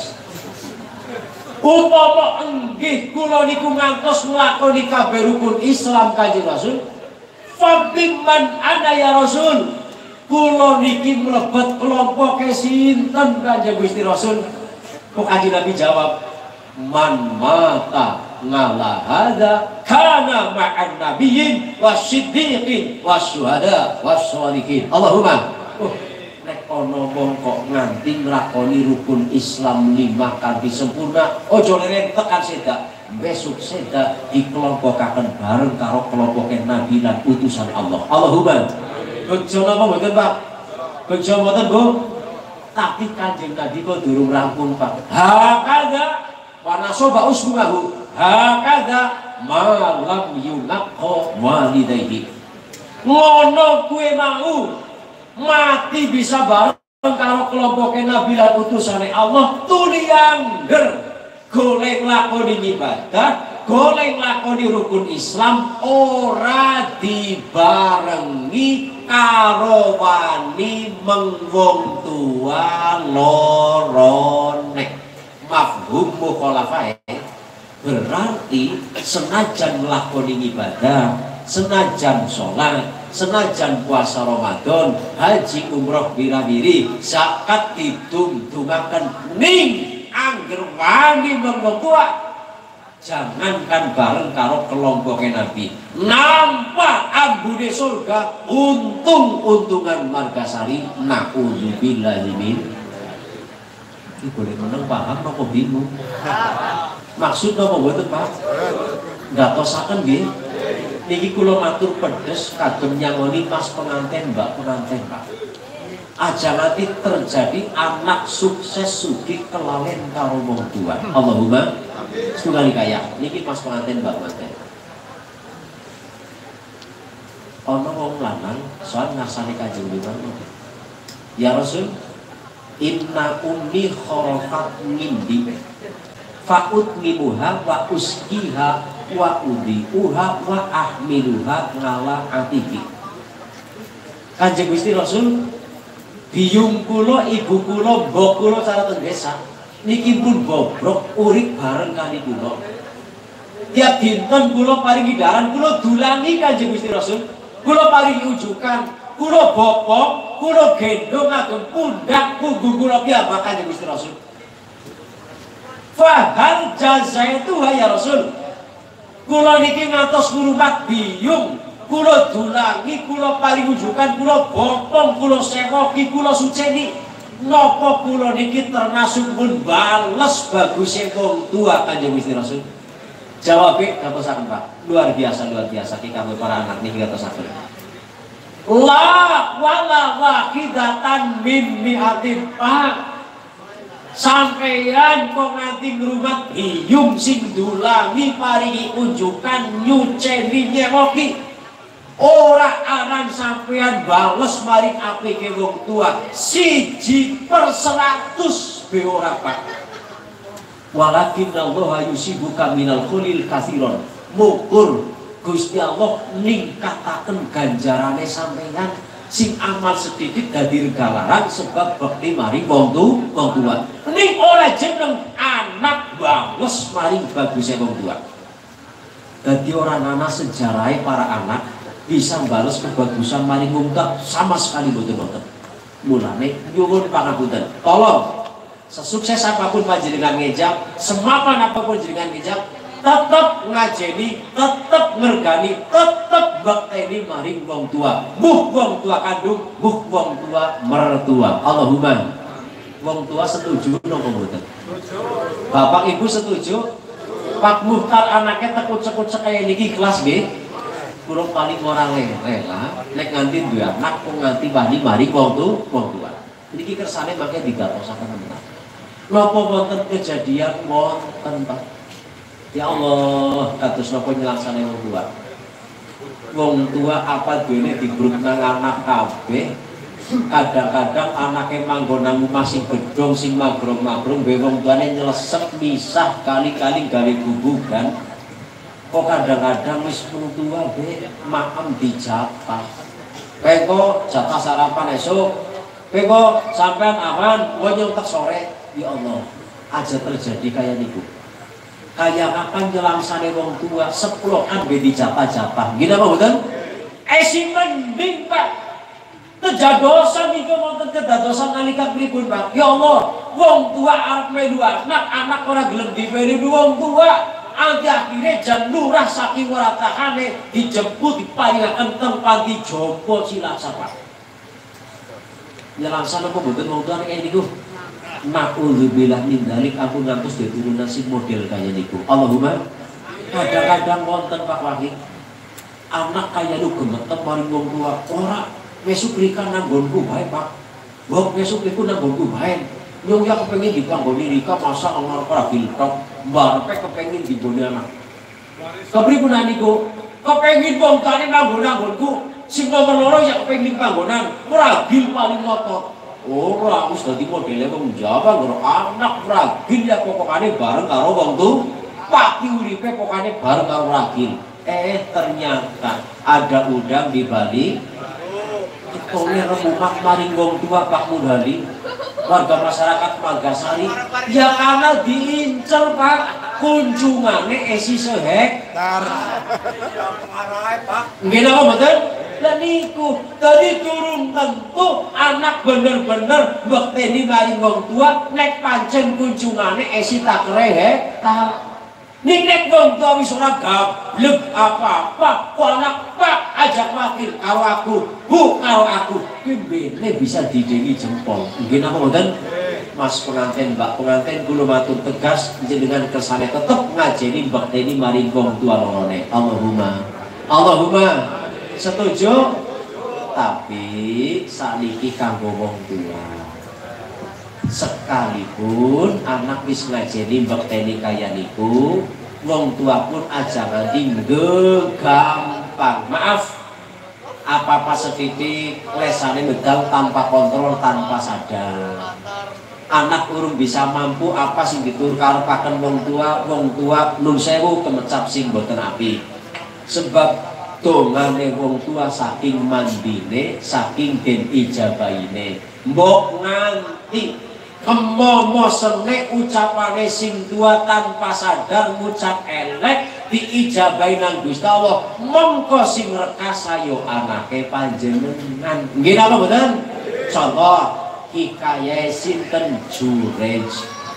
Upama enggih kula niku ngantos nglakoni kabeh rukun Islam Kanjeng Rasul, fabiman ana ya Rasul, kula niki mlebet kelompoke sinten Kanjeng Gusti Rasul? Kok Kanjeng Nabi jawab, man mata ngala hadza kana ma'an nabiyyin wasiddiqin wasyuhada wassalihin. Allahumma oh, nek ana wong kok nganti nglakoni rukun Islam lima kanthi sempurna, aja leren tekan sedak, besok sedak dikelompokaken bareng karo kelompoke nabi lan utusan Allah. Allahumma. Bejo napa mboten, Pak? Bejo mboten, Bu? Tapi Kanjeng Nabi kok durung rampung, Pak. Hakadha wa nasaba usmuhu. Hakadha ma lam yunaqqa walidayhi. Ngono kuwe mau mati bisa bareng karo kelompoknya Nabi lan utusane Allah tuliangger golek lakoni ibadah, golek lakoni rukun Islam ora dibarengi karo wani mengwong tua lorone. Mafhum mukhalafah berarti senajan lakoni ibadah, senajan sholat, senajan puasa Ramadan, haji umroh bira-biri, zakat didum-dumaken ning angger wani mengkokuat, jangankan bareng karo kelompoknya Nabi, nampak ambune surga, untung-untungan margasari, na'udzubillahi min. Ini boleh menang paham apa bingung? Maksud apa mboten, Pak? Gatosaken nggih. Niki kula matur pedes kagem nyangoni pas pengantin mbak pengantin Pak. Aja nanti terjadi anak sukses sugih kelalen karo wong tua. Allahumma sekali kaya. Niki pas pengantin mbak pengantin. Ana wong lanang soal ngarsane Kanjeng Nabi. Ya Rasul, inna ummi kharafat ngindi fa'ut mimuha wa uskiha wa udiuha wa ahmiluha ngala atiki. Kanjeng Gusti Rasul, biyung kula ibu kula mbok kula cara teng desa niki pun bobrok urip bareng kali kula. Tiap dinten kula paringi daran, kula dulangi Kanjeng Gusti Rasul, kula paringi ujukan, kula bopong, kula gendong ngagem pundak punggung kula piyambak Kanjeng Gusti Rasul. Fahal jazaitu ya Rasul, kula niki ngantos ngrumat biyung, kula dulangi, kula paling ujukan, kula bopong, kula sewoki, kula suceni, napa kula niki termasuk pun bales baguse wong tua Kanjeng Gusti Rasul? Jawabe gatosaken Pak, luar biasa luar biasa iki kanggo para anak niki gatosaken. La wala wahidatan min mi'atin Pak. Sampeyan kok nganti ngrumat biyung sing dulangi paringi unjukan nyuceni nyewoki, ora aran sampeyan bales maring apike wong tua siji per seratus be ora Pak. Walakin Allah yusibuka minal khulil kathiron. Mukur Gusti Allah ningkataken ganjarane sampeyan sing amal sedikit dadi regalaran sebab bekti maring wong tu wong tua. Ning oleh jeneng anak bales maring baguse wong tua. Dadi ora ana sejarahe para anak bisa bales kebagusan maring wong tua sama sekali mboten wonten. Mulane nyuwun pangapunten, tolong sesukses apapun panjenengan ngejak, semapan apapun jenengan ngejak, tetap ngajeni, tetap ngergani, tetap bakteni maring wong tua. Buh wong tua kandung, buh wong tua mertua. Allahumma. Wong tua setuju nopo mboten? Bapak Ibu setuju? Pak Muhtar anaknya tekut-tekut kayak niki kelas B. Kurang paling orang rela nek nganti duwe anak kok nganti wani mari wong tu wong tua. Niki kersane make digatosaken tenan. Napa wonten kejadian wonten Pak? Ya Allah, kados napa nyelaksane wong tua. Wong tua apa duwene dibruk nang anak kabeh. Kadang-kadang anaknya manggon nang masih gedong sing magrong-magrong be wong tuane nyelesep misah kali-kali gawe gubugan. Kok kadang-kadang wis wong tua be maem dijatah. Peko jatah sarapan esuk. Peko sampean aman, kowe nyontek sore. Ya Allah, aja terjadi kayak niku. Kayak kapan nyelangsane wong tua sepuluhan be dijatah-jatah. Gini apa betul? Eh sing mending Pak. Kejadosan itu wonten kedadosan nalika pripun Pak? Ya Allah, wong tua arep melu anak, anak ora gelem diperi wong tua. Anti akhirnya jan lurah saking ora tahane dijemput diparingaken teng panti Jompo Cilacap Pak. Nyelangsana apa mboten wong tua nek niku? Na'udzubillah min dzalik aku ngantos diturunan sing model kaya niku. Allahumma kadang-kadang wonten Pak Wahid anak kaya lu gemetem maring wong tua ora besok Rika nanggonku baik Pak. Wong besok iku nanggonku baik. Nyong ya kepengin dipanggoni Rika masa ngarep ora biltok, barepe kepengin digone anak. Kepripun niku? Kepengin wong tane nanggon-nanggonku, sing nomor loro ya kepengin panggonan, ragil paling ngotot. Oh, ora wis dadi modele wong Jawa karo anak ragil ya pokokane bareng karo wong tu. Pati uripe pokokane bareng karo ragil. Eh ternyata ada udang di balik Tolnya remumak maring wong tua Pak Mudali, warga masyarakat Magasari. Ya karena diincer Pak, kunjungannya esi sehektar. Nggih napa mboten? Lah niku tadi turun tentu anak bener-bener bekteni maring wong tua nek pancen kunjungane esi tak hektar. Ning nek wong tua wis ora gablek apa-apa, kok anak Pak ajak wakil karo aku, Bu karo aku, kuwi bisa didengi jempol. Nggih napa mboten? Mas pengantin, Mbak pengantin kula matur tegas jenengan kersane tetep ngajeni bekteni maring wong tua lorone. Allahumma. Allahumma. Setuju? Tapi sakniki kanggo wong tua. Sekalipun anak wis ngajeni bekteni kaya niku, wong tua pun aja nganti gampang. Maaf, apa-apa setitik lesane medal tanpa kontrol, tanpa sadar. Anak urung bisa mampu apa sing ditur karepaken wong tua, wong tua nun sewu kemecap sing boten api. Sebab dongane wong tua saking mandine, saking den ijabaine. Mbok nganti kemomo sene ucapane sing tua tanpa sadar ngucap elek diijabahi nang Gusti Allah, mongko sing rekas ayo anake panjenengan. Nggih napa mboten? Contoh hikayah sinten Jurej.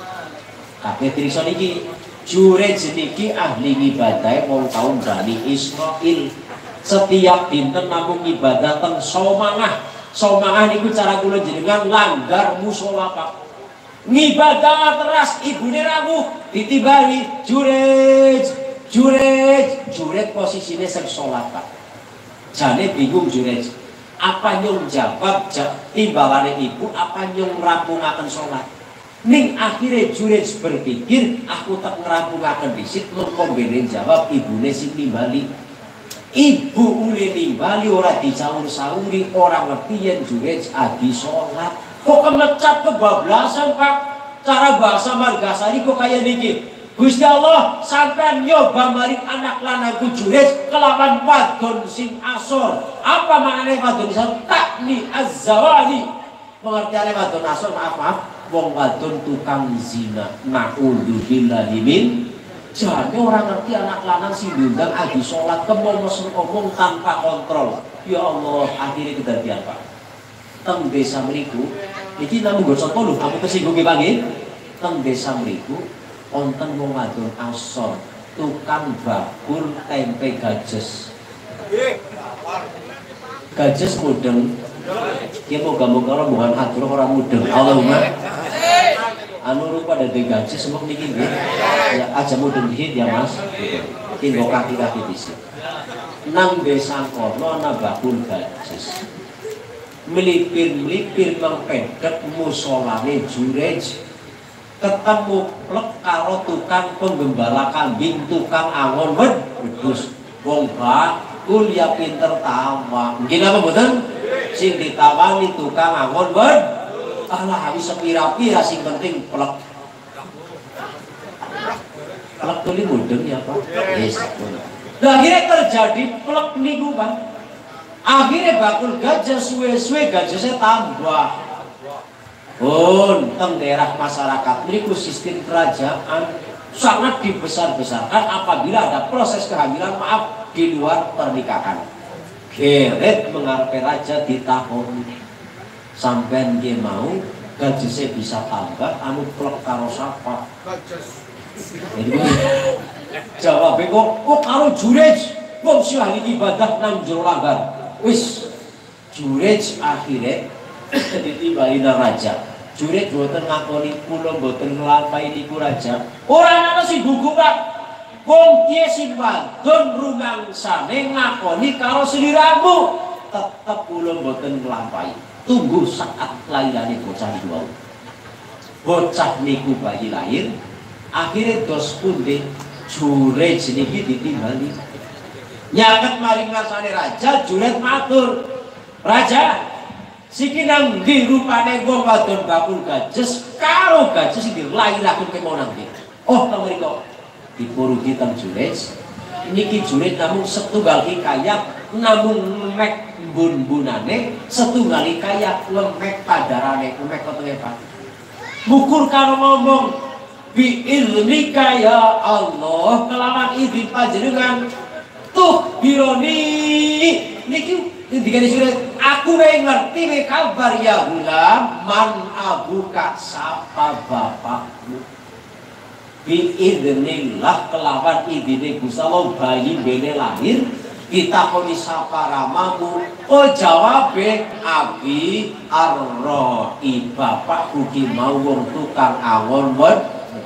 Kabeh triksa niki Jurej niki ahli ibadah wong kaum Bani Israil. Setiap dinten namung ibadah teng Somangah. Somangah niku cara kula jenengan langgar musala Pak. Ngibadah teras ibune rawuh ditibari Jurej, Jurej, Jurej posisine sing salat Pak. Jane bingung Jurej. Apa nyong jawab timbalane ibu, apa nyong ngrampungaken salat. Ning akhirnya Jurej berpikir aku tak ngrampungaken disit mengko bene jawab ibune sing nimbali. Ibu ule nimbali ora dicaur-sauri, ora ngerti yen Jurej adi salat. Kok kemecap kebablasan Pak? Cara bahasa Margasari kok kaya niki. Gusti Allah sampean nyoba maring anak lanangku Jurej kelawan wadon sing asor. Apa maknane wadon asor? Takni az-zawali. Pengertiane wadon asor maaf maaf wong wadon tukang zina. Na'udzubillahi min. Jadi orang ngerti anak lanang sing diundang adi salat kemomos ngomong tanpa kontrol. Ya Allah, akhirnya kedadian Pak. Teng desa mriku iki namung nggo contoh lho, aku kesinggung nggih Pak nggih. Teng desa mriku wonten wong wadon asor, tukang bakul tempe gajes. Gajes mudeng. Ki moga-moga rombongan hatur ora mudeng. Allahumma. anu rupa dari gaji semua niki nggih. Ya aja mudun hit ya Mas. Tinggo kaki-kaki dhisik. Nang desa kono ana bakul gajes. Melipir-melipir mengpedhet musolane jurej. Ketemu plek karo tukang penggembala kambing, tukang angon wedhus. Wong bakul ya pinter tawa. Nggih napa mboten? Sing ditawani tukang angon wedhus. Alah wis sepira-pira sing penting plek. Plek tuli mudeng ya Pak. Yes. Lah akhirnya terjadi plek niku Pak. Akhirnya bakul gajah suwe-suwe gajahnya tambah. Pun teng daerah masyarakat niku sistem kerajaan sangat dibesar-besarkan apabila ada proses kehamilan maaf di luar pernikahan. Geret mengarepe raja ditahoni. Sampean dia mau gaji bisa tambah anu plek karo sapa jadi jawab kok kok karo jurej wong sing ahli ibadah nang jero langgar wis jurej akhirnya ditimbali raja jurej boten ngakoni kula boten nglampahi niku raja ora ana sing gugu Pak wong kiye sing wadon rumangsane ngakoni karo sliramu tetep kula boten nglampahi tunggu saat lahirane bocah niku. Bocah niku bayi lahir, akhirnya dos punde jurej niki ditimbali. Nyaket maring ngarsane raja, juret matur. Raja, siki nang ndi rupane wong wadon bakul gajes karo gajes sing dilairaken kemawon nang ndi. Oh, teng mriku dipurugi teng jurej. Niki jurej namung setunggal hikayat namung mek bun-bunane setunggali kaya lemek padarane lemek ketenge Pak ngukur karo ngomong bi ilmika ya Allah kelawan izin panjenengan tuh bironi niki digane surat aku wae ngerti wae kabar ya gulam man abuka sapa bapakmu bi idznillah kelawan izine Gusti Allah bayi bene lahir kita koni sapa ramamu oh jawabe abi arroi bapak kuki mau wong tukang angon wed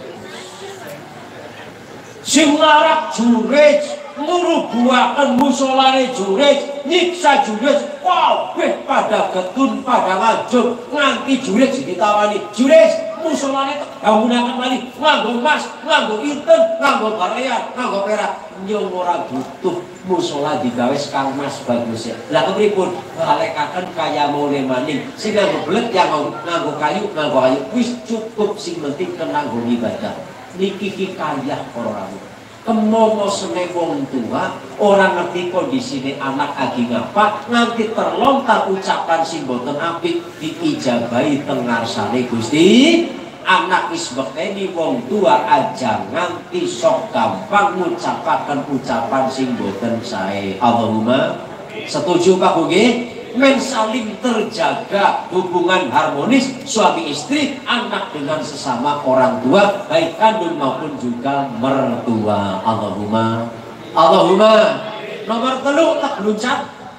sing larak jurej ngurubuaken musolane jurej nyiksa jurej kabeh pada getun pada ngajub nganti jurej ditawani jurej musolane bangunaken malih nganggo emas nganggo inten nganggo barean nganggo perak nyong ora butuh musola digawe kang mas bagus ya. Lah kepripun balekaken kaya mule maning sing nganggo blet yang nganggo kayu nganggo kayu wis cukup sing penting kenanggo ibadah. Niki ki kaya para rawuh. Kemomo sene wong tua ora ngerti kondisine anak agi ngapa nganti terlontar ucapan sing boten apik diijabahi teng ngarsane Gusti. Anak wis bekteni wong tua aja nganti sok gampang ngucapaken ucapan sing boten sae. Allahumma setuju Pak Bugi? Men saling terjaga hubungan harmonis suami istri, anak dengan sesama orang tua, baik kandung maupun juga mertua. Allahumma Allahumma nomor telu tak luncat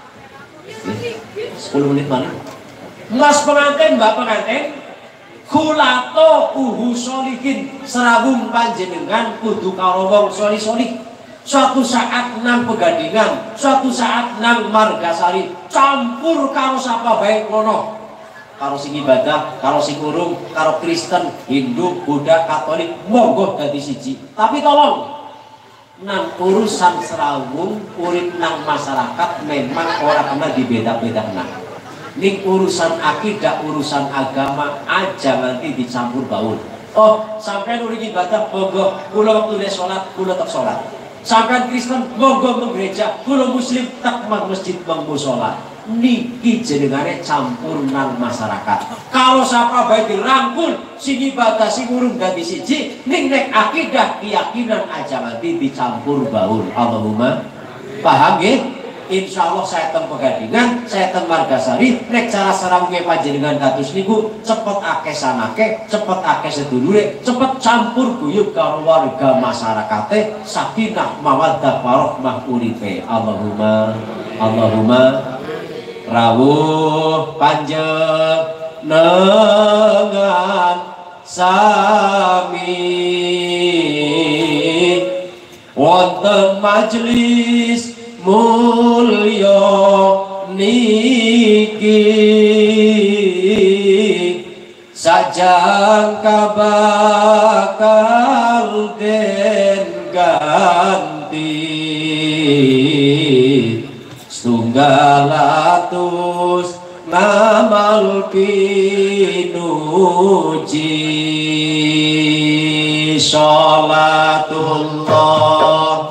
sepuluh menit mana? Mas pengantin, Mbak pengantin, kulato uhu solihin serabung panjenengan kudu karo wong solih-solih. Suatu saat nang Pegadingan, suatu saat nang Margasari, campur karo sapa bae kono. Karo sing ibadah, karo sing urung, karo Kristen, Hindu, Buddha, Katolik, monggo dadi siji. Tapi tolong nang urusan serawung urip nang masyarakat memang ora kena dibeda-bedakan. Ning urusan akidah, urusan agama aja nanti dicampur baur. Oh, sampai urip ibadah monggo kula wektu salat kula tak salat. Sampai Kristen monggo meng gereja, kula Muslim tak mang masjid mang musala. Niki jenengane campur nang masyarakat. Kalau sapa bae dirangkul sing ibadah sing urung dadi siji, ning nek akidah keyakinan aja nanti dicampur baur. Allahumma paham nggih? Insyaallah saya teng Pegadingan, saya teng Margasari, nek cara sarawunge panjenengan kados niku cepet akeh sanake, cepet akeh sedulure, cepet campur guyub karo warga masyarakate, sakinah mawaddah warahmah uripe. Allahumma Allahumma rawuh panjenengan sami wonten majelis mulya niki sajangka bakal den ganti setunggal atus ngamal pinuji sholatullah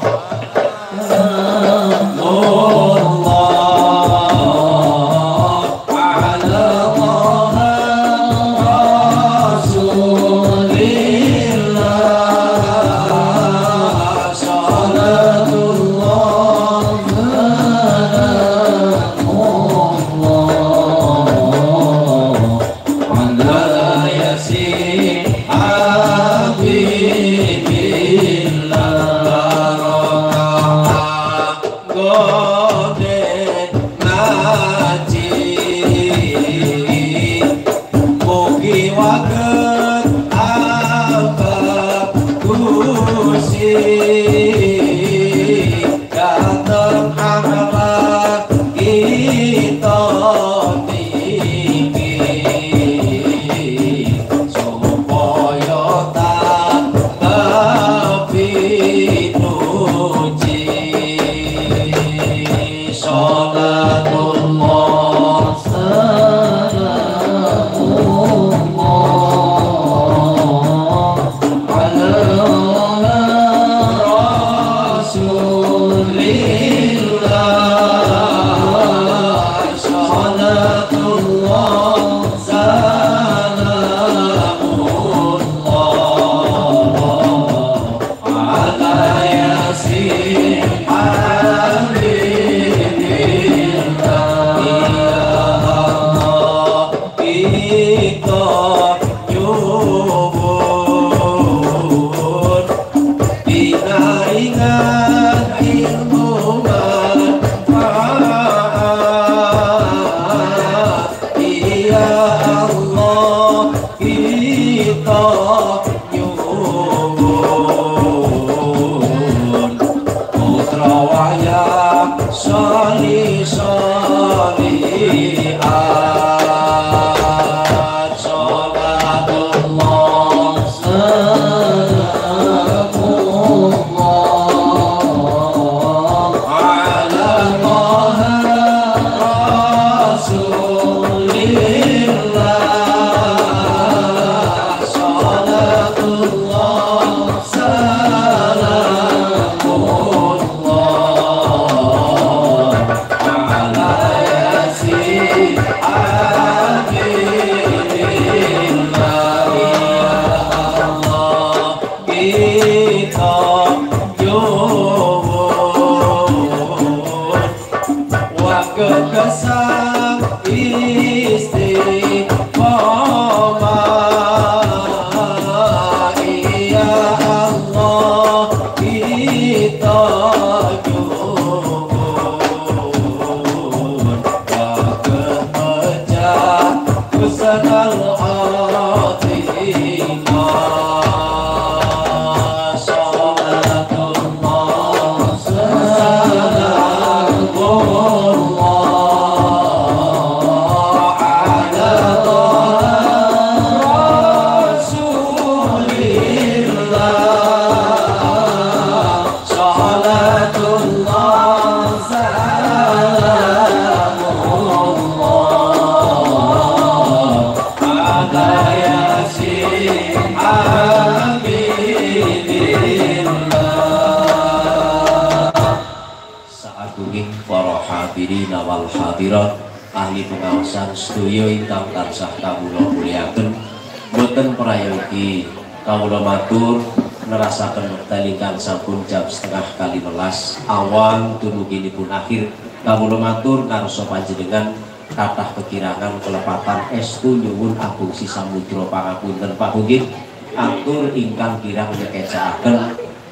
ahli pengawasan studio ingkang tansah kawula muliaken boten prayogi kawula matur nerasaken wekdal ingkang sampun jam setengah kali welas awang dumuginipun akhir kawula matur ngarsa panjenengan kathah kekirangan kelepatan estu nyuwun agung sisamudra pangapunten pakunggih atur ingkang kirang nyekecakaken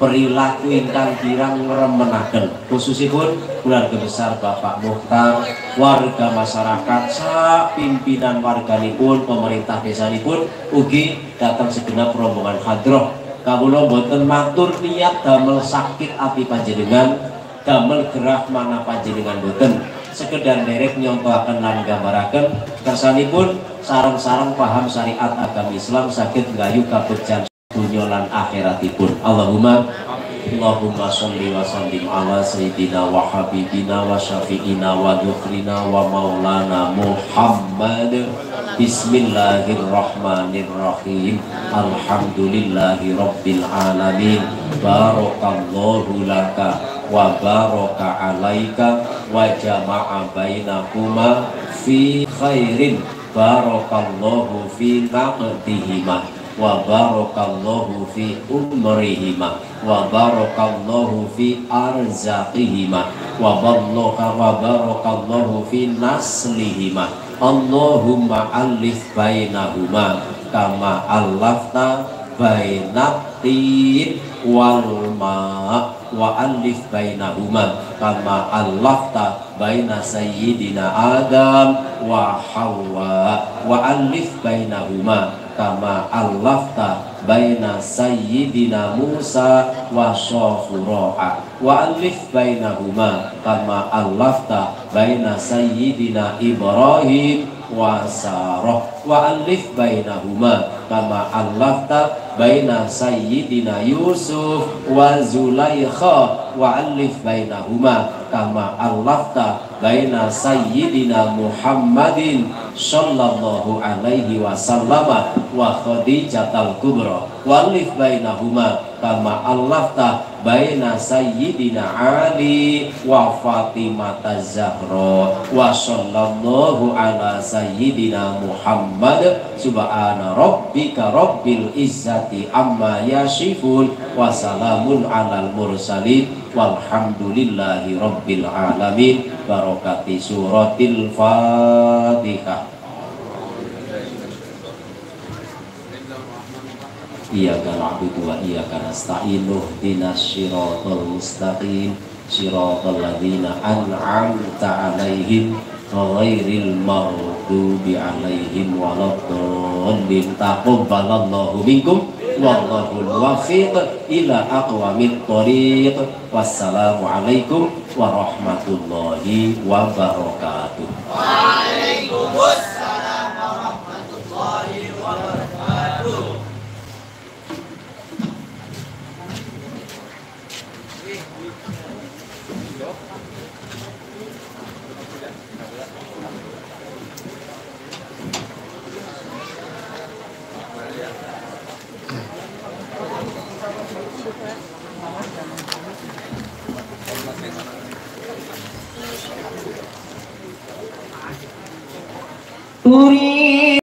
perilaku ingkang kirang ngremenaken khususipun keluarga besar Bapak Muhtar, warga masyarakat, sak pimpinan warganipun, pemerintah desanipun ugi datang segenap rombongan hadroh. Kawula boten matur niat damel sakit ati panjenengan, damel gerah mana panjenengan boten, sekedar derek nyontohaken lan gambaraken kersanipun sareng-sareng paham syariat agama Islam saged nggayu kabegjan dunya lan akhiratipun. Allahumma Allahumma sholli wa sallim ala sayyidina wa habibina wa syafi'ina wa dzukhrina wa maulana Muhammad. Bismillahirrahmanirrahim. Alhamdulillahi rabbil alamin. Barakallahu laka wa baraka alaika wa jama'a bainakuma fi khairin. Barakallahu fi naqdihima wa barakallahu fi umrihima wa barakallahu fi arzaqihima wa ballaka wa barakallahu fi naslihima. Allahumma alif bainahuma kama allafta bainatin wal ma wa alif bainahuma kama allafta baina sayyidina Adam wa Hawa wa alif bainahuma kama allafta baina sayyidina Musa wa Shafura'a wa alif bainahuma kama allafta baina sayyidina Ibrahim wa Sarah wa alif bainahuma kama allafta baina sayyidina Yusuf wa Zulaikha wa alif bainahuma kama allafta baina sayyidina Muhammadin sallallahu alaihi wasallama wa Khadijatal kubra wa alif bainahuma kama allafta baina sayyidina Ali wa Fatimata Zahra wa sallallahu ala sayyidina Muhammad. Subhana rabbika rabbil izzati amma yasifun wa salamun alal mursalin walhamdulillahi rabbil alamin. Barokati suratil Fatihah. Iyyaka na'budu wa iyyaka nasta'in ihdinas siratal mustaqim siratal ladzina an'amta 'alaihim ghairil maghdubi 'alaihim waladdallin. Taqabbalallahu minkum wallahu muwaffiq ila aqwamit thoriq. Wassalamu alaikum warahmatullahi wabarakatuh. Waalaikumsalam warahmatullahi wabarakatuh. Uri